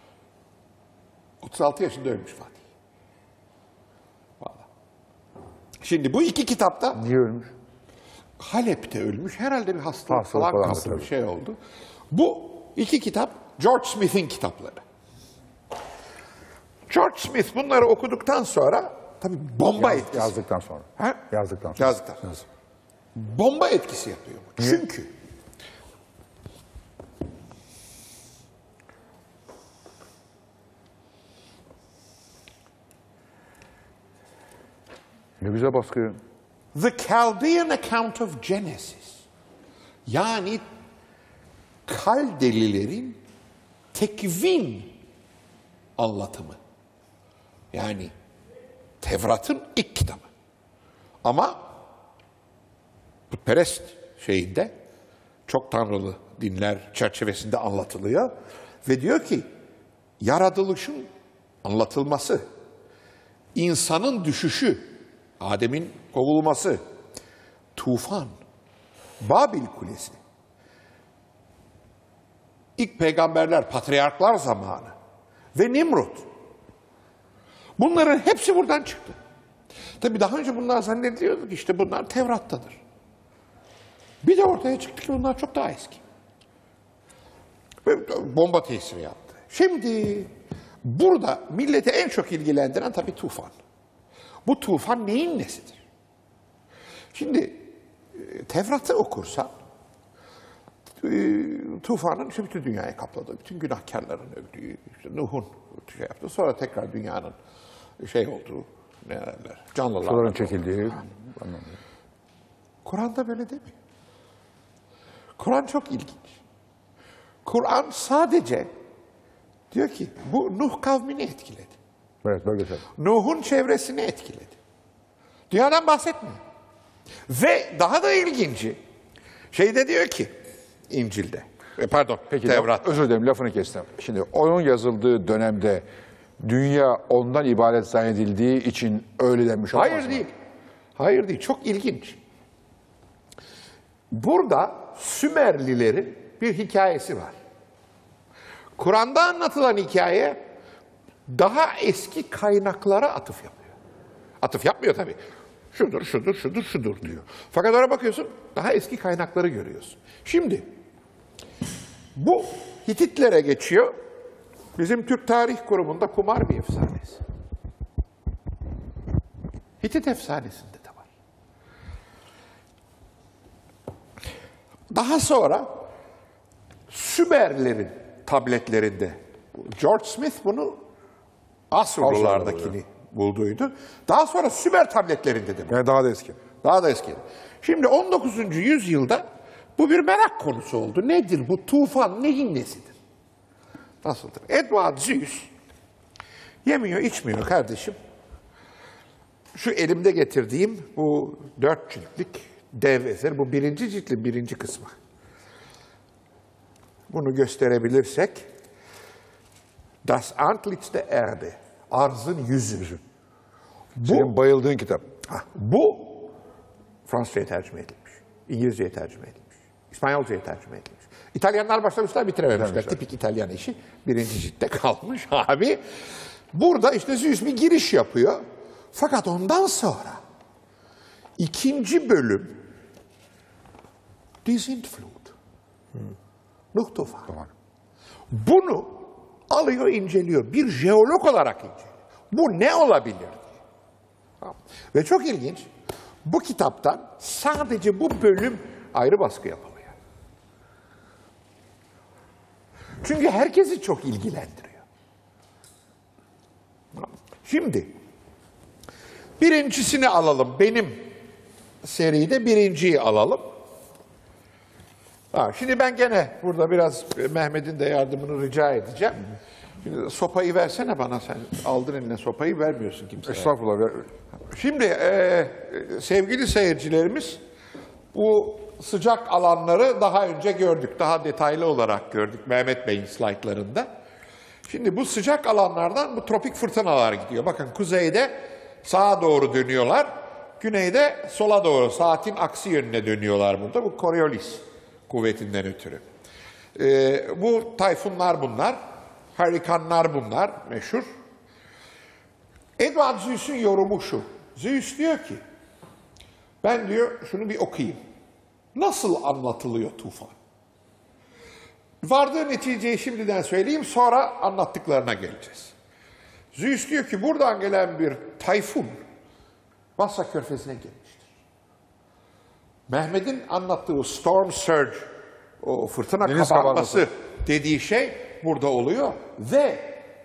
36 yaşında ölmüş Fatih. Vallahi. Şimdi bu 2 kitapta Niye ölmüş? Halep'te ölmüş. Herhalde bir hastalık Hastalık falan falan kaptı, tabii. bir şey oldu. Bu 2 kitap George Smith'in kitapları. George Smith bunları okuduktan sonra tabii bomba etkisi. Yazdıktan sonra. Ha? Yazdıktan sonra. Yazdıktan sonra. Bomba etkisi yapıyor bu. Çünkü Ne güzel baskı. The Chaldean Account of Genesis, yani Kaldelilerin tekvin anlatımı. Yani Tevrat'ın ilk kitabı. Ama putperest şeyinde, çok tanrılı dinler çerçevesinde anlatılıyor. Ve diyor ki, yaratılışın anlatılması, insanın düşüşü, Adem'in kovulması, tufan, Babil Kulesi, ilk peygamberler, patriarklar zamanı ve Nimrut. Bunların hepsi buradan çıktı. Tabii daha önce bunlar zannediliyorduk, işte bunlar Tevrat'tadır. Bir de ortaya çıktı ki bunlar çok daha eski. Ve bomba tesiri yaptı. Şimdi burada milleti en çok ilgilendiren tabii tufan. Bu tufan neyin nesidir? Şey Tevrat'ı okursan tufanın işte bütün dünyayı kapladığı, bütün günahkarların öldüğü, işte Nuh'un şey yaptı. Sonra tekrar dünyanın olduğu, ne derler, canlılar. Suların çekildiği. Kur'an'da böyle değil mi? Kur'an çok ilginç. Kur'an sadece diyor ki bu Nuh kavmini etkiledi. Evet, bölgesel. Nuh'un çevresini etkiledi. Dünyadan bahsetmiyor. Ve daha da ilginci, diyor ki İncil'de, Peki, Tevrat. özür dilerim, lafını kestim. Şimdi onun yazıldığı dönemde dünya ondan ibaret zannedildiği için öyle denmiş olmaz Hayır mı? değil. Hayır değil. Çok ilginç. Burada Sümerlilerin bir hikayesi var. Kur'an'da anlatılan hikaye daha eski kaynaklara atıf yapıyor. Atıf yapmıyor tabii. Şudur diyor. Fakat oraya bakıyorsun, daha eski kaynakları görüyorsun. Şimdi bu Hititlere geçiyor. Bizim Türk Tarih Kurumu'nda Kumar bir efsanesi. Hitit efsanesinde de var. Daha sonra Sümerlerin tabletlerinde, George Smith bunu Asurlulardakini bulduydu. Daha sonra Sümer tabletlerinde de bu. Yani daha da eski. Daha da eski. Şimdi 19. yüzyılda bu bir merak konusu oldu. Nedir bu tufan, neyin nesidir? Nasıldır? Edward Seuss Yemiyor, içmiyor kardeşim. Şu elimde getirdiğim bu 4 ciltlik dev eser, bu 1. ciltin 1. kısmı. Bunu gösterebilirsek, Das Antlitz der Erde, arzın yüzü. Senin bayıldığın kitap. Bu Fransızca'ya tercüme edilmiş, İngilizce'ye tercüme edilmiş, İspanyolca'ya tercüme edilmiş. İtalyanlar başlamışlar, bitirememişler. Tipik İtalyan işi. 1. ciltte kalmış abi. Burada işte Zeus bir giriş yapıyor. Fakat ondan sonra 2. bölüm Die Sintflut. Lufthansa. Tamam. Bunu alıyor, inceliyor. Bir jeolog olarak inceliyor. Bu ne olabilir diye. Tamam. Ve çok ilginç. Bu kitaptan sadece bu bölüm ayrı baskı yapılıyor. Çünkü herkesi çok ilgilendiriyor. Şimdi birincisini alalım. Benim seride 1.'yi alalım. Şimdi ben gene burada biraz Mehmet'in de yardımını rica edeceğim. Şimdi sopayı versene bana, sen aldın eline sopayı, vermiyorsun kimseye. Estağfurullah. Şimdi sevgili seyircilerimiz, bu sıcak alanları daha önce gördük. Daha detaylı olarak gördük Mehmet Bey'in slaytlarında. Şimdi bu sıcak alanlardan bu tropik fırtınalar gidiyor. Bakın kuzeyde sağa doğru dönüyorlar. Güneyde sola doğru, saatin aksi yönüne dönüyorlar burada. Bu Coriolis kuvvetinden ötürü. Bu tayfunlar bunlar. Harikanlar bunlar meşhur. Edward Zeus'un yorumu şu. Zeus diyor ki, ben diyor şunu bir okuyayım. Nasıl anlatılıyor tufan? Vardığı neticeyi şimdiden söyleyeyim, sonra anlattıklarına geleceğiz. Zeus diyor ki buradan gelen bir tayfun Basra Körfezi'ne gelmiştir. Mehmet'in anlattığı o storm surge, o fırtına Deniz kabarması dediği şey burada oluyor ve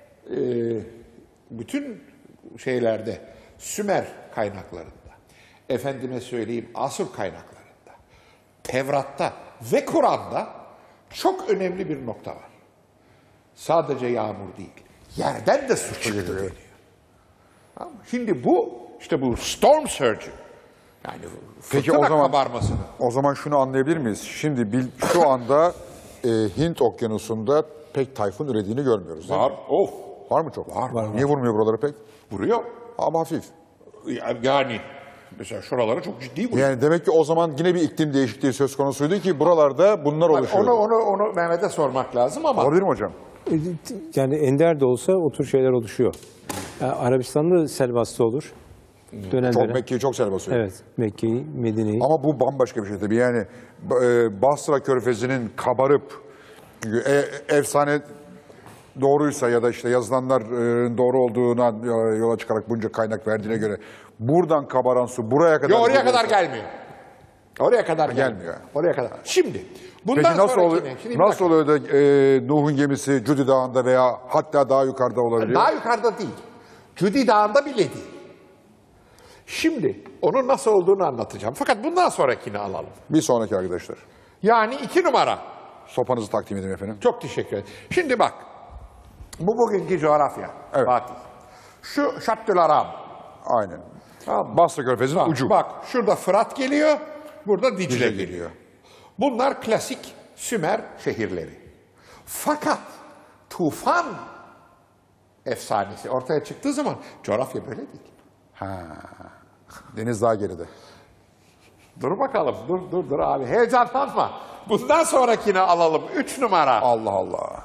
bütün şeylerde, Sümer kaynaklarında, efendime söyleyeyim Asur kaynaklarında, Tevrat'ta ve Kur'an'da çok önemli bir nokta var. Sadece yağmur değil, yerden de su çıktı deniyor. Tamam mı? Şimdi bu, işte bu storm surge, yani fırtına kabarmasını. O zaman şunu anlayabilir miyiz? Şimdi şu anda Hint Okyanusu'nda pek tayfun ürediğini görmüyoruz. Değil Var, mi? Var mı çok? Var. Niye vurmuyor buraları pek? Vuruyor. Ama hafif. Yani mesela şuralara çok ciddi vuruyor. Yani demek ki o zaman yine bir iklim değişikliği söz konusuydu ki buralarda bunlar oluşuyor. Onu Mehmet'e sormak lazım ama. Olabilir mi hocam? Yani ender de olsa o tür şeyler oluşuyor. Yani Arabistan'da sel bastı olur. Dönem Çok dönem. Mekke'yi çok sel basıyor. Evet, Mekke'yi, Medine'yi. Ama bu bambaşka bir şey tabii. Yani Basra Körfezi'nin kabarıp efsane doğruysa ya da işte yazılanların doğru olduğuna yola çıkarak bunca kaynak verdiğine göre buradan kabaran su buraya kadar... Yok, oraya kadar gelmiyor. Oraya kadar gelmiyor. Oraya kadar. Şimdi bundan Peki nasıl oluyor, nasıl oluyor da Nuh'un gemisi Cudi Dağı'nda veya hatta daha yukarıda olabiliyor? Daha yukarıda değil. Cudi Dağı'nda bile değil. Şimdi onun nasıl olduğunu anlatacağım. Fakat bundan sonrakini alalım. Bir sonraki arkadaşlar. Yani 2 numara. Sopanızı takdim edeyim efendim. Çok teşekkür ederim. Şimdi bak. Bu bugünkü coğrafya. Evet. Fatih. Şu Şattül-Aram. Aynen. Tamam. Basra Körfezi'nin ucu. Bak şurada Fırat geliyor. Burada Dicle geliyor. Bunlar klasik Sümer şehirleri. Fakat tufan efsanesi ortaya çıktığı zaman coğrafya böyle değil. Deniz daha geride. Dur bakalım, dur abi, heyecanlanma. Bundan sonrakini alalım, 3 numara. Allah Allah.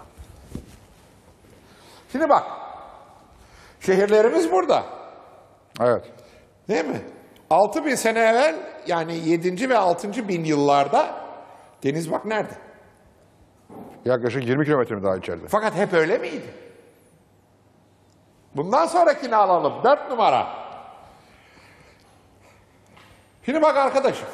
Şimdi bak, şehirlerimiz burada, Evet. değil mi? 6000 sene evvel, yani 7. ve 6. bin yıllarda deniz bak nerede? Yaklaşık 20 kilometre mi daha içeride? Fakat hep öyle miydi? Bundan sonrakini alalım, 4 numara. Şimdi bak arkadaşım,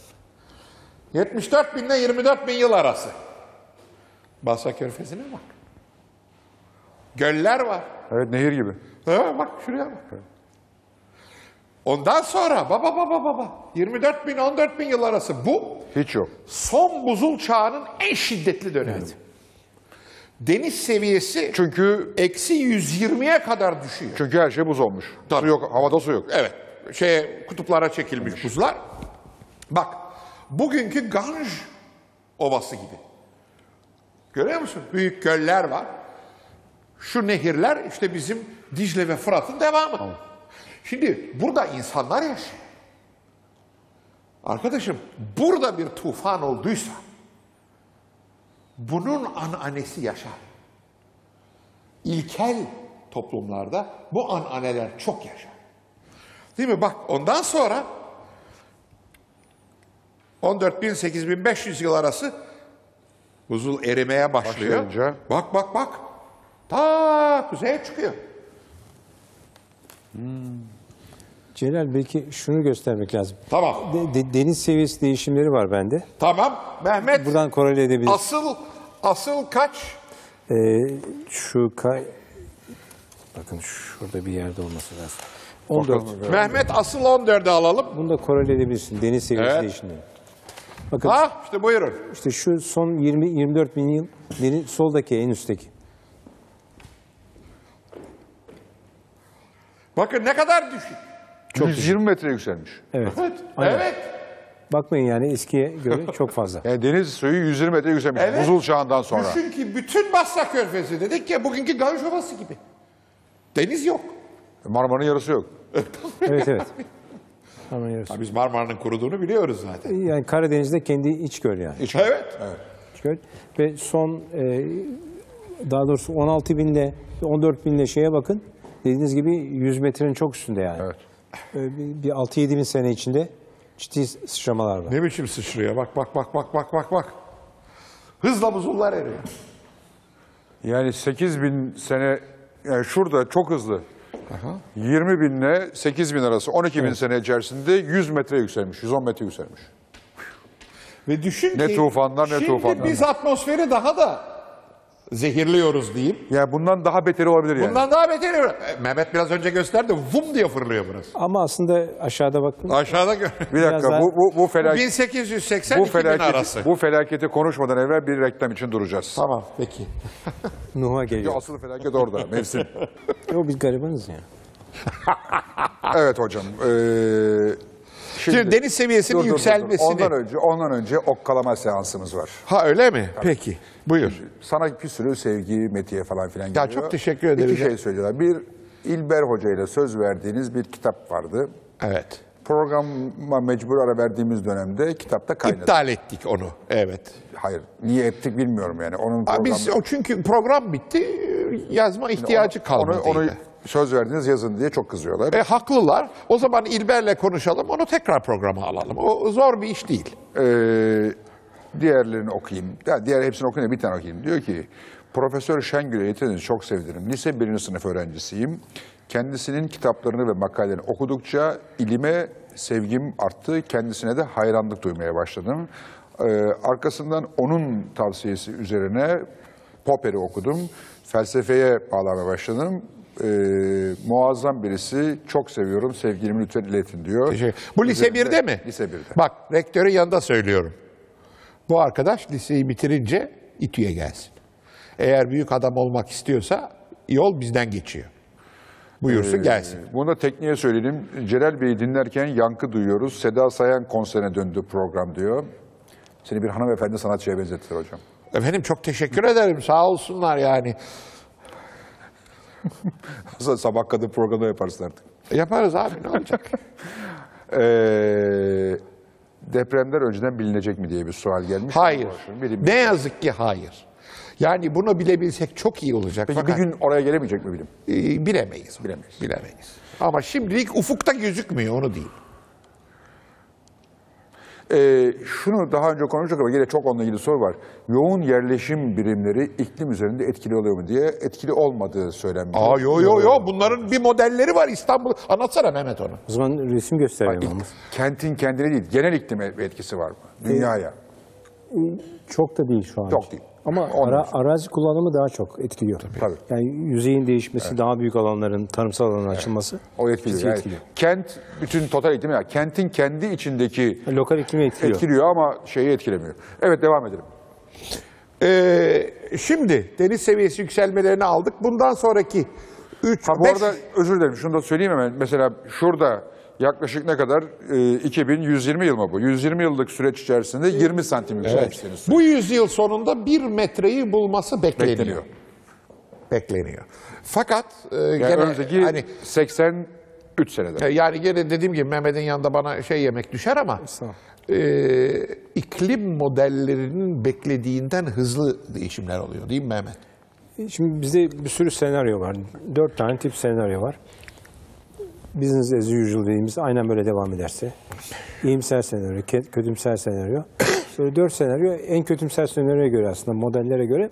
74 bin ile 24 bin yıl arası. Basra Körfezi'ne bak. Göller var. Evet, nehir gibi. Ha, bak şuraya bak. Ondan sonra baba 24 bin 14 bin yıl arası bu Hiç yok. son buzul çağının en şiddetli dönemi. Evet. Deniz seviyesi Çünkü eksi 120'ye kadar düşüyor. çünkü her şey buz olmuş. Su yok, havada su yok. Evet. Kutuplara çekilmiş buzlar. Bak, bugünkü Ganj Ovası gibi. Görüyor musun? Büyük göller var. Şu nehirler işte bizim Dicle ve Fırat'ın devamı. Şimdi burada insanlar yaşıyor. Arkadaşım, burada bir tufan olduysa bunun ananesi yaşar. İlkel toplumlarda bu ananeler çok yaşar. Değil mi? Bak, ondan sonra 14.000-8.500 yıl arası buzul erimeye başlıyor. Başlayınca. Bak. Ta kuzeye çıkıyor. Celal, belki şunu göstermek lazım. Tamam. Deniz seviyesi değişimleri var bende. Tamam. Mehmet, Buradan korele edebiliriz. asıl kaç? Bakın şurada bir yerde olması lazım. 14. Mehmet, asıl 14'ü alalım. Bunu da korele edebilirsin. Deniz seviyesi Evet. değişimleri. Bakın İşte buyurun. işte şu son 20-24 bin yıl soldaki en üstteki. Bakın ne kadar düşük. 120 metre yükselmiş. Evet. Evet. Aynen. Bakmayın yani eskiye göre çok fazla. Yani deniz suyu 120 metre yükselmiş. Evet. Buzul çağından sonra. Düşün ki bütün Basra Körfezi dedik ya bugünkü Ganj Ovası gibi. Deniz yok. Marmara'nın yarısı yok. Evet. Hemen yarısı. Biz Marmara'nın kuruduğunu biliyoruz zaten. Yani Karadeniz'de kendi iç göl yani. Evet. İç göl. Ve son daha doğrusu 16 binle 14 binle şeye bakın. Dediğiniz gibi 100 metrenin çok üstünde yani. Evet. Bir 6-7 bin sene içinde ciddi sıçramalar var. Ne biçim sıçrıyor? Bak. Hızla buzullar eriyor. Yani 8 bin sene, yani şurada çok hızlı. 20 binle 8 bin arası 12 bin sene içerisinde 100 metre yükselmiş, 110 metre yükselmiş. Ve düşün Ne ki tufanlar, ne şimdi tufanlar. biz atmosferi daha da zehirliyoruz diyeyim. Yani bundan daha beteri olabilir yani. Bundan daha beteri. Mehmet biraz önce gösterdi. Vum diye fırlıyor burası. Ama aslında aşağıda bakın. Aşağıda Bir dakika, Biraz daha- bu felaket. 1880 2000 arası. Bu felaketi konuşmadan evvel bir reklam için duracağız. Tamam peki. Nuh'a geliyor. Asıl felaket orada, mevsim. O biz garibanız ya. Evet hocam. Şimdi deniz seviyesinin dur. yükselmesini. Ondan önce okkalama seansımız var. Ha öyle mi? Peki. Buyur. Sana bir sürü sevgi, metiye falan filan Ya geliyor. çok teşekkür ederim. İki şey söylüyorlar. Bir, İlber Hoca ile söz verdiğiniz bir kitap vardı. Evet. Programa mecbur ara verdiğimiz dönemde kitapta kaynadı. İptal ettik onu. Evet. Hayır, niye ettik bilmiyorum yani. Onun Ha, biz o çünkü program bitti. Yazma ihtiyacı kalmadı. Onu söz verdiniz yazın diye çok kızıyorlar. Haklılar. O zaman İlber'le konuşalım. Onu tekrar programa alalım. O zor bir iş değil. Diğerlerini okuyayım. Ya diğer hepsini okuyayım, bir tane okuyayım. Diyor ki, Profesör Şengül'e eğitiminizi çok sevdirim. Lise 1. sınıf öğrencisiyim. Kendisinin kitaplarını ve makalelerini okudukça ilime sevgim arttı. Kendisine de hayranlık duymaya başladım. Arkasından onun tavsiyesi üzerine Popper'i okudum. Felsefeye bağlamaya başladım. Muazzam birisi, çok seviyorum, sevgilimi lütfen iletin diyor. Bu lise 1'de mi? Lise 1'de. Bak rektörün yanında söylüyorum. Bu arkadaş liseyi bitirince İTÜ'ye gelsin. Eğer büyük adam olmak istiyorsa yol bizden geçiyor. Buyursun gelsin. Bunu da tekniğe söyleyelim. Celal Bey'i dinlerken yankı duyuyoruz. Seda Sayan konserine döndü program diyor. Seni bir hanımefendi sanatçıya benzettiler hocam. Efendim çok teşekkür ederim. Sağ olsunlar yani. Sabah kadın programda yaparsın artık. Yaparız abi ne olacak? Depremler önceden bilinecek mi diye bir sual gelmiş. Hayır. Bilim. Ne yazık ki hayır. Yani bunu bilebilsek çok iyi olacak. Peki Fakat bir gün oraya gelemeyecek mi bilim? bilemeyiz. Bilemeyiz. Ama şimdilik ufukta gözükmüyor onu diyeyim. Şunu daha önce konuştuk ama yine çok onunla ilgili soru var. Yoğun yerleşim birimleri iklim üzerinde etkili oluyor mu diye, etkili olmadığı söylenmiyor. Yo. Bunların bir modelleri var İstanbul. Anlatsana Mehmet onu. O zaman resim gösterelim ama. Kentin kendine değil, genel iklime bir etkisi var mı? Dünyaya. Çok da değil şu an. Çok değil. Ama arazi kullanımı daha çok etkiliyor. Tabii. Yani yüzeyin değişmesi, daha büyük alanların, tarımsal alanın açılması. O etkiliyor. bizi Yani etkiliyor. kent, bütün total iklimi, yani kentin kendi içindeki Lokal iklimi etkiliyor. etkiliyor ama şeyi etkilemiyor. Evet, devam edelim. Şimdi deniz seviyesi yükselmelerini aldık. Bundan sonraki 3, Ha, bu 5... arada özür dilerim, şunu da söyleyeyim hemen. Mesela şurada yaklaşık ne kadar? 2120 yıl mı bu? 120 yıllık süreç içerisinde 20 santim yükselmiş deniz suyu. Bu yüzyıl sonunda 1 metreyi bulması bekleniyor. Bekleniyor. Fakat Yani gene önümüzdeki hani 83 senede. yani gene dediğim gibi Mehmet'in yanında bana şey yemek düşer ama iklim modellerinin beklediğinden hızlı değişimler oluyor değil mi Mehmet? Şimdi bizde bir sürü senaryo var. 4 tane tip senaryo var. Business as usual dediğimiz aynen böyle devam ederse. İyimser senaryo, kötümser senaryo. Sonra 4 senaryo en kötümser senaryoya göre aslında modellere göre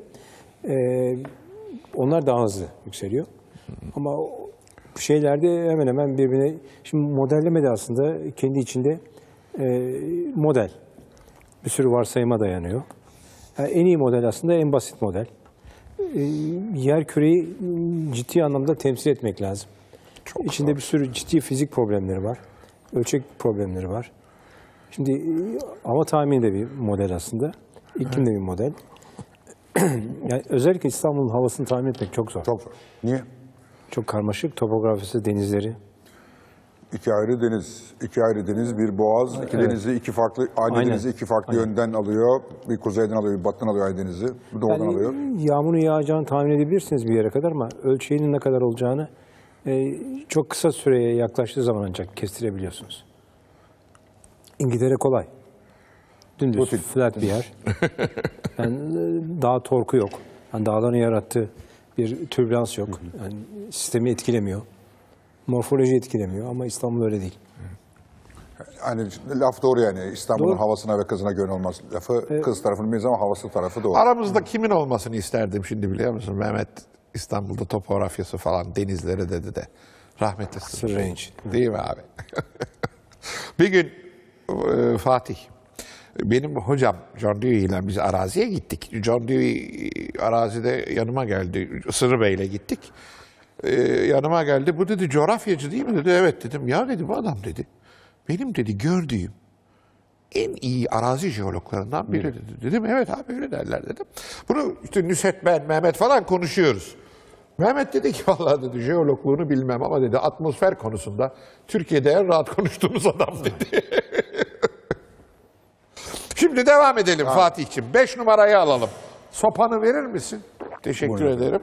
onlar daha hızlı yükseliyor. Ama o şeylerde hemen hemen birbirine... Şimdi modelleme de aslında kendi içinde model. Bir sürü varsayıma dayanıyor. Yani en iyi model aslında en basit model. Yer küreyi ciddi anlamda temsil etmek lazım. İçinde bir sürü ciddi fizik problemleri var. Ölçek problemleri var. Şimdi hava tahmini de bir model aslında. İklim de bir model. Yani özellikle İstanbul'un havasını tahmin etmek çok zor. Çok zor. Niye? Çok karmaşık. Topografisi, denizleri. İki ayrı deniz, bir boğaz, iki denizi iki farklı, aynı Aynen. denizi iki farklı yönden alıyor. Bir kuzeyden alıyor, bir batıdan alıyor aynı denizi, bir doğudan alıyor. Yağmurun yağacağını tahmin edebilirsiniz bir yere kadar ama ölçeğinin ne kadar olacağını çok kısa süreye yaklaştığı zaman ancak kestirebiliyorsunuz. İngiltere kolay. Dümdüz, Rutin. flat bir yer. Yani dağ torku yok. Yani dağların yarattığı bir türbülans yok. Yani sistemi etkilemiyor. Morfoloji etkilemiyor ama İstanbul öyle değil. Hani laf doğru yani, İstanbul'un Doğru. havasına ve kızına göre olmaz lafı. Kız tarafının bilmeyiz ama havası tarafı doğru. Aramızda kimin olmasını isterdim şimdi biliyor musun? Mehmet İstanbul'da topografyası falan denizleri dedi de rahmetli Sırrı için. değil mi abi? Bir gün Fatih, benim hocam John Dewey ile biz araziye gittik. John Dewey arazide yanıma geldi. Sırrı Bey'le gittik. Yanıma geldi. Bu dedi coğrafyacı değil mi dedi. Evet dedim. Ya dedi bu adam dedi. Benim dedi gördüğüm en iyi arazi jeologlarından biri dedi. Dedim evet abi öyle derler dedim. Bunu işte Nusret, ben, Mehmet falan konuşuyoruz. Mehmet dedi ki vallahi dedi jeologluğunu bilmem ama dedi atmosfer konusunda Türkiye'de en rahat konuştuğumuz adam dedi. Şimdi devam edelim Fatih'ciğim. 5 numarayı alalım. Sopanı verir misin? Teşekkür ederim.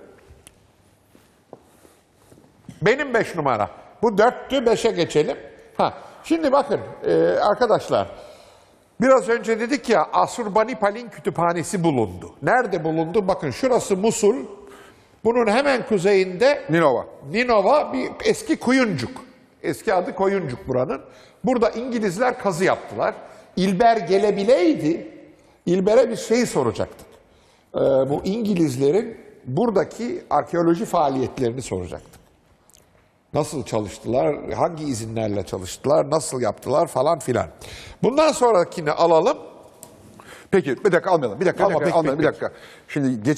Benim 5 numara. Bu 4'tü 5'e geçelim. Şimdi bakın arkadaşlar. Biraz önce dedik ya Asurbanipal'in kütüphanesi bulundu. Nerede bulundu? Bakın şurası Musul. Bunun hemen kuzeyinde Ninova bir eski Koyuncuk. Eski adı Koyuncuk buranın. Burada İngilizler kazı yaptılar. İlber gelebileydi, İlber'e bir şey soracaktık. Bu İngilizlerin buradaki arkeoloji faaliyetlerini soracaktık. Nasıl çalıştılar, hangi izinlerle çalıştılar, nasıl yaptılar falan filan. Bundan sonrakini alalım. Peki bir dakika almayalım. Bir dakika. Şimdi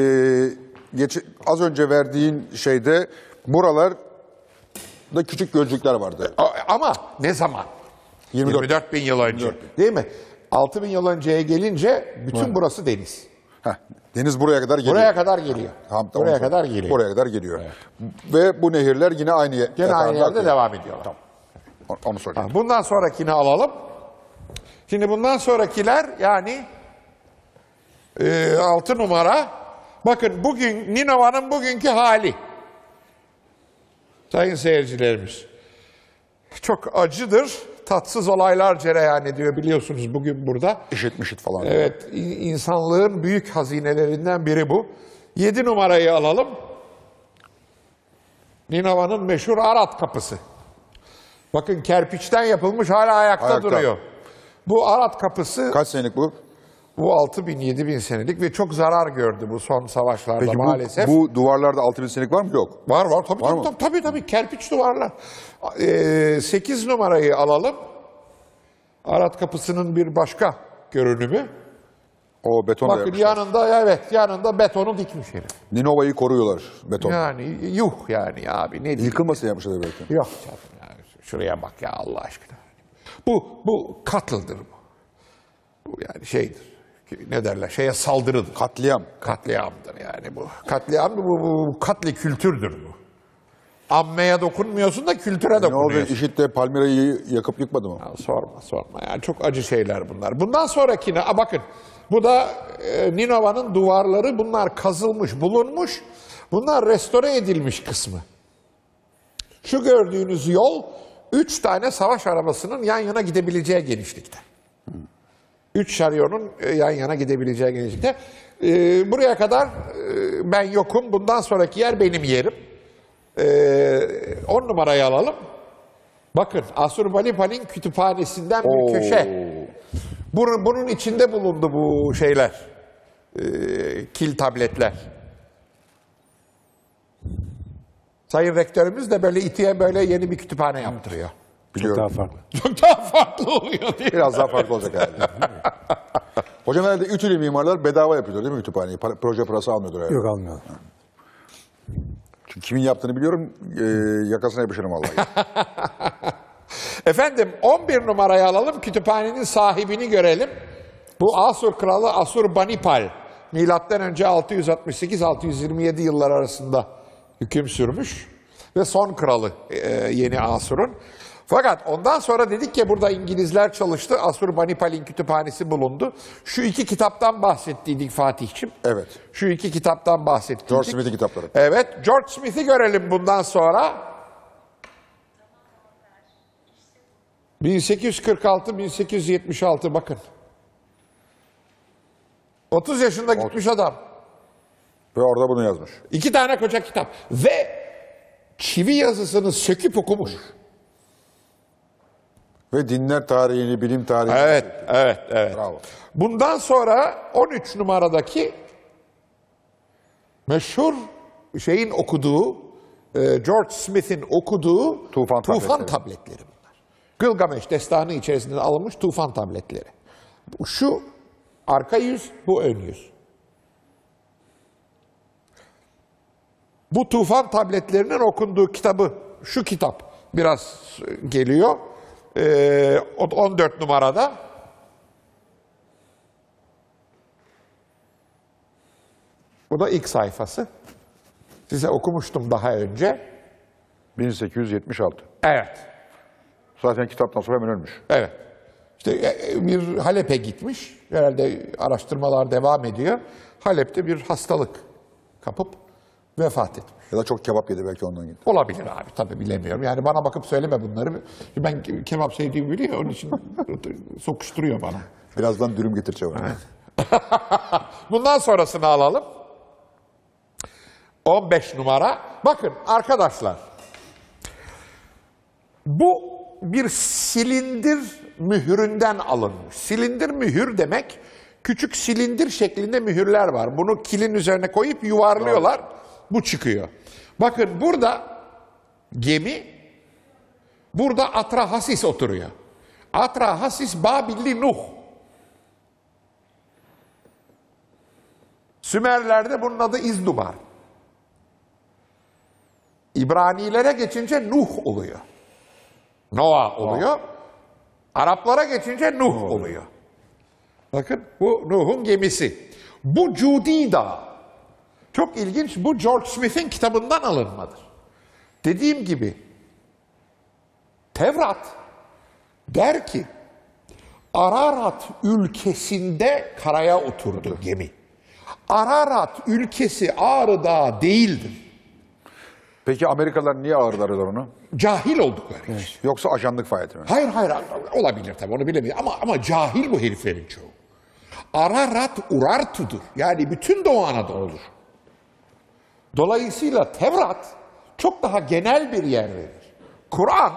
az önce verdiğin şeyde buralarda küçük gölcükler vardı. Ama ne zaman? 24 bin yıl önce. Değil mi? 6 bin yıl önceye gelince bütün burası deniz. Deniz buraya kadar geliyor. Buraya kadar geliyor. Tamam, Buraya kadar geliyor. Buraya kadar geliyor. Evet. Ve bu nehirler yine aynı yerde devam ediyorlar. Tamam. Onu soracağım. Bundan sonrakini alalım. Şimdi bundan sonrakiler yani 6 numara. Bakın bugün Ninova'nın bugünkü hali. Sayın seyircilerimiz. Çok acıdır. Tatsız olaylar cereyan ediyor biliyorsunuz bugün burada. İşit falan. Evet, insanlığın büyük hazinelerinden biri bu. 7 numarayı alalım. Ninova'nın meşhur Arat Kapısı. Bakın kerpiçten yapılmış hala ayakta duruyor. Bu Arat Kapısı... Kaç senelik bu? Bu 6.000-7.000 senelik ve çok zarar gördü bu son savaşlarda maalesef. Bu duvarlarda 6.000 senelik var mı? Yok. Var tabii kerpiç duvarlar. 8 numarayı alalım. Arat Kapısı'nın bir başka görünümü. O beton bakın yanında betonu dikmiş herif. Ninova'yı koruyorlar beton. Yani yuh yani abi ne diyeyim. Yıkılmasın yapmışlar belki. Yok canım ya. Şuraya bak ya Allah aşkına. Bu katıldır bu. Bu yani şeydir. ne derler, şeye saldırıdır. Katliam. Katliamdır yani bu. Katliam bu katli kültürdür bu. Ammeye dokunmuyorsun da kültüre Ne oldu? dokunuyorsun. IŞİD'de Palmira'yı yakıp yıkmadı mı? Ya sorma. Yani çok acı şeyler bunlar. Bundan sonrakine bakın. Bu da Ninova'nın duvarları, bunlar kazılmış, bulunmuş. Bunlar restore edilmiş kısmı. Şu gördüğünüz yol 3 tane savaş arabasının yan yana gidebileceği genişlikte. 3 şaryonun yan yana gidebileceği genişlikte. Buraya kadar ben yokum. Bundan sonraki yer benim yerim. 10 numarayı alalım. Bakın Asurbanipal'in kütüphanesinden bir köşe. Bunun içinde bulundu bu şeyler. Kil tabletler. Sayın Rektörümüz de böyle İTÜ'ye böyle yeni bir kütüphane yaptırıyor. Çok daha farklı. Çok daha farklı oluyor değil mi? Biraz daha farklı olacak herhalde. Hocam herhalde İTÜ'lü mimarlar bedava yapıyorlar değil mi kütüphaneyi? Proje parası almıyordur herhalde. Yok, almıyor. Çünkü kimin yaptığını biliyorum. Yakasına yapışırım vallahi. Efendim 11 numarayı alalım, kütüphanenin sahibini görelim. Bu Asur kralı Asurbanipal. Milattan önce 668-627 yıllar arasında hüküm sürmüş. Ve son kralı yeni Asur'un. Fakat ondan sonra dedik ki burada İngilizler çalıştı. Asurbanipal'in kütüphanesi bulundu. Şu iki kitaptan bahsettiydik Fatih'ciğim. Evet. Şu iki kitaptan bahsettiydik. George Smith'in kitapları. Evet. George Smith'i görelim bundan sonra. 1846-1876 bakın. 30 yaşında gitmiş adam. Ve orada bunu yazmış. 2 tane koca kitap. Ve çivi yazısını söküp okumuş. Ve dinler tarihini, bilim tarihini. Evet. Bravo. Bundan sonra 13 numaradaki meşhur şeyin okuduğu, George Smith'in okuduğu Tufan tabletleri bunlar. Gılgameş destanı içerisinde alınmış tufan tabletleri. Şu arka yüz, bu ön yüz. Bu tufan tabletlerinin okunduğu kitabı, şu kitap biraz geliyor. 14 numarada. Bu da ilk sayfası. Size okumuştum daha önce. 1876. Evet. Zaten kitaptan sonra hemen ölmüş. Evet. İşte bir Halep'e gitmiş. Herhalde araştırmalar devam ediyor. Halep'te bir hastalık kapıp vefat etmiş. Ya da çok kebap yedi belki ondan gitti. Olabilir abi, tabii bilemiyorum. Yani bana bakıp söyleme bunları. Ben kebap sevdiğimi biliyor, onun için sokuşturuyor bana. Birazdan dürüm getireceğim ona. Bundan sonrasını alalım. 15 numara. Bakın arkadaşlar. Bu bir silindir mühüründen alınmış. Silindir mühür demek, küçük silindir şeklinde mühürler var. Bunu kilin üzerine koyup yuvarlıyorlar. Bu çıkıyor. Bakın burada gemi, burada Atrahasis oturuyor. Atrahasis Babilli Nuh. Sümerlerde bunun adı İzdubar. İbranilere geçince Nuh oluyor. Noah oluyor. Araplara geçince Nuh oluyor. Bakın bu Nuh'un gemisi. Bu Cudi Dağı. Çok ilginç, bu George Smith'in kitabından alınmadır. Dediğim gibi Tevrat der ki Ararat ülkesinde karaya oturdu gemi. Ararat ülkesi Ağrı Dağı değildir. Peki Amerikalılar niye ağırlarlar onu? Cahil oldukları için. Yoksa ajanlık faaliyeti mi? Hayır olabilir tabii, onu bilemiyorum ama cahil bu heriflerin çoğu. Ararat Urartu'dur. Yani bütün Doğu Anadolu'dur. Dolayısıyla Tevrat çok daha genel bir yer verir. Kur'an,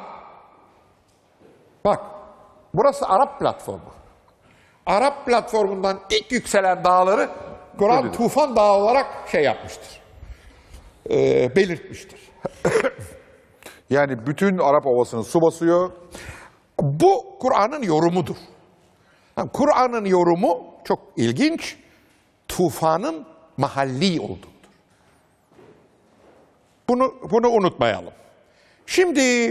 bak burası Arap platformu. Arap platformundan ilk yükselen dağları Kur'an Tufan Dağı olarak şey yapmıştır. Belirtmiştir. Yani bütün Arap Ovası'nı su basıyor. Bu Kur'an'ın yorumudur. Kur'an'ın yorumu çok ilginç. Tufanın mahalli olduğudur. Bunu unutmayalım. Şimdi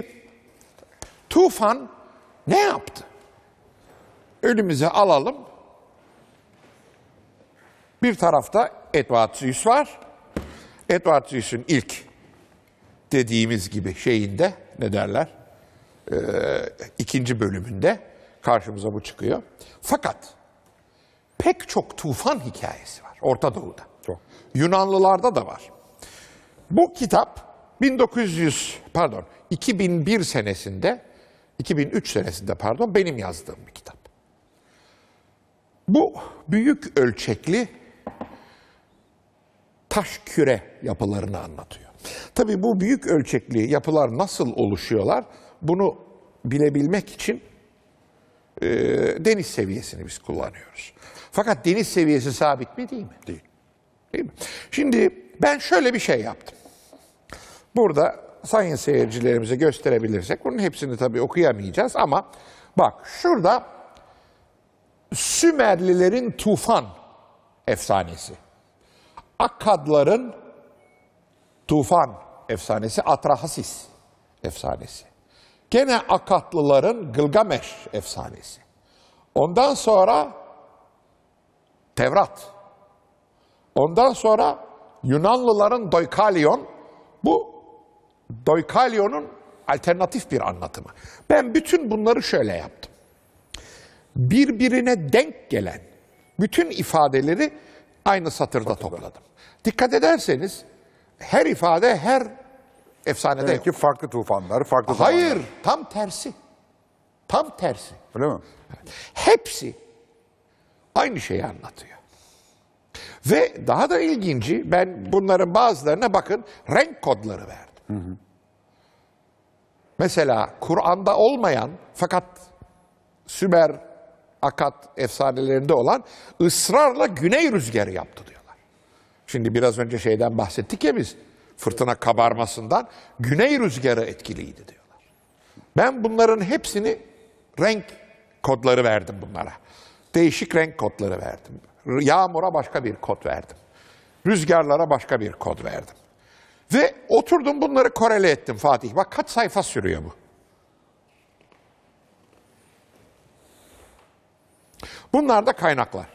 Tufan ne yaptı? Önümüze alalım. Bir tarafta Edward Suess var. Edward Suess'in ilk dediğimiz gibi şeyinde ne derler? İkinci bölümünde karşımıza bu çıkıyor. Fakat pek çok tufan hikayesi var Orta Doğu'da. Çok. Yunanlılarda da var. Bu kitap 2001 senesinde 2003 senesinde pardon benim yazdığım bir kitap. Bu büyük ölçekli taş küre yapılarını anlatıyor. Tabii bu büyük ölçekli yapılar nasıl oluşuyorlar? Bunu bilebilmek için deniz seviyesini biz kullanıyoruz. Fakat deniz seviyesi sabit mi değil mi? Değil. Değil mi? Şimdi ben şöyle bir şey yaptım. Burada sayın seyircilerimize gösterebilirsek, bunun hepsini tabii okuyamayacağız ama bak şurada Sümerlilerin tufan efsanesi. Akkadların tufan efsanesi, Atrahasis efsanesi. Gene Akatlıların Gılgameş efsanesi. Ondan sonra Tevrat. Ondan sonra Yunanlıların Deucalion. Bu Deucalion'un alternatif bir anlatımı. Ben bütün bunları şöyle yaptım. Birbirine denk gelen bütün ifadeleri aynı satırda topladım. Dikkat ederseniz her ifade her efsanede Demek ki yok. farklı tufanlar, farklı Hayır, zamanlar. tam tersi. Tam tersi. Öyle mi? Hepsi aynı şeyi anlatıyor. Ve daha da ilginci, ben bunların bazılarına bakın renk kodları verdim. Mesela Kur'an'da olmayan fakat Sümer, Akad efsanelerinde olan ısrarla güney rüzgarı yaptı diyorlar. Şimdi biraz önce şeyden bahsettik ya biz, fırtına kabarmasından güney rüzgarı etkiliydi diyorlar. Ben bunların hepsini renk kodları verdim bunlara. Değişik renk kodları verdim. Yağmura başka bir kod verdim. Rüzgarlara başka bir kod verdim. Ve oturdum bunları korele ettim Fatih. Bak kaç sayfa sürüyor bu. Bunlar da kaynaklar.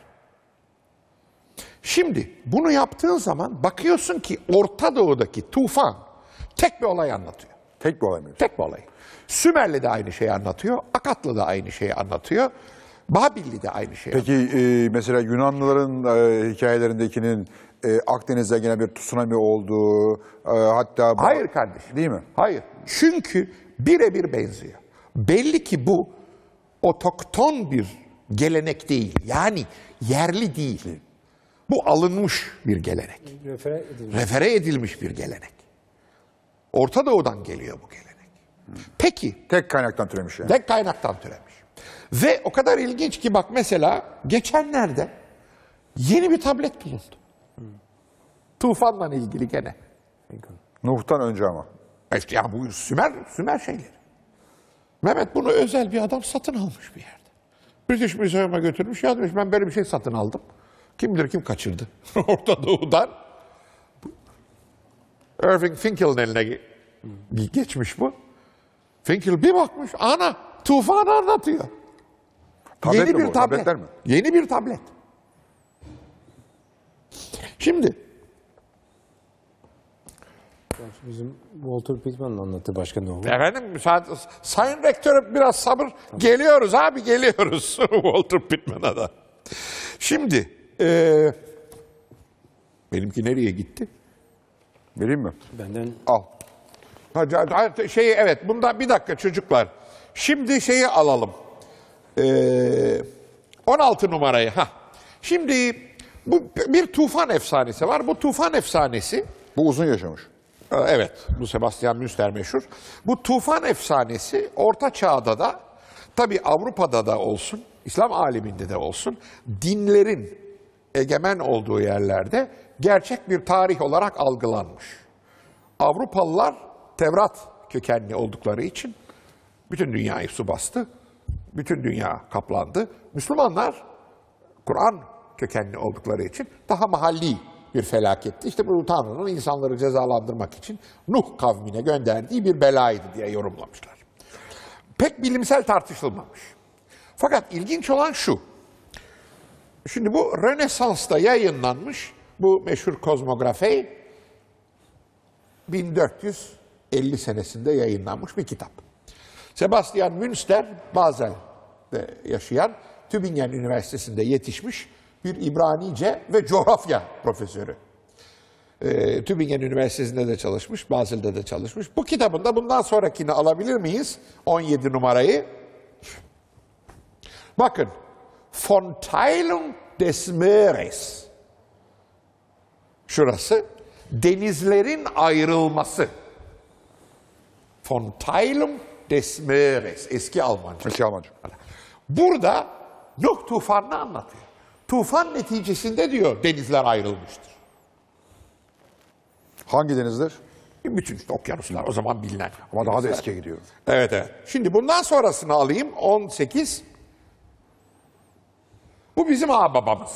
Şimdi bunu yaptığın zaman bakıyorsun ki Orta Doğu'daki tufan tek bir olay anlatıyor. Tek bir olay mı? Tek bir olay. Sümerli de aynı şeyi anlatıyor, Akatlı da aynı şeyi anlatıyor, Babilli de aynı şeyi anlatıyor. Peki mesela Yunanlıların hikayelerindekinin Akdeniz'de gene bir tsunami olduğu, hatta... Hayır kardeşim. Değil mi? Hayır. Çünkü birebir benziyor. Belli ki bu otokton bir gelenek değil. Yani yerli değil. Bu alınmış bir gelenek. Refere edilmiş bir gelenek. Orta Doğu'dan geliyor bu gelenek. Peki, Tek kaynaktan türemiş yani. tek kaynaktan türemiş. Ve o kadar ilginç ki bak mesela geçenlerde yeni bir tablet bulundu. Tufanla ilgili gene. Nuh'tan önce ama. İşte ya bu Sümer şeyleri. Mehmet bunu özel bir adam satın almış bir yerde. British Museum'a götürmüş. Ya demiş ben böyle bir şey satın aldım. Kim bilir kim kaçırdı. Orta Doğu'dan. Irving Finkel'in eline geçmiş bu. Finkel bir bakmış. Ana tufanı anlatıyor. Tablet Yeni mi bir bu? tablet. Tabletler mi? Yeni bir tablet. Şimdi Bizim Walter Pittman'ın anlattığı başka ne olur? efendim müsaade, Sayın Rektörüm biraz sabır. Geliyoruz abi geliyoruz. Walter Pittman'a da. Şimdi benimki nereye gitti? Vereyim mi? Benden Al. Evet bunda bir dakika çocuklar. Şimdi şeyi alalım. 16 numarayı. Şimdi bu bir tufan efsanesi var. Bu tufan efsanesi Bu uzun yaşamış. evet bu Sebastian Münster meşhur. Bu tufan efsanesi Orta Çağ'da da tabi Avrupa'da da olsun, İslam aleminde de olsun dinlerin egemen olduğu yerlerde gerçek bir tarih olarak algılanmış. Avrupalılar Tevrat kökenli oldukları için bütün dünyayı su bastı. Bütün dünya kaplandı. Müslümanlar Kur'an kökenli oldukları için daha mahalli bir felaketti. İşte bu Tanrı'nın insanları cezalandırmak için Nuh kavmine gönderdiği bir belaydı diye yorumlamışlar. Pek bilimsel tartışılmamış. Fakat ilginç olan şu. Şimdi bu Rönesans'ta yayınlanmış bu meşhur kozmografi 1450 senesinde yayınlanmış bir kitap. Sebastian Münster, Basel'de yaşayan, Tübingen Üniversitesi'nde yetişmiş bir İbranice ve coğrafya profesörü. Tübingen Üniversitesi'nde de çalışmış, Basel'de de çalışmış. Bu kitabında bundan sonrakini alabilir miyiz? 17 numarayı. Bakın. Verteilung des Meeres. Şurası. Denizlerin ayrılması. Verteilung des Meeres. Eski Almanca. Eski Almanca. Burada Nuh tufanını anlatıyor. Tufan neticesinde diyor denizler ayrılmıştır. Hangi denizler? Bütün işte okyanuslar o zaman bilinen. Ama daha da eskiye gidiyor. Evet evet. Şimdi bundan sonrasını alayım. 18. Bu bizim ağababamız.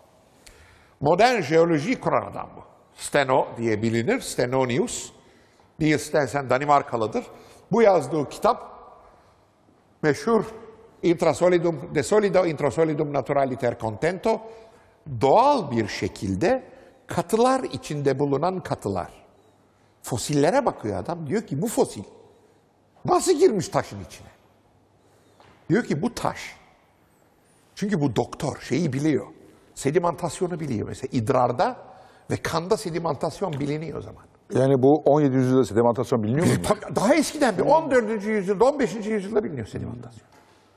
Modern jeolojiyi kuran adam bu. Steno diye bilinir. Stenonius. Niels Stensen Danimarkalıdır. Bu yazdığı kitap meşhur Intrasolidum, De solido intrasolidum naturaliter contento, doğal bir şekilde katılar içinde bulunan katılar. Fosillere bakıyor adam. Diyor ki bu fosil nasıl girmiş taşın içine? Diyor ki bu taş. Çünkü bu doktor şeyi biliyor. Sedimentasyonu biliyor. Mesela idrarda ve kanda sedimentasyon biliniyor o zaman. Yani bu 17. yüzyılda sedimentasyon biliniyor mu? Tabii daha eskiden bir 14. yüzyılda, 15. yüzyılda biliniyor sedimentasyon.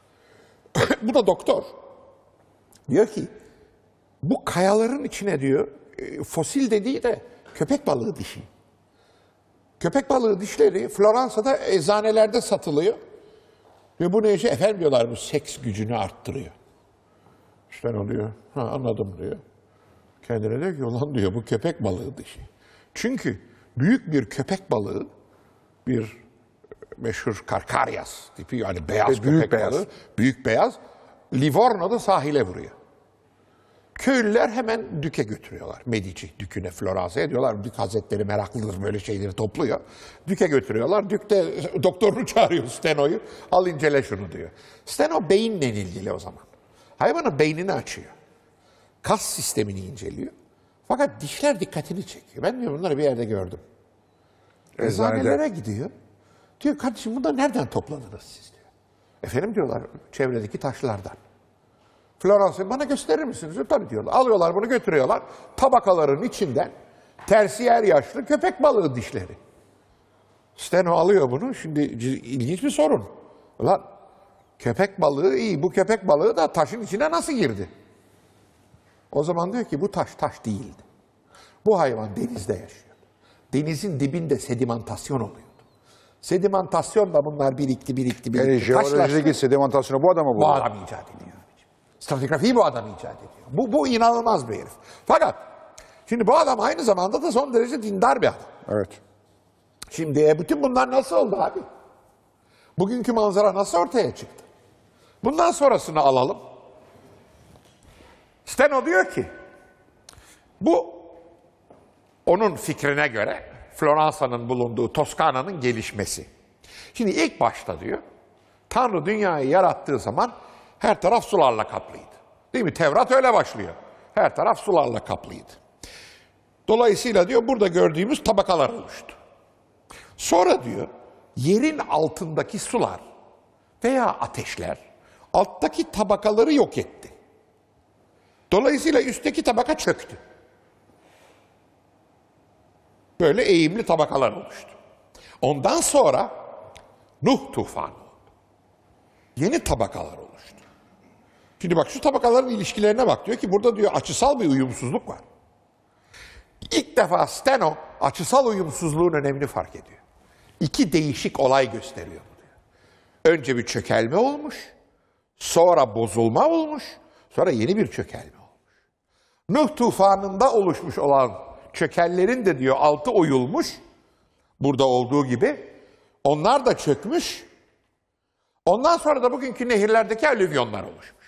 Bu da doktor. Diyor ki bu kayaların içine diyor fosil dediği de köpek balığı dişi. Köpek balığı dişleri Floransa'da eczanelerde satılıyor. Ve bu ne işe? Efendim diyorlar bu seks gücünü arttırıyor. İşte ne diyor? Ha, anladım diyor. Kendine diyor ki ulan diyor bu köpek balığı dişi. Çünkü büyük bir köpek balığı bir meşhur Karkaryas tipi yani beyaz büyük köpek beyaz. balığı. Büyük beyaz. Livorno'da sahile vuruyor. Köylüler hemen düke götürüyorlar. Medici düküne Floransa'ya diyorlar. Dük hazretleri meraklıdır böyle şeyleri topluyor. Düke götürüyorlar. Dük de doktorunu çağırıyor Steno'yu. Al incele şunu diyor. Steno beyinle ilgili o zaman. Hayvanın beynini açıyor. Kas sistemini inceliyor. Fakat dişler dikkatini çekiyor. Ben diyor bunları bir yerde gördüm. Eczanelere gidiyor. Diyor kardeşim bunları nereden topladınız siz diyor. Efendim diyorlar çevredeki taşlardan. Floransa'yı bana gösterir misiniz? Tabii diyorlar. Alıyorlar bunu götürüyorlar. Tabakaların içinden tersiyer yaşlı köpek balığı dişleri. Steno alıyor bunu. Şimdi ilginç bir sorun. Ulan köpek balığı iyi. Bu köpek balığı da taşın içine nasıl girdi? O zaman diyor ki bu taş değildi. Bu hayvan denizde yaşıyor. Denizin dibinde sedimentasyon oluyordu. Sedimentasyon da bunlar birikti. Yani jeolojideki sedimentasyonu bu adama bu adam icat ediyor. Stratigrafiyi bu adam icat ediyor. Bu inanılmaz bir herif. Fakat şimdi bu adam aynı zamanda da son derece dindar bir adam. Evet. Şimdi bütün bunlar nasıl oldu abi? Bugünkü manzara nasıl ortaya çıktı? Bundan sonrasını alalım. Steno diyor ki bu onun fikrine göre Floransa'nın bulunduğu Toskana'nın gelişmesi. Şimdi ilk başta diyor Tanrı dünyayı yarattığı zaman her taraf sularla kaplıydı. Değil mi? Tevrat öyle başlıyor. Her taraf sularla kaplıydı. Dolayısıyla diyor burada gördüğümüz tabakalar oluştu. Sonra diyor yerin altındaki sular veya ateşler alttaki tabakaları yok etti. Dolayısıyla üstteki tabaka çöktü. Böyle eğimli tabakalar oluştu. Ondan sonra Nuh tufanı oldu. Yeni tabakalar oluştu. Şimdi bak şu tabakaların ilişkilerine bak. Diyor ki burada diyor açısal bir uyumsuzluk var. İlk defa Steno açısal uyumsuzluğun önemini fark ediyor. İki değişik olay gösteriyor bu diyor. Önce bir çökelme olmuş, sonra bozulma olmuş, sonra yeni bir çökelme olmuş. Nuh tufanında oluşmuş olan çökellerin de diyor altı oyulmuş, burada olduğu gibi. Onlar da çökmüş. Ondan sonra da bugünkü nehirlerdeki alüvyonlar oluşmuş.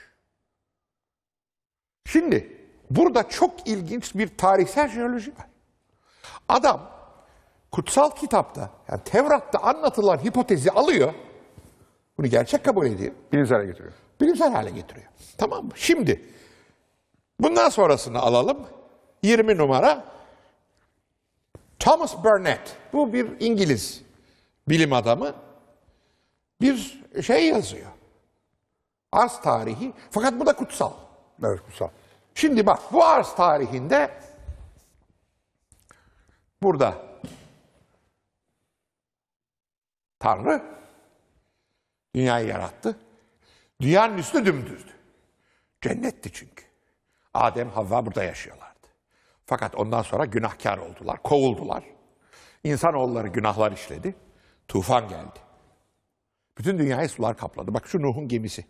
Şimdi burada çok ilginç bir tarihsel jeoloji var. Adam kutsal kitapta, yani Tevrat'ta anlatılan hipotezi alıyor, bunu gerçek kabul ediyor, Bilimsel getiriyor. bilimsel hale getiriyor. Tamam mı? Şimdi Bundan sonrasını alalım. 20 numara. Thomas Burnet. Bu bir İngiliz bilim adamı. Bir şey yazıyor. Ars tarihi. Fakat bu da kutsal. Evet, kutsal. Şimdi bak, bu ars tarihinde burada Tanrı dünyayı yarattı. Dünyanın üstü dümdüzdü. Cennetti çünkü. Adem, Havva burada yaşıyorlardı. Fakat ondan sonra günahkar oldular, kovuldular. İnsanoğulları günahlar işledi. Tufan geldi. Bütün dünyayı sular kapladı. Bak şu Nuh'un gemisi.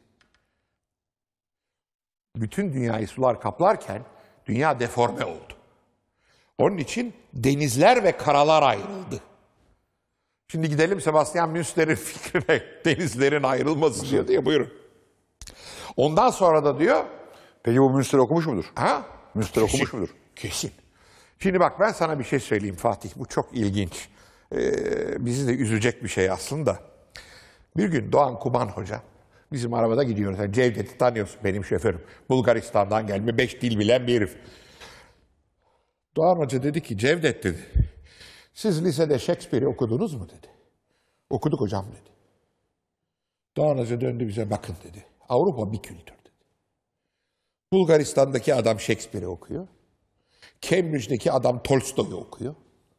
Bütün dünyayı sular kaplarken dünya deforme oldu. Onun için denizler ve karalar ayrıldı. Şimdi gidelim Sebastian Münster'in fikrine, denizlerin ayrılması diyor diye, buyurun. Ondan sonra da diyor... Peki bu Münster okumuş mudur? Ha? Münster Kesin, okumuş mudur? Kesin. Şimdi bak, ben sana bir şey söyleyeyim Fatih. Bu çok ilginç. Bizi de üzecek bir şey aslında. Bir gün Doğan Kuban Hoca, bizim arabada gidiyoruz. Yani Cevdet'i tanıyorsun, benim şoförüm. Bulgaristan'dan gelme, 5 dil bilen bir herif. Doğan Hoca dedi ki, Cevdet dedi, siz lisede Shakespeare'i okudunuz mu dedi. Okuduk hocam dedi. Doğan Hoca döndü bize, bakın dedi. Avrupa bir kültür dedi. Bulgaristan'daki adam Shakespeare'i okuyor. Cambridge'deki adam Tolstoy'u okuyor.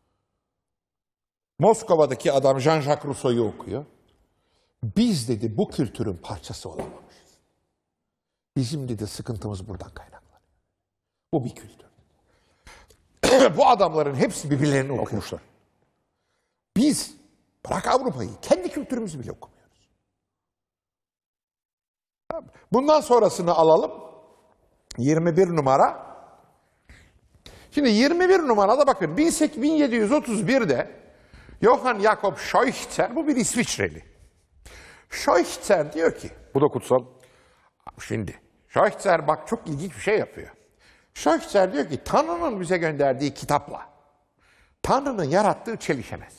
Moskova'daki adam Jean-Jacques Rousseau'yu okuyor. Biz dedi bu kültürün parçası olamamışız. Bizim dedi sıkıntımız buradan kaynaklanıyor. Bu bir kültür. Bu adamların hepsi birbirlerini okumuşlar. Biz bırak Avrupa'yı, kendi kültürümüzü bile okumuyoruz. Bundan sonrasını alalım. 21 numara. Şimdi 21 numarada bakın 1731'de Johann Jakob Scheuchzer, bu bir İsviçreli. Scheuchzer diyor ki, Bu da kutsal. şimdi Scheuchzer bak çok ilginç bir şey yapıyor. Scheuchzer diyor ki Tanrı'nın bize gönderdiği kitapla Tanrı'nın yarattığı çelişemez.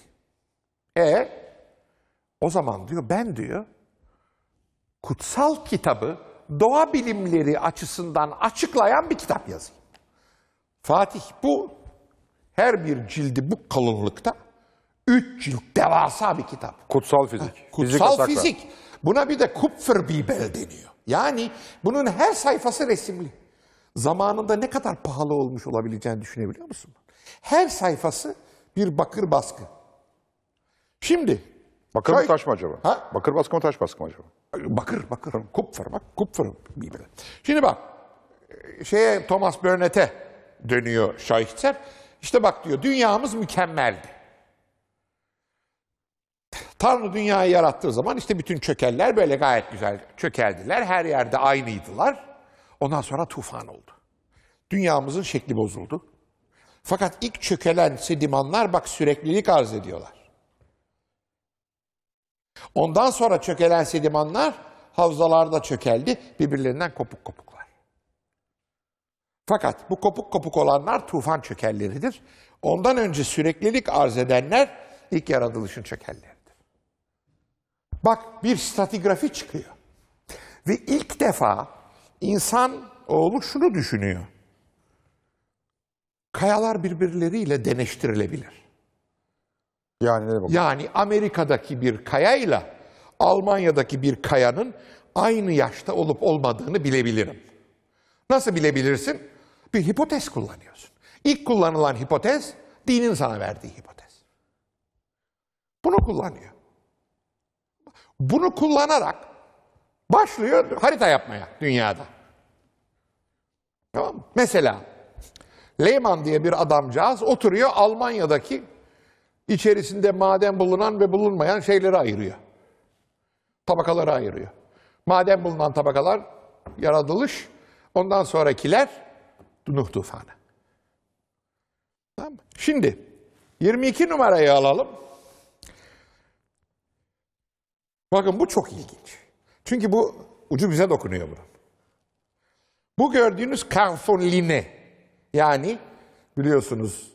O zaman diyor ben diyor kutsal kitabı doğa bilimleri açısından açıklayan bir kitap yazayım. Fatih, bu her bir cildi bu kalınlıkta 3 cilt devasa bir kitap. Kutsal fizik. Kutsal fizik. Buna bir de Kupferbibel deniyor. Yani bunun her sayfası resimli. Zamanında ne kadar pahalı olmuş olabileceğini düşünebiliyor musun? Her sayfası bir bakır baskı. Şimdi... Bakır mı taş mı acaba? Ha? Bakır baskı mı taş baskı mı acaba? Bakır. Kupfer bak. Kupferbibel. Şimdi bak. Thomas Burnet'e dönüyor Scheuchzer. İşte bak diyor, dünyamız mükemmeldi. Tanrı dünyayı yarattığı zaman işte bütün çökeller böyle gayet güzel çökeldiler. Her yerde aynıydılar. Ondan sonra tufan oldu. Dünyamızın şekli bozuldu. Fakat ilk çökelen sedimanlar bak süreklilik arz ediyorlar. Ondan sonra çökelen sedimanlar havzalarda çökeldi. Birbirlerinden kopuk kopuklar. Fakat bu kopuk kopuk olanlar tufan çökelleridir. Ondan önce süreklilik arz edenler ilk yaratılışın çökelleridir. Bak bir stratigrafi çıkıyor. Ve ilk defa insan oğlu şunu düşünüyor. Kayalar birbirleriyle deneştirilebilir. Yani ne demek? Yani Amerika'daki bir kayayla Almanya'daki bir kayanın aynı yaşta olup olmadığını bilebilirim. Nasıl bilebilirsin? Bir hipotez kullanıyorsun. İlk kullanılan hipotez, dinin sana verdiği hipotez. Bunu kullanıyor. Bunu kullanarak başlıyor harita yapmaya dünyada. Tamam mı? Mesela Lehmann diye bir adamcağız oturuyor Almanya'daki içerisinde maden bulunan ve bulunmayan şeyleri ayırıyor. Tabakaları ayırıyor. Maden bulunan tabakalar yaratılış, ondan sonrakiler Nuh tufanı. Tamam mı? Şimdi 22 numarayı alalım. Bakın bu çok ilginç. Çünkü bu ucu bize dokunuyor bunun. Bu gördüğünüz Carl von Linne, yani biliyorsunuz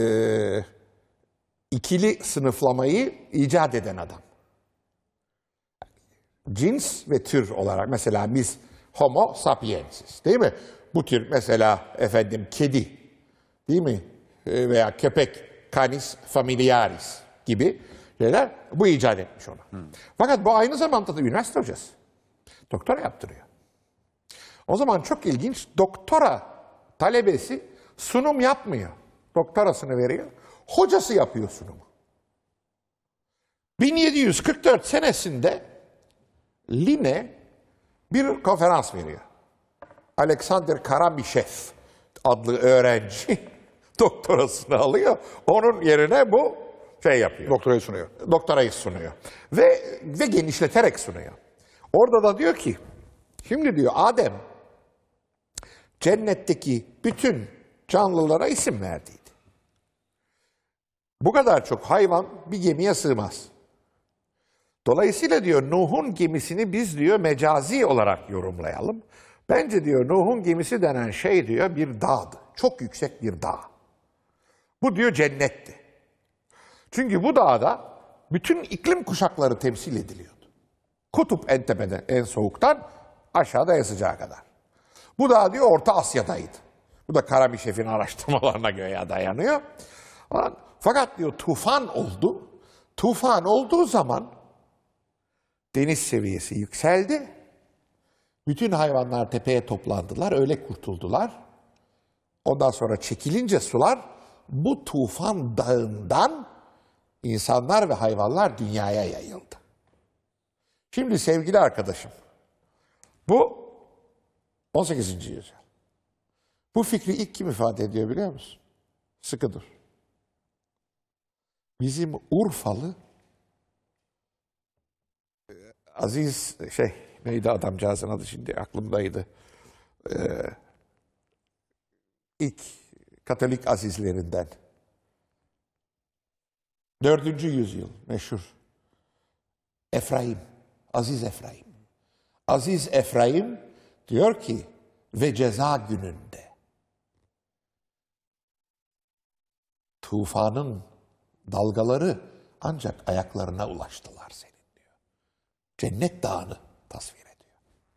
ikili sınıflamayı icat eden adam. Cins ve tür olarak mesela biz Homo sapiensis değil mi? bu tür mesela efendim kedi, değil mi? Veya köpek, Canis familiaris gibi şeyler, bu icat etmiş onu. Fakat bu aynı zamanda da üniversite hocası. Doktora yaptırıyor. O zaman çok ilginç, doktora talebesi sunum yapmıyor. Doktorasını veriyor, hocası yapıyor sunumu. 1744 senesinde Linne bir konferans veriyor. Alexander Karamishev adlı öğrenci doktorasını alıyor. Onun yerine bu şey yapıyor. Doktorayı sunuyor. Doktorayı sunuyor. Ve genişleterek sunuyor. Orada da diyor ki, şimdi diyor Adem cennetteki bütün canlılara isim verdiydi. Bu kadar çok hayvan bir gemiye sığmaz. Dolayısıyla diyor Nuh'un gemisini biz diyor mecazi olarak yorumlayalım. Bence diyor Nuh'un gemisi denen şey diyor bir dağdı. Çok yüksek bir dağ. Bu diyor cennetti. Çünkü bu dağda bütün iklim kuşakları temsil ediliyordu. Kutup en tepeden, en soğuktan aşağıda en sıcağa kadar. Bu dağ diyor Orta Asya'daydı. Bu da Karamisev'in araştırmalarına göre dayanıyor. Fakat diyor tufan oldu. Tufan olduğu zaman deniz seviyesi yükseldi. Bütün hayvanlar tepeye toplandılar, öyle kurtuldular. Ondan sonra çekilince sular bu tufan dağından insanlar ve hayvanlar dünyaya yayıldı. Şimdi sevgili arkadaşım, bu 18. yüzyıl. Bu fikri ilk kim ifade ediyor biliyor musun? Sıkı dur. Bizim Urfalı Aziz neydi adamcağızın adı şimdi aklımdaydı. İlk Katolik azizlerinden. 4. yüzyıl meşhur. Efraim, Aziz Efraim. Aziz Efraim diyor ki ve ceza gününde tufanın dalgaları ancak ayaklarına ulaştılar senin diyor. Cennet dağını tasvir ediyor.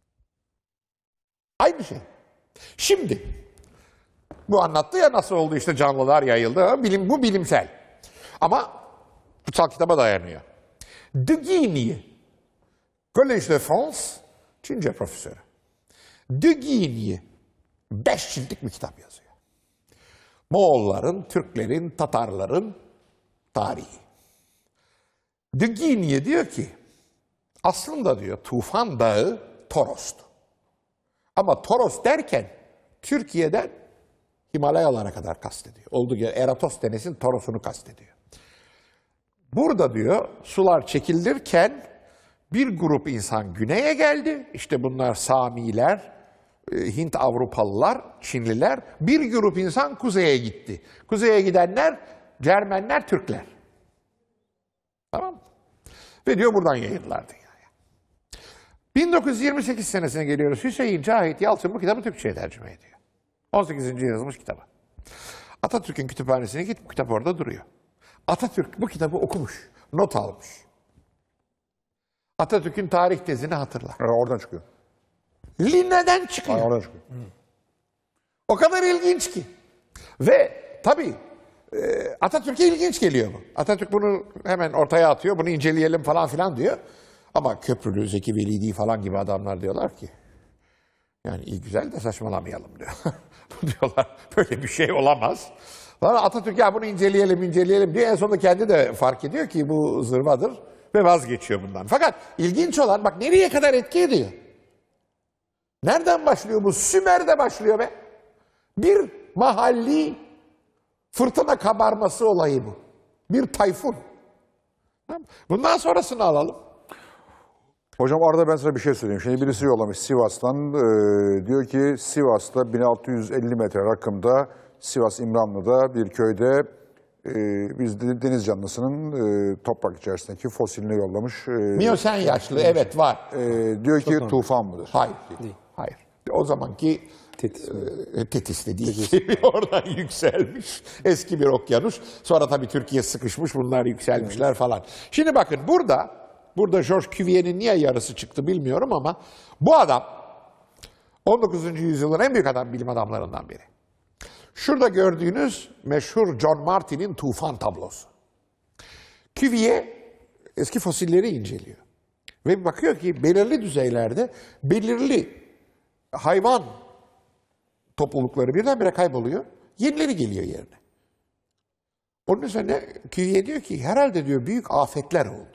Aynı şey. Şimdi bu anlattı ya nasıl oldu işte canlılar yayıldı. Bu bilimsel. Ama kutsal kitaba dayanıyor. De Guigny, Collège de France, Çince profesörü. De Guigny 5 ciltlik bir kitap yazıyor. Moğolların, Türklerin, Tatarların tarihi. De Guigny diyor ki aslında diyor Tufan Dağı Toros'tu. Ama Toros derken Türkiye'den Himalayalara kadar kastediyor. Olduğu gibi Eratosthenes'in Toros'unu kastediyor. Burada diyor sular çekilirken bir grup insan güneye geldi. İşte bunlar Samiler, Hint Avrupalılar, Çinliler. Bir grup insan kuzeye gitti. Kuzeye gidenler Cermenler, Türkler. Tamam mı? Ve diyor buradan yayıldılar dünyaya. 1928 senesine geliyoruz. Hüseyin Cahit Yalçın bu kitabı Türkçe'ye tercüme ediyor. 18. yazılmış kitabı. Atatürk'ün kütüphanesine git, bu kitap orada duruyor. Atatürk bu kitabı okumuş, not almış. Atatürk'ün tarih tezini hatırla. Oradan çıkıyor. Linne'den çıkıyor. Oradan çıkıyor. O kadar ilginç ki. Ve tabii Atatürk'e ilginç geliyor bu. Atatürk bunu hemen ortaya atıyor, bunu inceleyelim falan filan diyor. Ama Köprülü, Zeki Velidi falan gibi adamlar diyorlar ki, yani iyi güzel de saçmalamayalım diyor. Diyorlar böyle bir şey olamaz. Sonra Atatürk ya bunu inceleyelim diyor. En sonunda kendi de fark ediyor ki bu zırvadır ve vazgeçiyor bundan. Fakat ilginç olan bak nereye kadar etki ediyor. Nereden başlıyor bu? Sümer'de başlıyor be. Bir mahalli fırtına kabarması olayı bu. Bir tayfun. Bundan sonrasını alalım. Hocam arada ben sana bir şey söyleyeyim. Şimdi birisi yollamış Sivas'tan. Diyor ki Sivas'ta 1650 metre rakımda Sivas İmranlı'da bir köyde biz deniz canlısının toprak içerisindeki fosilini yollamış. Miyosen yaşlı evet var. Diyor ki tufan mıdır? Hayır. Değil. Hayır. O zamanki Tetis de değil. Oradan yükselmiş. Eski bir okyanus. Sonra tabii Türkiye sıkışmış. Bunlar yükselmişler falan. Şimdi bakın burada Georges Cuvier'in niye yarısı çıktı bilmiyorum ama bu adam 19. yüzyılın en büyük bilim adamlarından biri. Şurada gördüğünüz meşhur John Martin'in tufan tablosu. Cuvier eski fosilleri inceliyor. Ve bakıyor ki belirli düzeylerde belirli hayvan toplulukları birdenbire kayboluyor. Yenileri geliyor yerine. Onun üzerine Cuvier diyor ki herhalde diyor büyük afetler oldu.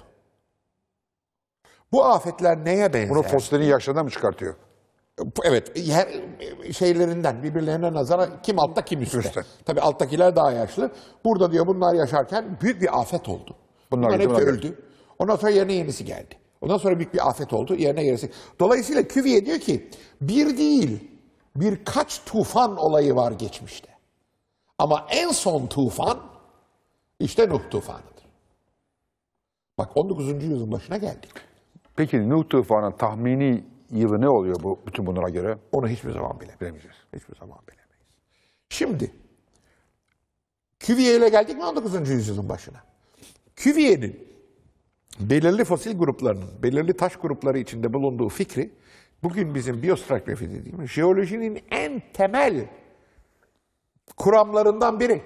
Bu afetler neye benzer? Bunu fosillerin yaşlarından mı çıkartıyor? Evet, şeylerinden birbirlerine nazaran kim altta kim üstte. Üstte. Tabii alttakiler daha yaşlı. Burada diyor bunlar yaşarken büyük bir afet oldu. Bunlar hepsi öldü. Ondan sonra yerine yenisi geldi. Ondan sonra büyük bir afet oldu, yerine yenisi. Dolayısıyla Cuvier diyor ki bir değil birkaç tufan olayı var geçmişte. Ama en son tufan işte Nuh tufanıdır. Bak 19. yüzyılın başına geldik. Peki Nuh tufanının tahmini yılı ne oluyor bu bütün bunlara göre? Onu hiçbir zaman bilemeyeceğiz. Hiçbir zaman bilemeyiz. Şimdi Cuvier ile geldik mi 19. yüzyılın başına? Cuvier'in belirli fosil gruplarının, belirli taş grupları içinde bulunduğu fikri bugün bizim biyostratigrafi dediğimiz jeolojinin en temel kuramlarından biri.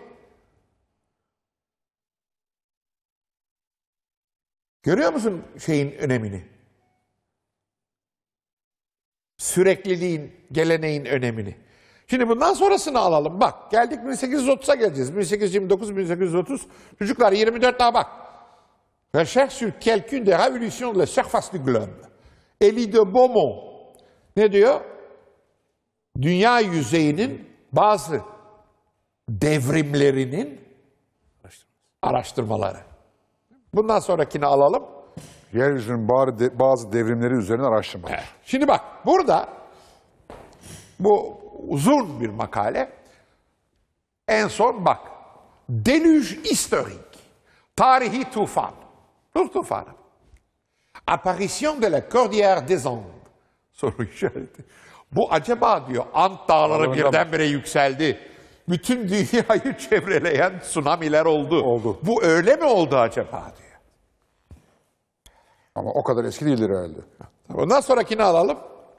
Görüyor musun şeyin önemini? Sürekliliğin, geleneğin önemini. Şimdi bundan sonrasını alalım. Bak geldik 1830'a geleceğiz. 1829, 1830. Çocuklar 24 daha bak. Recherche sur quelqu'une des révolutions de la surface du globe. Élie de Beaumont. Ne diyor? Dünya yüzeyinin bazı devrimlerinin araştırmaları. Bundan sonrakini alalım. Yeryüzünün bazı devrimleri üzerine araştırmalar. Şimdi bak burada bu uzun bir makale. En son bak. Deluge historique. Tarihi tufan. Nuh tufanı. Apparition de la Cordillère des Andes. Soru işareti. Bu acaba diyor Ant dağları birdenbire yükseldi. Bütün dünyayı çevreleyen tsunamiler oldu. Bu öyle mi oldu acaba diyor. Ama o kadar eski değildir herhalde. Ondan sonrakini alalım.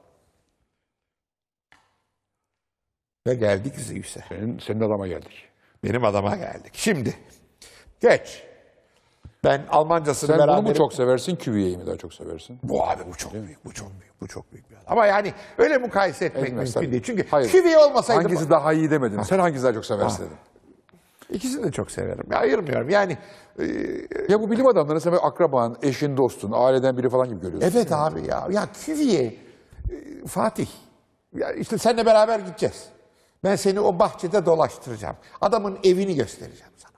Ve geldik Zeus'e. Senin adama geldik. Benim adama geldik. Şimdi geç. Ben Almancasını Sen beraber... bunu mu çok seversin, Cuvier'i mi daha çok seversin? Bu abi bu çok büyük, bu çok büyük, bu çok büyük bir adam. Ama yani öyle mukayese etmek mümkün değil. Çünkü Cuvier olmasaydı... Hangisi daha iyi demedin. Sen hangisi daha çok seversin dedim. İkisini de çok severim. Ya, ayırmıyorum. Yani Ya bu bilim adamlarını sen böyle akraban, eşin, dostun, aileden biri falan gibi görüyorsun. evet abi ya. Ya Cuvier, Fatih. Ya işte seninle beraber gideceğiz. Ben seni o bahçede dolaştıracağım. Adamın evini göstereceğim sana.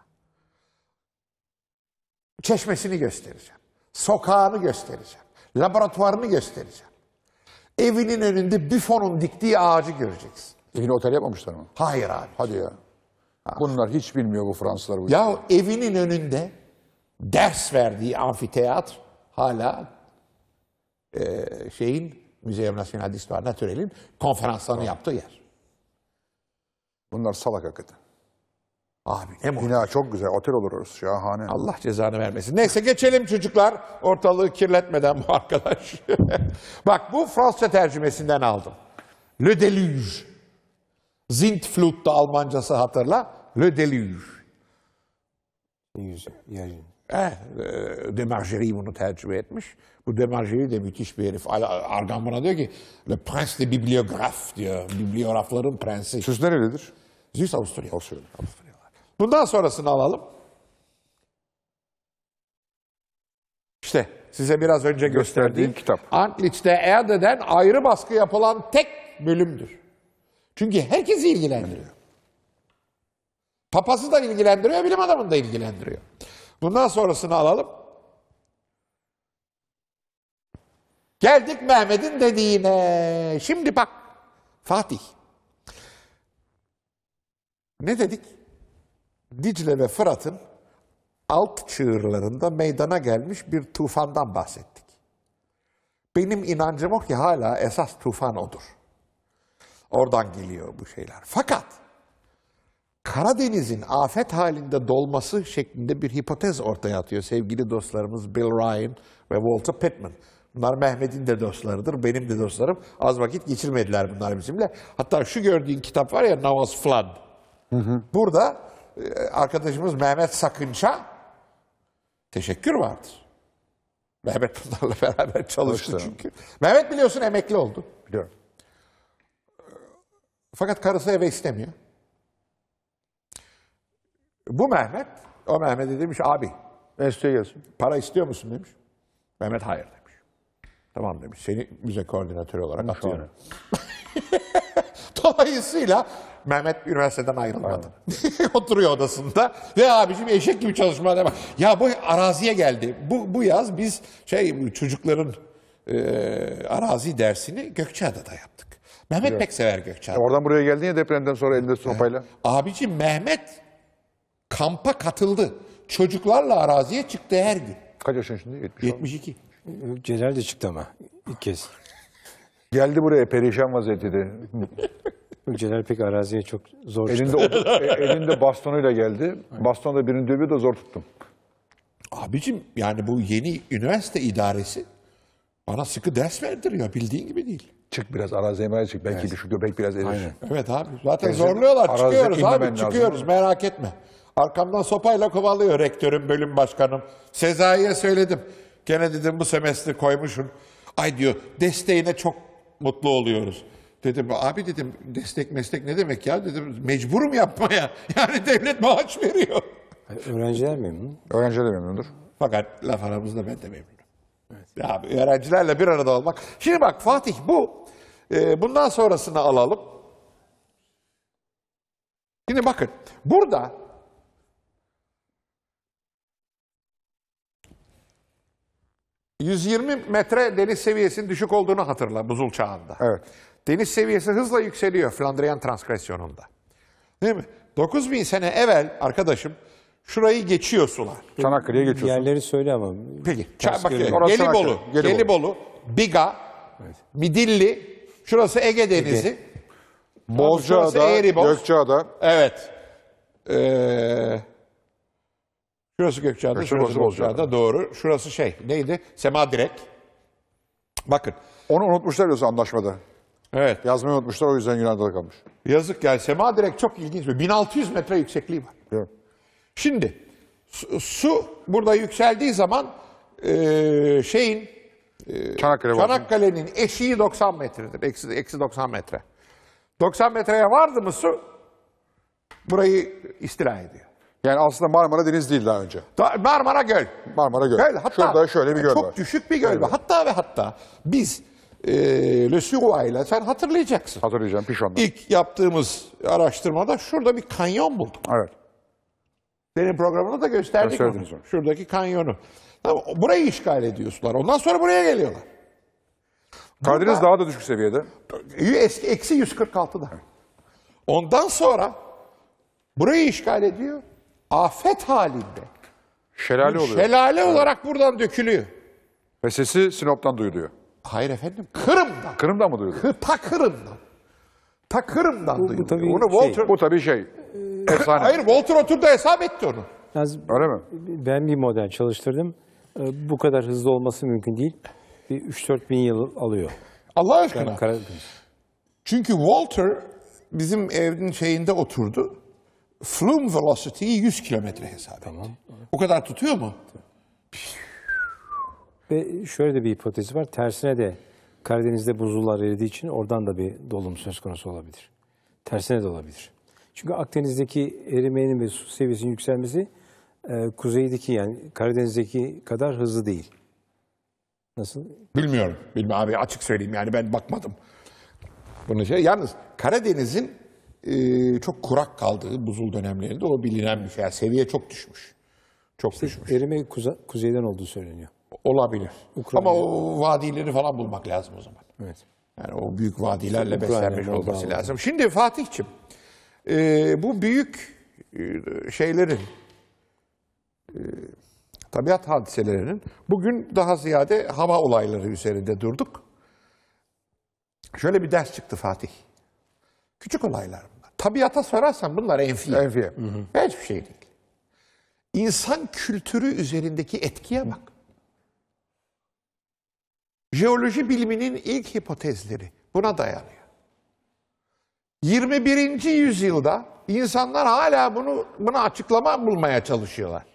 Çeşmesini göstereceğim. Sokağını göstereceğim. Laboratuvarını göstereceğim. Evinin önünde Buffon'un diktiği ağacı göreceksin. Evini otel yapmamışlar mı? Hayır abi. Hadi ya. Bunlar hiç bilmiyor bu Fransızlar bu Ya evinin önünde ders verdiği amfiteyatr hala Muséum National d'Histoire Naturelle'in konferanslarını yaptığı yer. Bunlar salak hakikaten. Abi ne mu? Bina çok güzel. Otel olur orası. Şahane. Allah cezanı vermesin. Neyse geçelim çocuklar. Ortalığı kirletmeden bu arkadaş. Bak bu Fransızca tercümesinden aldım. Le Déluge. Sintflut da Almancası hatırla. Le Déluge. Demargerie bunu tercüme etmiş. Bu Demargerie de müthiş bir herif. Argan buna diyor ki Le Prince de Bibliographe diyor. Bibliografların prensi. Siz nerelidir? Zeus Avusturya. Avusturya. Bundan sonrasını alalım. İşte size biraz önce gösterdiğim kitap. Antlich'te Erde'den ayrı baskı yapılan tek bölümdür. Çünkü herkesi ilgilendiriyor. Papazı da ilgilendiriyor, bilim adamını da ilgilendiriyor. Bundan sonrasını alalım. Geldik Mehmet'in dediğine. Şimdi bak Fatih. Ne dedik? Dicle ve Fırat'ın alt çığırlarında meydana gelmiş bir tufandan bahsettik. Benim inancım o ki hala esas tufan odur. Oradan geliyor bu şeyler. Fakat Karadeniz'in afet halinde dolması şeklinde bir hipotez ortaya atıyor sevgili dostlarımız Bill Ryan ve Walter Pittman. Bunlar Mehmet'in de dostlarıdır, benim de dostlarım. Az vakit geçirmediler bunlar bizimle. Hatta şu gördüğün kitap var ya, Noah's Flood. Burada arkadaşımız Mehmet Sakınç'a teşekkür vardır. Mehmet bunlarla beraber çalıştı çünkü. Mehmet biliyorsun emekli oldu. Biliyorum. Fakat karısı eve istemiyor. Bu Mehmet, o Mehmet'e demiş abi Enstitüye gelsin. para istiyor musun demiş. Mehmet hayır demiş. Tamam demiş, seni müze koordinatörü olarak atıyorum. Dolayısıyla Mehmet üniversiteden ayrılmadı. Oturuyor odasında ve abicim eşek gibi çalışmaya devam. Ya bu araziye geldi. Bu yaz biz çocukların arazi dersini Gökçeada'da yaptık. Mehmet pek sever Gökçeada. Oradan buraya geldin ya depremden sonra elinde sopayla. Abicim Mehmet kampa katıldı. Çocuklarla araziye çıktı her gün. Kaç yaşın şimdi? 70. 72. Celal de çıktı ama ilk kez. Geldi buraya perişan vaziyette. Celal pek araziye çok zor çıktı. Elinde bastonuyla geldi. Bastonla birini dövüyor da zor tuttum. Abicim yani bu yeni üniversite idaresi bana sıkı ders verdiriyor. Bildiğin gibi değil. Çık biraz araziye merak çık. Belki bir şu göbek biraz erir. Aynen. Evet abi. Zaten Bizim zorluyorlar. araziye Çıkıyoruz abi. inmemen Çıkıyoruz. lazım. Merak etme. Arkamdan sopayla kovalıyor rektörüm, bölüm başkanım. Sezai'ye söyledim. Gene dedim bu semestri koymuşsun. Ay diyor desteğine çok mutlu oluyoruz. Dedim abi dedim destek meslek ne demek ya dedim mecburum yapmaya. Yani devlet maaş veriyor. Öğrenciler memnun. Öğrenciler de memnundur. Fakat laf aramızda ben de memnunum. Evet. Ya abi, öğrencilerle bir arada olmak. Şimdi bak Fatih bundan sonrasını alalım. Şimdi bakın burada ...120 metre deniz seviyesinin düşük olduğunu hatırla buzul çağında. Evet. Deniz seviyesi hızla yükseliyor Flandrian Transkresyonunda. Değil mi? 9000 sene evvel arkadaşım şurayı geçiyor sular. Çanakkale'ye geçiyorsun. Yerleri söyle ama. Peki. Ters Bak, görünüyor. Orası Gelibolu, Çanakkale, Gelibolu. Gelibolu, Biga, Midilli, şurası Ege Denizi. Şurası Bozcaada, Eğriboz. Gökçeada. Evet. Şurası Gökçeada, Şurası şurası Bozcaada. Bozcaada. Doğru. Şurası neydi? Semadirek. Bakın. Onu unutmuşlar diyorsun anlaşmada. Evet. Yazmayı unutmuşlar o yüzden Yunan'da kalmış. Yazık yani Semadirek çok ilginç. 1600 metre yüksekliği var. Evet. Şimdi su burada yükseldiği zaman Çanakkale'nin eşiği 90 metredir. Eksi 90 metre. 90 metreye vardı mı su burayı istila ediyor. Yani aslında Marmara Deniz değil daha önce. Marmara Göl. Marmara Göl. Hatta, Şurada şöyle bir göl çok var. düşük bir göl var. Hatta biz Le Suroî ile sen hatırlayacaksın. Hatırlayacağım Pişon'da. İlk yaptığımız araştırmada şurada bir kanyon bulduk. Evet. Senin programında da gösterdik Gösterdiniz onu. onu. Şuradaki kanyonu. Tamam, burayı işgal ediyorlar. Ondan sonra buraya geliyorlar. Karadeniz daha da düşük seviyede. Eksi 146'da. Ondan sonra burayı işgal ediyor. Afet halinde. Şelale oluyor. Şelale olarak buradan dökülüyor. Ve sesi Sinop'tan duyuluyor. Hayır efendim, Kırım'dan. Kırım'dan mı duyuluyor? Ta Kırım'dan. Ta Kırım'dan duyuluyor. tabii Onu Walter... Bu tabii efsane. Hayır, Walter oturdu hesap etti onu. Yalnız Öyle mi? ben bir model çalıştırdım. Bu kadar hızlı olması mümkün değil. Bir 3-4 bin yıl alıyor. Allah aşkına. Yani Karadeniz. Çünkü Walter bizim evin şeyinde oturdu. Flume velocity'yi 100 kilometre hesap etti. O kadar tutuyor mu? Ve şöyle de bir hipotezi var. Tersine de Karadeniz'de buzullar eridiği için oradan da bir dolum söz konusu olabilir. Tersine de olabilir. Çünkü Akdeniz'deki erimenin ve su seviyesinin yükselmesi kuzeydeki yani Karadeniz'deki kadar hızlı değil. Nasıl? Bilmiyorum. Bilmiyorum abi, açık söyleyeyim yani ben bakmadım. Yalnız Karadeniz'in çok kurak kaldığı buzul dönemlerinde o bilinen bir şey. Yani seviye çok düşmüş. Çok düşmüş. Erime kuzeyden olduğu söyleniyor. Olabilir. Ukrayna. Ama o vadileri falan bulmak lazım o zaman. Evet. Yani o büyük vadilerle Ukrayna, beslenmiş Moldova olması var. lazım. Şimdi Fatih'ciğim, bu büyük şeylerin, tabiat hadiselerinin bugün daha ziyade hava olayları üzerinde durduk. Şöyle bir ders çıktı Fatih. Küçük olaylar bunlar. Tabiata sorarsan bunlar enfiye. Enfiye. Hiçbir şey değil. İnsan kültürü üzerindeki etkiye bak. Jeoloji biliminin ilk hipotezleri buna dayanıyor. 21. yüzyılda insanlar hala buna açıklama bulmaya çalışıyorlar.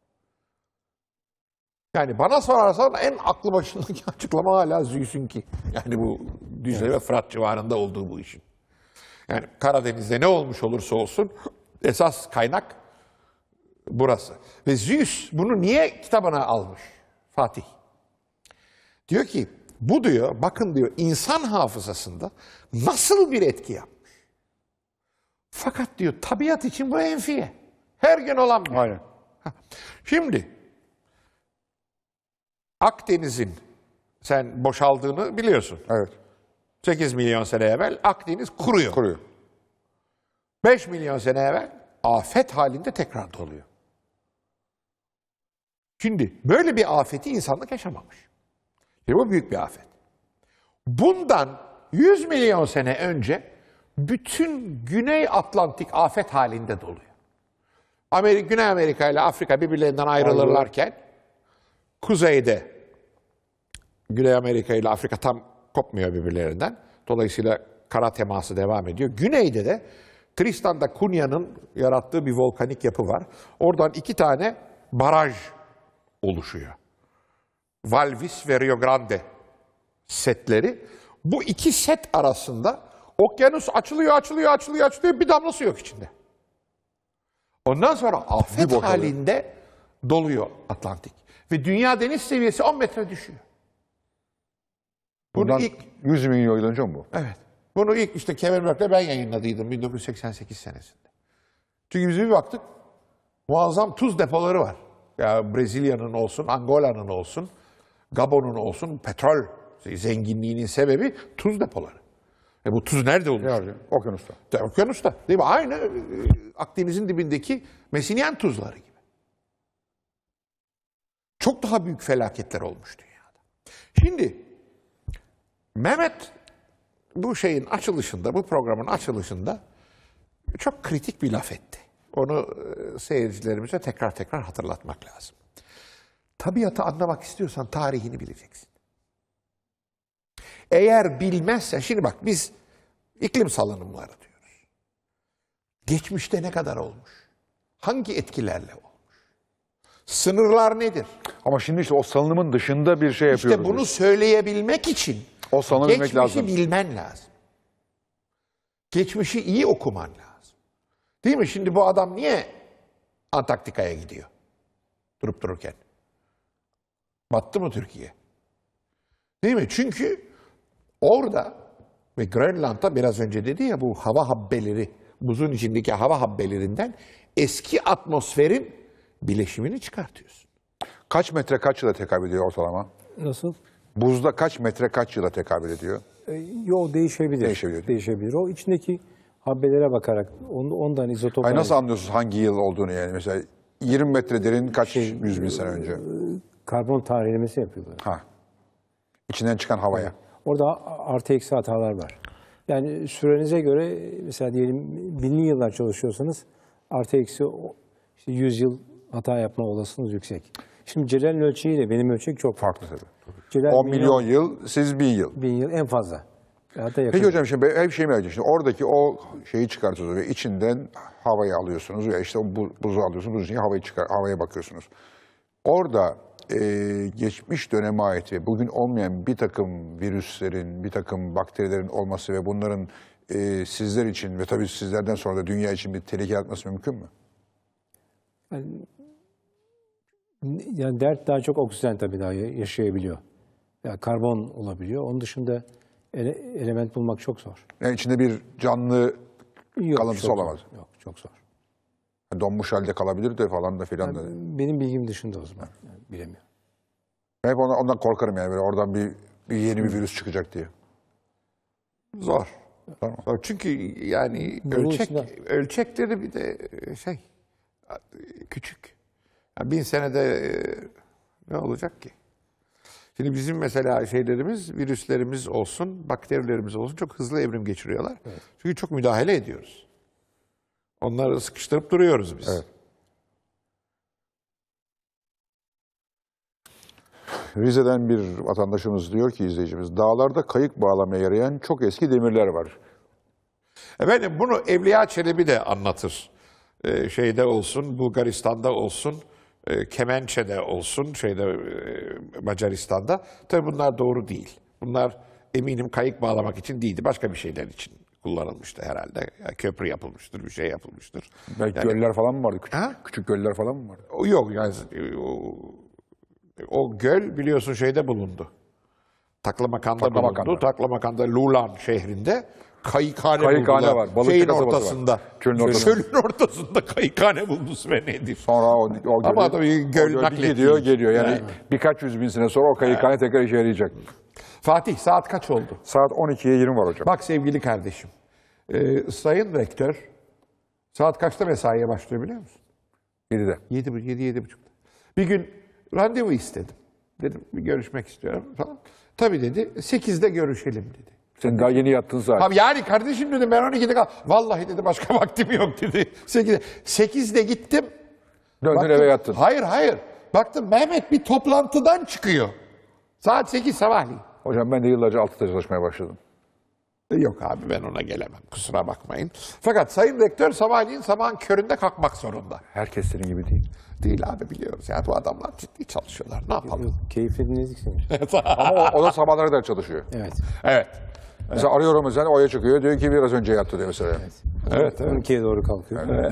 Yani bana sorarsan en aklı başındaki açıklama hala Zeus'unki. Yani bu Dicle ve Fırat civarında olduğu bu işin. Yani Karadeniz'de ne olmuş olursa olsun esas kaynak burası. Ve Zeus bunu niye kitabına almış? Fatih. Diyor ki bu diyor bakın diyor insan hafızasında nasıl bir etki yapmış. Fakat diyor tabiat için bu enfiye. Her gün olan bir. Aynen. Şimdi Akdeniz'in sen boşaldığını biliyorsun. Evet. 8 milyon sene evvel Akdeniz kuruyor. Kuruyor. 5 milyon sene evvel afet halinde tekrar doluyor. Şimdi böyle bir afeti insanlık yaşamamış. Şimdi bu büyük bir afet. Bundan 100 milyon sene önce bütün Güney Atlantik afet halinde doluyor. Güney Amerika ile Afrika birbirlerinden ayrılırlarken kuzeyde Güney Amerika ile Afrika tam kopmuyor birbirlerinden. Dolayısıyla kara teması devam ediyor. Güneyde de Tristan da Cunya'nın yarattığı bir volkanik yapı var. Oradan 2 tane baraj oluşuyor. Valvis ve Rio Grande setleri. Bu 2 set arasında okyanus açılıyor, bir damla su yok içinde. Ondan sonra afet halinde doluyor Atlantik. Ve dünya deniz seviyesi 10 metre düşüyor. Bundan 100 milyon yıl önce mi bu? Evet. Bunu ilk işte Kemerberg'de ben yayınladıydım 1988 senesinde. Çünkü biz bir baktık muazzam tuz depoları var. Ya Brezilya'nın olsun, Angola'nın olsun, Gabon'un olsun petrol zenginliğinin sebebi tuz depoları. Bu tuz nerede olur? Nerede? Okyanusta. Okyanusta. Değil mi? Aynı Akdeniz'in dibindeki Mesinyen tuzları gibi. Çok daha büyük felaketler olmuş dünyada. Şimdi Mehmet bu şeyin açılışında, bu programın açılışında çok kritik bir laf etti. Onu seyircilerimize tekrar hatırlatmak lazım. Tabiatı anlamak istiyorsan tarihini bileceksin. Eğer bilmezsen, şimdi bak biz iklim salınımları diyoruz. Geçmişte ne kadar olmuş? Hangi etkilerle olmuş? Sınırlar nedir? Ama şimdi işte o salınımın dışında bir şey yapıyoruz. İşte bunu biz. söyleyebilmek için O salınımı bilmek geçmişi lazım. bilmen lazım. Geçmişi iyi okuman lazım. Değil mi? Şimdi bu adam niye Antarktika'ya gidiyor? Durup dururken. Battı mı Türkiye? Değil mi? Çünkü orada ve Grönland'da biraz önce dedi ya bu hava habbeleri, buzun içindeki hava habbelerinden eski atmosferin bileşimini çıkartıyorsun. Kaç metre kaç yıla tekabül ediyor ortalama? Nasıl? Buzda kaç metre kaç yıla tekabül ediyor? Yo değişebilir. Değişebilir. Değişebilir. O içindeki habbelere bakarak ondan izotop. Hayır, nasıl anlıyorsunuz hangi yıl olduğunu yani? Mesela 20 metre derin kaç 100 bin sene önce? Karbon tarihlemesi yapıyorlar. Ha. İçinden çıkan havaya. Orada artı eksi hatalar var. Yani sürenize göre mesela diyelim binli yıllar çalışıyorsanız artı eksi işte 100 yıl hata yapma olasılığınız yüksek. Şimdi Celal'in ölçeğiyle benim ölçek çok farklı. Farklı tabii. Celal 10 milyon yıl, siz 1000 yıl. 1000 yıl en fazla. Hatta yakın. Peki hocam şimdi hep şey merak ediyorum. Şimdi oradaki o şeyi çıkartıyorsunuz ve içinden havayı alıyorsunuz ve işte o buzu alıyorsunuz. Buzun içine havaya bakıyorsunuz. Orada geçmiş döneme ait ve bugün olmayan bir takım virüslerin, bir takım bakterilerin olması ve bunların sizler için ve tabii sizlerden sonra da dünya için bir tehlike yaratması mümkün mü? Yani dert daha çok oksijen tabii daha yaşayabiliyor. Yani karbon olabiliyor. Onun dışında element bulmak çok zor. Yani içinde bir canlı kalıntısı çok olamaz. Zor. Yok, çok zor. Donmuş halde kalabilir de falan da filan da. Benim bilgim dışında o zaman. Yani bilemiyorum. Ben hep ondan korkarım yani böyle oradan bir yeni bir virüs çıkacak diye. Zor. Tamam. Zor. Çünkü yani ölçekleri bir de küçük. Yani 1000 senede ne olacak ki? Şimdi bizim mesela şeylerimiz, virüslerimiz olsun, bakterilerimiz olsun çok hızlı evrim geçiriyorlar. Evet. Çünkü çok müdahale ediyoruz. Onları sıkıştırıp duruyoruz biz. Evet. Rize'den bir vatandaşımız diyor ki, izleyicimiz, dağlarda kayık bağlamaya yarayan çok eski demirler var. Efendim bunu Evliya Çelebi de anlatır. Şeyde olsun, Bulgaristan'da olsun, Kemençe'de olsun, Macaristan'da. Tabii bunlar doğru değil. Bunlar eminim kayık bağlamak için değildi. Başka bir şeyler için kullanılmıştı herhalde. Yani köprü yapılmıştır, bir şey yapılmıştır. Belki Yani- göller falan mı vardı? Küçük, Ha? küçük göller falan mı vardı? Yok yani o göl biliyorsun şeyde bulundu. Taklamakan'da Taklamakan'da. bulundu. Taklamakan'da Lulan şehrinde kayıkhane Kayıkhane buldular. var, balıkçı Şeyin kasabası var. ortasında. Çölün ortasında. Çölün ortasında kayıkhane buldu Sven. Sonra o Ama tabii göl o naklettiği geliyor. Yani Evet. birkaç yüz bin sene sonra o kayıkhane tekrar işe yarayacak. Fatih saat kaç oldu? Saat 12'ye 20 var hocam. Bak sevgili kardeşim. Sayın Rektör saat kaçta mesaiye başlıyor biliyor musun? 7'de. 7.30'da. Bir gün randevu istedim. Dedim bir görüşmek istiyorum falan. Tabii dedi 8'de görüşelim dedi. Sen daha yeni yattın saat. Abi yani kardeşim dedim ben 12'de kal. Vallahi dedi başka vaktim yok dedi. 8'de gittim. Döndün Baktım- eve yattın. Hayır. Baktım Mehmet bir toplantıdan çıkıyor. Saat 8 sabahleyin. Hocam ben de yıllarca altıda çalışmaya başladım. Yok abi ben ona gelemem kusura bakmayın. Fakat Sayın Rektör sabahleyin sabahın köründe kalkmak zorunda. Herkes senin gibi değil. Değil abi biliyoruz ya bu adamlar ciddi çalışıyorlar ne yapalım. Keyifli dinledik. Ama o da sabahlara kadar çalışıyor. Evet. Evet. Mesela arıyorum mesela oya çıkıyor. Diyor ki biraz önce yattı diyor mesela. Evet. 12'ye doğru kalkıyor.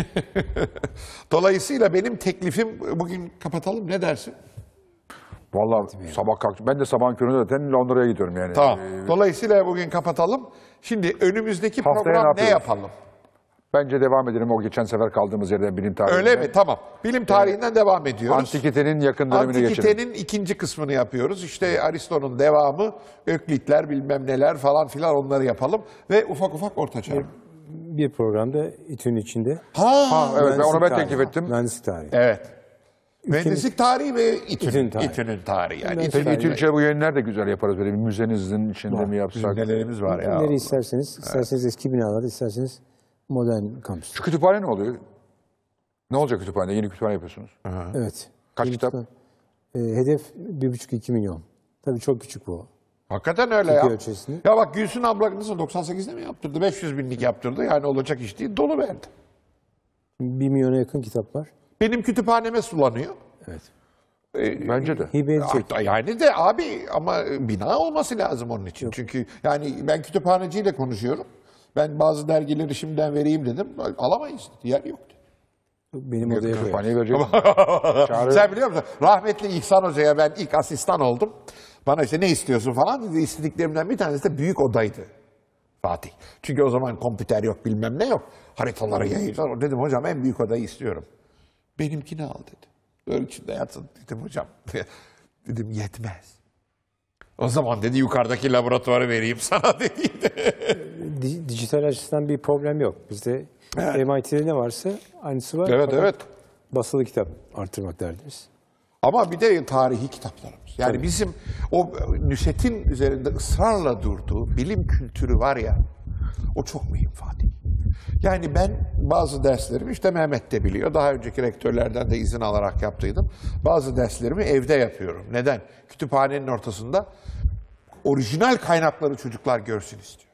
Dolayısıyla benim teklifim bugün kapatalım ne dersin? Vallahi sabah kalktım. Ben de sabahın köründe zaten Londra'ya gidiyorum yani. Tamam. Dolayısıyla bugün kapatalım. Şimdi önümüzdeki Haftaya program ne ne yapıyoruz? yapalım? Bence devam edelim o geçen sefer kaldığımız yerden bilim tarihi. Öyle mi? Tamam. Bilim tarihinden devam ediyoruz. Antikitenin yakın dönemine geçelim. Antikitenin ikinci kısmını yapıyoruz. İşte Aristo'nun devamı, Öklitler bilmem neler falan filan onları yapalım. Ve ufak ufak orta çağ. Bir programda İTÜ'nün içinde. Ha, evet ben onu ben Mühendislik teklif tarihi. ettim. Mühendislik tarihi. Evet. Mühendislik tarihi ve İTÜ'nün tarihi. İTÜ'nün tarihi. Yani Mühendislik Peki İTÜ'nün İTÜ bu yayınlar da güzel yaparız böyle bir müzenizin içinde mi yapsak? nelerimiz var ya. Nereye isterseniz eski binalarda, isterseniz modern kampüs. Şu kütüphane ne oluyor? Ne olacak kütüphane? Yeni kütüphane yapıyorsunuz. Evet. Kaç kitap? Hedef 1,5-2 milyon. Tabii çok küçük bu. Hakikaten öyle Türkiye ya. ölçüsünde. Ya bak Gülsün abla nasıl 98'de mi yaptırdı? 500 binlik yaptırdı. Yani olacak iş değil. Dolu verdi. 1 milyona yakın kitap var. Benim kütüphaneme sulanıyor. Evet. Bence de. Hibe edecek. Yani de abi ama bina olması lazım onun için. Çünkü yani ben kütüphaneciyle konuşuyorum. Ben bazı dergileri şimdiden vereyim dedim. Alamayız dedi. Yer yok dedi. Benim odaya koyar. Kütüphaneyi verecek. Sen biliyor musun? Rahmetli İhsan Hoca'ya ben ilk asistan oldum. Bana işte ne istiyorsun falan dedi. İstediklerimden bir tanesi de büyük odaydı. Fatih. Çünkü o zaman kompüter yok bilmem ne yok. Haritaları yayacağız. Dedim hocam en büyük odayı istiyorum. Benimkini al dedi. Böyle içinde yatsın dedim hocam. Dedim yetmez. O zaman dedi yukarıdaki laboratuvarı vereyim sana dedi. Dijital açısından bir problem yok. Bizde MIT'de ne varsa aynısı var. Evet Fakat evet. Basılı kitap artırmak derdimiz. Ama bir de tarihi kitaplarımız. Yani bizim o Nusret'in üzerinde ısrarla durduğu bilim kültürü var ya, o çok mühim Fatih. Yani ben bazı derslerimi, işte Mehmet de biliyor, daha önceki rektörlerden de izin alarak yaptıydım. Bazı derslerimi evde yapıyorum. Neden? Kütüphanenin ortasında orijinal kaynakları çocuklar görsün istiyor.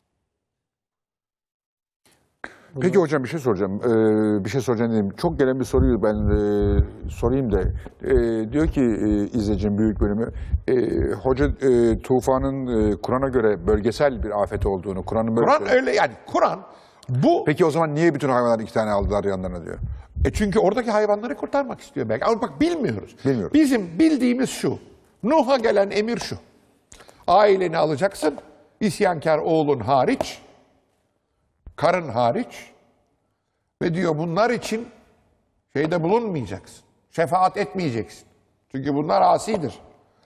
Peki hocam bir şey soracağım. Bir şey soracağım dedim. Çok gelen bir soruyu ben sorayım da. Diyor ki izleyicim büyük bölümü. Hoca tufanın Kur'an'a göre bölgesel bir afet olduğunu, Kur'an'ın böyle Kur'an öyle yani Kur'an bu. Peki o zaman niye bütün hayvanlar 2 tane aldılar yanlarına diyor. Çünkü oradaki hayvanları kurtarmak istiyor belki. Ama bak bilmiyoruz. Bilmiyoruz. Bizim bildiğimiz şu. Nuh'a gelen emir şu. Aileni alacaksın. İsyankar oğlun hariç. Karın hariç. Ve diyor bunlar için şeyde bulunmayacaksın. Şefaat etmeyeceksin. Çünkü bunlar asidir.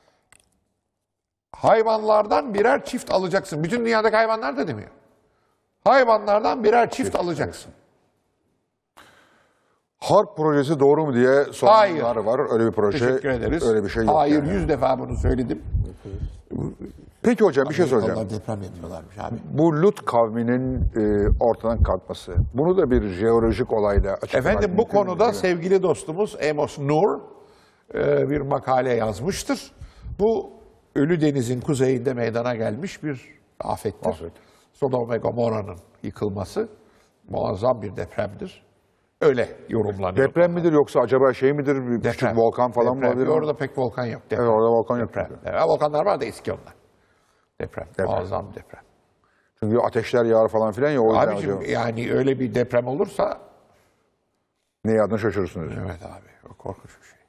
Hayvanlardan birer çift alacaksın. Bütün dünyadaki hayvanlar da demiyor. Hayvanlardan birer çift alacaksın. Harp projesi doğru mu diye soranlar var. Öyle bir proje. Teşekkür ederiz. Öyle bir şey yok. Hayır, yani. 100 defa bunu söyledim. Peki hocam bir şey soracağım. Allah deprem yapıyorlarmış abi. Bu Lut kavminin ortadan kalkması. Bunu da bir jeolojik olayla açıklamak Efendim bu mümkün mü? konuda sevgili dostumuz Amos Nur bir makale yazmıştır. Bu Ölü Deniz'in kuzeyinde meydana gelmiş bir afettir. Afet. Sodom ve Gomorra'nın yıkılması muazzam bir depremdir. Öyle yorumlanıyor. Deprem midir yoksa acaba şey midir? Bir küçük volkan falan mı olabilir? Orada pek volkan yok. Deprem. Evet, orada volkan yok. Deprem. Evet, volkanlar var da eski onlar. Deprem. Muazzam deprem. Çünkü ateşler yağar falan filan ya. O yüzden Abicim acaba yani öyle bir deprem olursa ne yağdığını şaşırırsınız. evet abi o korkunç bir şey.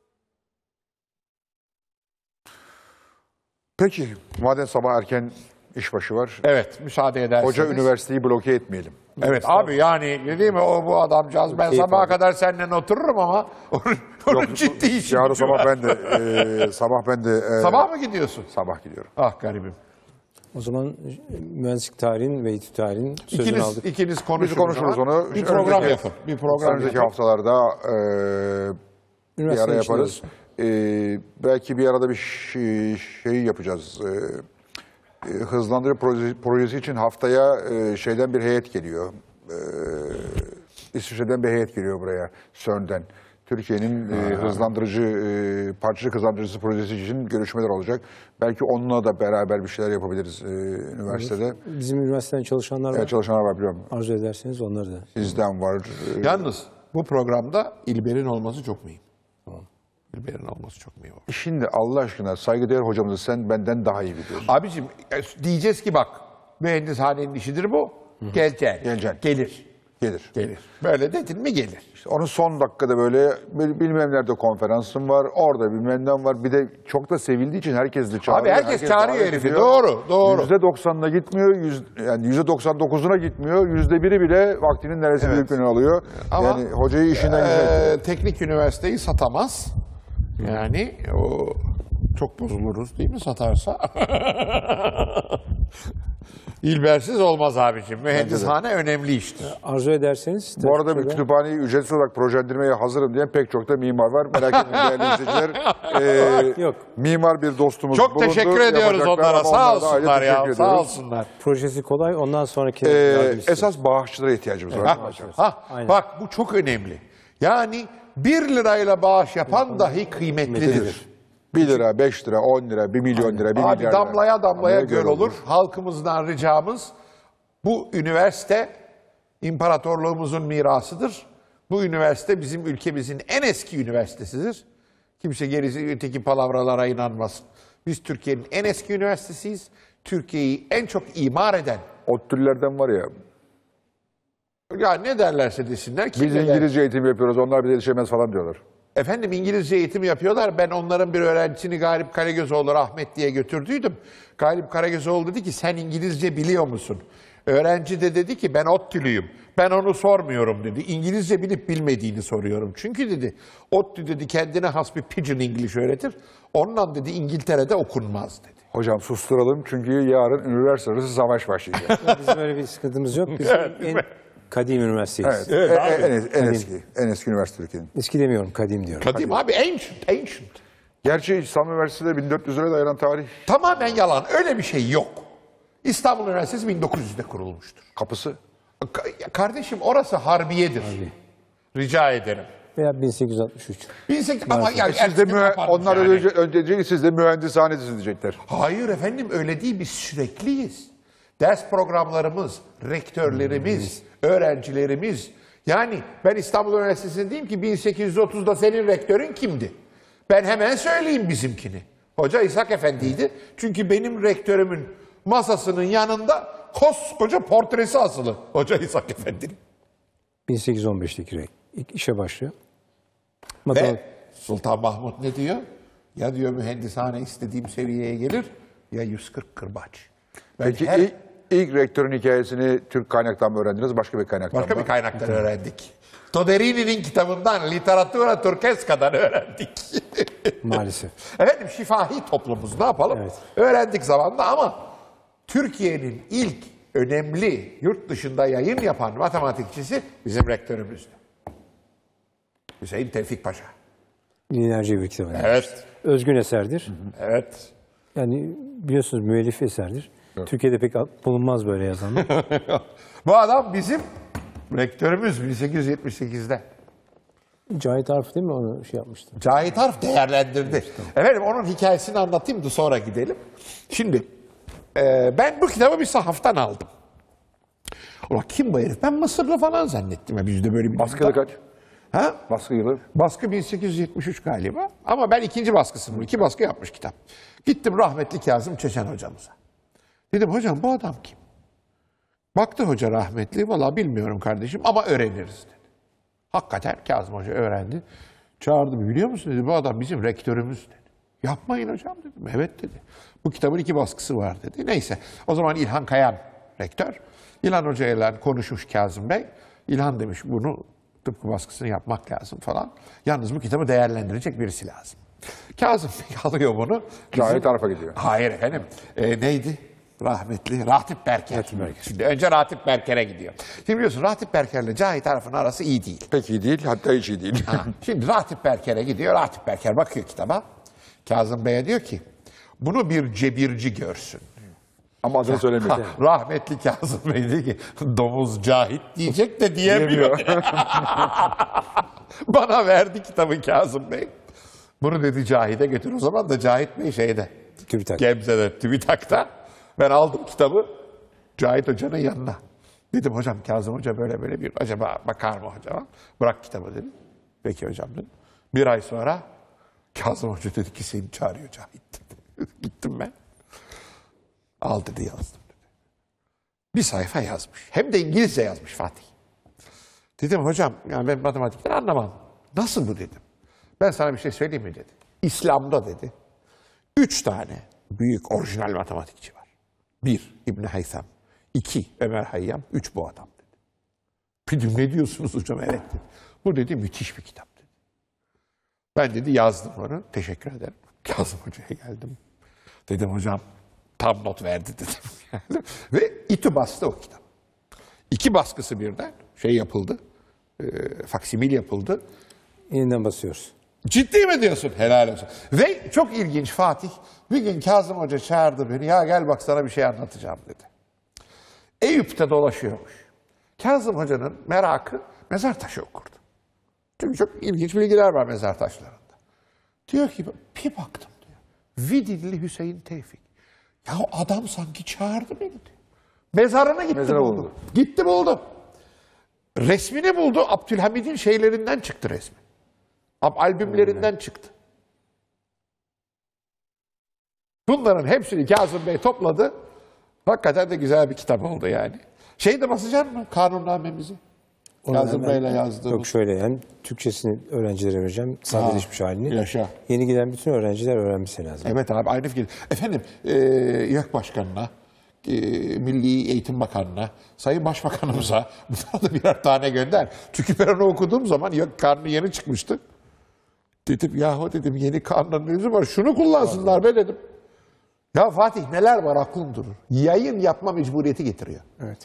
Peki madem sabah erken işbaşı var. Evet müsaade ederseniz. Hoca üniversiteyi bloke etmeyelim. Evet abi yani değil mi bu adamcağız ben Keyif sabaha aldım. kadar seninle otururum ama onun ciddi işi. Yarın gücü var. sabah ben de Sabah mı gidiyorsun? sabah gidiyorum. Ah garibim. O zaman mühendislik tarihin ve etüt tarihin sözünü aldık. İkiniz Biz konuşun. konuşuruz onu. Bir program Önümüzdeki- yapın. Bir program Önümüzdeki yapın. haftalarda bir Üniversite ara içinde yaparız. Belki bir arada bir şey yapacağız. Hızlandırı projesi için haftaya şeyden bir heyet geliyor. İsviçre'den bir heyet geliyor buraya, CERN'den. Türkiye'nin parçacık hızlandırıcısı projesi için görüşmeler olacak. Belki onunla da beraber bir şeyler yapabiliriz üniversitede. Bizim üniversiteden çalışanlar var. Evet, çalışanlar var biliyorum. Arzu ederseniz onları da. Sizden var. Yalnız bu programda İlber'in olması çok mühim. İlber'in olması çok mühim. Şimdi Allah aşkına saygıdeğer hocamızı sen benden daha iyi biliyorsun. Abicim diyeceğiz ki bak mühendishanenin işidir bu. Geleceksin. Geleceksin. Gelir. Gelir. Gelir. Böyle dedin mi gelir. İşte onun son dakikada böyle bilmem nerede konferansım var, orada bilmem ne var. Bir de çok da sevildiği için herkes de çağırıyor. Abi herkes çağırıyor davet herifi. ediyor. Doğru, doğru. %90'ına gitmiyor, yani %99'una gitmiyor. %1'i bile vaktinin neresi büyüklüğünü alıyor. Ama, yani hocayı işinden güzel. teknik üniversiteyi satamaz. Yani o çok bozuluruz değil mi satarsa? İlbersiz olmaz abicim. Mühendishane önemli iştir. Arzu ederseniz. Bu arada bir tabii kütüphaneyi ücretsiz olarak projelendirmeye hazırım diyen pek çok da mimar var. Merak etmeyin değerli izleyiciler. Yok. Mimar bir dostumuz Çok bulundu. teşekkür ediyoruz Yapacaklar onlara. ama Sağ onlara da ayrıca olsunlar ya. teşekkür Sağ ediyoruz. olsunlar. projesi kolay. Ondan sonraki yardım istiyoruz. Esas bağışçılara ihtiyacımız var. Aynen. Bak bu çok önemli. Yani 1 lirayla bağış yapan dahi kıymetlidir. 1 lira, 5 lira, 10 lira, 1 milyon lira, 1 milyar Abi lira. damlaya damlaya Damlaya göl olur. Halkımızdan ricamız bu üniversite imparatorluğumuzun mirasıdır. Bu üniversite bizim ülkemizin en eski üniversitesidir. Kimse gerisi öteki palavralara inanmasın. Biz Türkiye'nin en eski üniversitesiyiz. Türkiye'yi en çok imar eden. ODTÜ'lülerden var ya, Ya ne derlerse desinler. Kim biz ne der? İngilizce eğitim yapıyoruz, onlar bize yetişemez falan diyorlar. Efendim İngilizce eğitim yapıyorlar. Ben onların bir öğrencisini Galip Karagözoğlu rahmet diye götürdüydüm. Galip Karagözoğlu dedi ki sen İngilizce biliyor musun? Öğrenci de dedi ki ben ODTÜ'lüyüm. Ben onu sormuyorum dedi. İngilizce bilip bilmediğini soruyorum. Çünkü dedi ODTÜ dedi kendine has bir pidgin English öğretir. Onunla dedi İngiltere'de okunmaz dedi. Hocam susturalım çünkü yarın üniversite arası savaş başlayacak. Bizim böyle bir sıkıntımız yok. Biz en kadim üniversiteyiz. Evet, en eski üniversite Türkiye'nin. Eski demiyorum, kadim diyorum. Kadim abi ancient. Gerçi İstanbul Üniversitesi'de 1400'lere dayanan tarih Tamamen yalan. Öyle bir şey yok. İstanbul Üniversitesi 1900'de kurulmuştur. kapısı. Kardeşim orası Harbiye'dir. Rica ederim. Veya 1863. 18 ama ya Siz de ertesi kapanmış onlar yani. önce diyecek, siz de mühendishanesiniz diyecekler. Hayır efendim öyle değil biz sürekliyiz. Ders programlarımız, rektörlerimiz, öğrencilerimiz. Yani ben İstanbul Üniversitesi'nde diyeyim ki 1830'da senin rektörün kimdi? Ben hemen söyleyeyim bizimkini. Hoca İshak Efendi'ydi. Çünkü benim rektörümün masasının yanında koskoca portresi asılı Hoca İshak Efendi'nin. 1815'teki ilk işe başlıyor. Ve Sultan Mahmut ne diyor? Ya diyor mühendishane istediğim seviyeye gelir ya 140 kırbaç. Ben Peki ilk rektörün hikayesini Türk kaynaktan mı öğrendiniz, başka bir kaynaktan başka mı? bir kaynaktan öğrendik. Toderini'nin kitabından Literatura Turkeska'dan öğrendik. Maalesef. Efendim şifahi toplumuz ne yapalım? Evet. Öğrendik zamanında ama Türkiye'nin ilk önemli yurt dışında yayın yapan matematikçisi bizim rektörümüzdü. Hüseyin Tevfik Paşa. Binlerce bir kitap. Evet. Özgün eserdir. Evet. Yani biliyorsunuz müellif eserdir. Türkiye'de pek bulunmaz böyle yazanlar. Bu adam bizim rektörümüz 1878'de. Cahit Arf değil mi onu şey yapmıştı? Cahit Arf değerlendirdi. Efendim onun hikayesini anlatayım da sonra gidelim. Şimdi ben bu kitabı bir sahaftan aldım. Ulan kim bu herif? Ben Mısırlı falan zannettim. Ya bizde böyle bir Baskılı kaç? Ha? Baskı yılı. Baskı 1873 galiba. Ama ben ikinci baskısını bu. 2 baskı yapmış kitap. Gittim rahmetli Kazım Çeşen hocamıza. Dedim hocam bu adam kim? Baktı hoca rahmetli. Valla bilmiyorum kardeşim ama öğreniriz dedi. Hakikaten Kazım Hoca öğrendi. Çağırdı biliyor musun dedi. Bu adam bizim rektörümüz dedi. Yapmayın hocam dedim. Evet dedi. Bu kitabın 2 baskısı var dedi. Neyse o zaman İlhan Kayan rektör. İlhan Hoca ile konuşmuş Kazım Bey. İlhan demiş bunu tıpkı baskısını yapmak lazım falan. Yalnız bu kitabı değerlendirecek birisi lazım. Kazım Bey alıyor bunu. Cahit Arf'a gidiyor. Hayır efendim. Neydi? Rahmetli Ratip Berker. Şimdi önce Ratip Berker'e gidiyor. Şimdi biliyorsun Ratip Berker'le Cahit Arf'ın arası iyi değil. Pek iyi değil, hatta hiç iyi değil. Şimdi Ratip Berker'e gidiyor. Ratip Berker bakıyor kitaba. Kazım Bey'e diyor ki bunu bir cebirci görsün. Ama adını söylemiyor. Rahmetli Kazım Bey diyor ki domuz Cahit diyecek de diyemiyor. Bana verdi kitabı Kazım Bey. Bunu dedi Cahit'e götür. O zaman da Cahit Bey şeyde. TÜBİTAK. Gebze'de, TÜBİTAK'ta. Ben aldım kitabı Cahit Hoca'nın yanına. Dedim hocam Kazım Hoca böyle böyle bir acaba bakar mı hocam? Bırak kitabı dedim. Peki hocam dedim. 1 ay sonra Kazım Hoca dedi ki seni çağırıyor Cahit dedi. Gittim ben. Al dedi yazdım dedi. Bir sayfa yazmış. Hem de İngilizce yazmış Fatih. Dedim hocam yani ben matematikten anlamam. Nasıl bu dedim. Ben sana bir şey söyleyeyim mi dedi. İslam'da dedi 3 tane büyük orijinal matematikçi var. 1 İbn Haysam, 2 Ömer Hayyam, 3 bu adam dedi. Dedim ne diyorsunuz hocam? Evet dedi. Bu dedi müthiş bir kitap dedi. Ben dedi yazdım onu. Teşekkür ederim. Kazım Hoca'ya geldim. Dedim hocam tam not verdi dedim. Ve İTÜ bastı o kitap. 2 baskısı birden şey yapıldı. Faksimil yapıldı. Yeniden basıyoruz. Ciddi mi diyorsun? Helal olsun. Ve çok ilginç Fatih. Bir gün Kazım Hoca çağırdı beni. Ya gel bak sana bir şey anlatacağım dedi. Eyüp'te dolaşıyormuş. Kazım Hoca'nın merakı mezar taşı okurdu. Çünkü çok ilginç bilgiler var mezar taşlarında. Diyor ki bir baktım diyor. Vidilli Hüseyin Tevfik. Ya adam sanki çağırdı beni diyor. Mezarına gitti Mezara buldu. buldu. Gitti buldu. Resmini buldu. Abdülhamid'in şeylerinden çıktı resmi. Albümlerinden çıktı. Bunların hepsini Kazım Bey topladı. Hakikaten de güzel bir kitap oldu yani. Şey de basacak mı? Kanunnamemizi. Kazım Bey'le yazdığımız. Yok şöyle yani Türkçesini öğrencilere vereceğim. Sadeleşmiş halini. Yaşa. Yeni giden bütün öğrenciler öğrenmesi lazım. Evet abi aynı fikir. Efendim YÖK Başkanı'na, Milli Eğitim Bakanı'na, Sayın Başbakanımıza bunlara da birer tane gönder. Çünkü ben onu okuduğum zaman YÖK kanunu yeni çıkmıştı. Dedim yahu dedim yeni kanunun var şunu kullansınlar be dedim. Ya Fatih neler var aklım durur. Yayın yapma mecburiyeti getiriyor. Evet.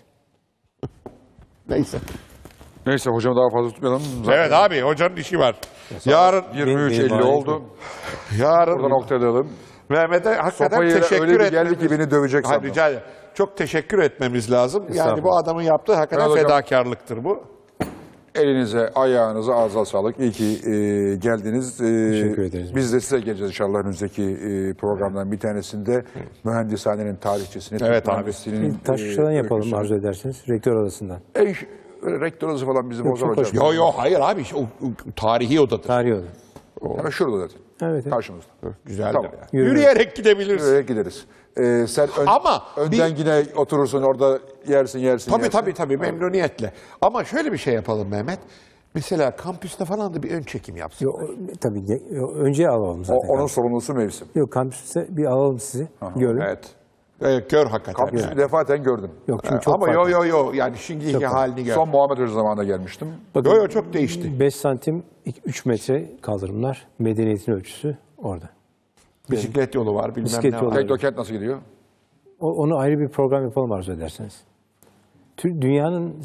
Neyse. Neyse hocam daha fazla tutmayalım. Zaten Evet abi hocanın işi var. Yarın 23.50 oldu. yarın Burada noktalayalım. Mehmet'e hakikaten Sopayı teşekkür öyle bir etmemiz. geldi ki beni dövecek Hayır, sandım. rica ederim. Çok teşekkür etmemiz lazım. Yani Estağfurullah. bu adamın yaptığı hakikaten Evet hocam. fedakarlıktır bu. Elinize, ayağınıza, ağzına sağlık. İyi ki geldiniz. Teşekkür ederiz. Biz de size geleceğiz inşallah önümüzdeki programdan bir tanesinde. Mühendishanenin tarihçesini, Evet Türk abi. mühendisliğinin, Taşlıça'dan yapalım öyküsünü. arzu ederseniz. Rektör odasından. Rektör odası falan bizi bozar çok hocam. hoş. Yo hayır abi o tarihi odadır. Tarihi oda. Hemen şurada zaten. Evet. evet. Karşımızda. Güzeldir. Tamam. Yani. Yürüyerek. Yürüyerek gidebiliriz. Yürüyerek gideriz. Sen Ama önden yine oturursun orada yersin. Tabii memnuniyetle. Ama şöyle bir şey yapalım Mehmet. Mesela kampüste falan da bir ön çekim yapsın. Tabii önce alalım zaten. Onun sorumlusu mevsim. Yok kampüste bir alalım sizi. Görün. Evet. Gör hakikaten. Kampüsü defaten gördüm. Yok çünkü çok Ama farklı. yo yani şimdiki halini gör. Son Muhammed Hoca zamanında gelmiştim. Bakın, Yo çok değişti. 5 santim 3 metre kaldırımlar. Medeniyetin ölçüsü orada. Bisiklet yolu var bilmem Bisiklet ne yolu var. var. Teknokent nasıl gidiyor? Onu ayrı bir program yapalım arzu ederseniz. Dünyanın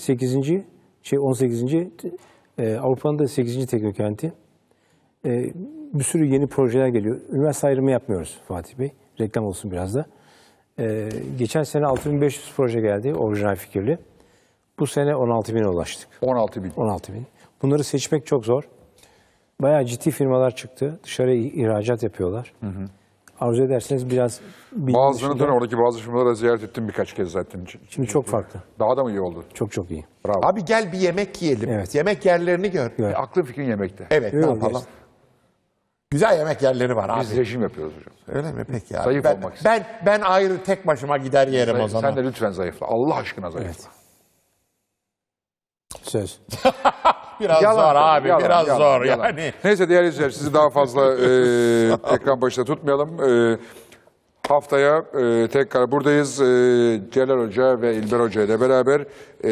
18. Avrupa'nın da 8. teknokenti. Bir sürü yeni projeler geliyor. Üniversite ayrımı yapmıyoruz Fatih Bey. Reklam olsun biraz da. Geçen sene 6500 proje geldi orijinal fikirli. Bu sene 16.000'e ulaştık. 16.000. 16.000. Bunları seçmek çok zor. bayağı ciddi firmalar çıktı. Dışarıya ihracat yapıyorlar. Arzu ederseniz biraz bilgi Bazılarını dışında- da oradaki bazı firmalara ziyaret ettim birkaç kez zaten. Şimdi çok farklı. Daha da mı iyi oldu? Çok çok iyi. Bravo. Abi gel bir yemek yiyelim. Evet. Yemek yerlerini gör. Gör. Aklın fikrin yemekte. Evet, ne Yok, yapalım? gerçekten. Güzel yemek yerleri var Biz abi. rejim yapıyoruz hocam. Öyle mi peki abi? Zayıf ben, olmak istiyorum. ben ayrı tek başıma gider yerim o zaman. Sen de lütfen zayıfla. Allah aşkına zayıfla. Söz. Biraz Yalan zor tabii, abi, yalan, biraz yalan, zor yalan. yani. Neyse değerli izleyiciler sizi daha fazla ekran başında tutmayalım. Haftaya tekrar buradayız. Celal Hoca ve İlber Hoca ile beraber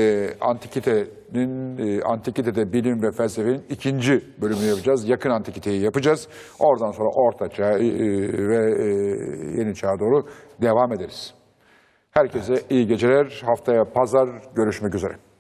Antikite'de bilim ve felsefenin ikinci bölümünü yapacağız. Yakın Antikite'yi yapacağız. Oradan sonra Orta Çağ ve Yeni Çağ'a doğru devam ederiz. Herkese iyi geceler. Haftaya pazar görüşmek üzere.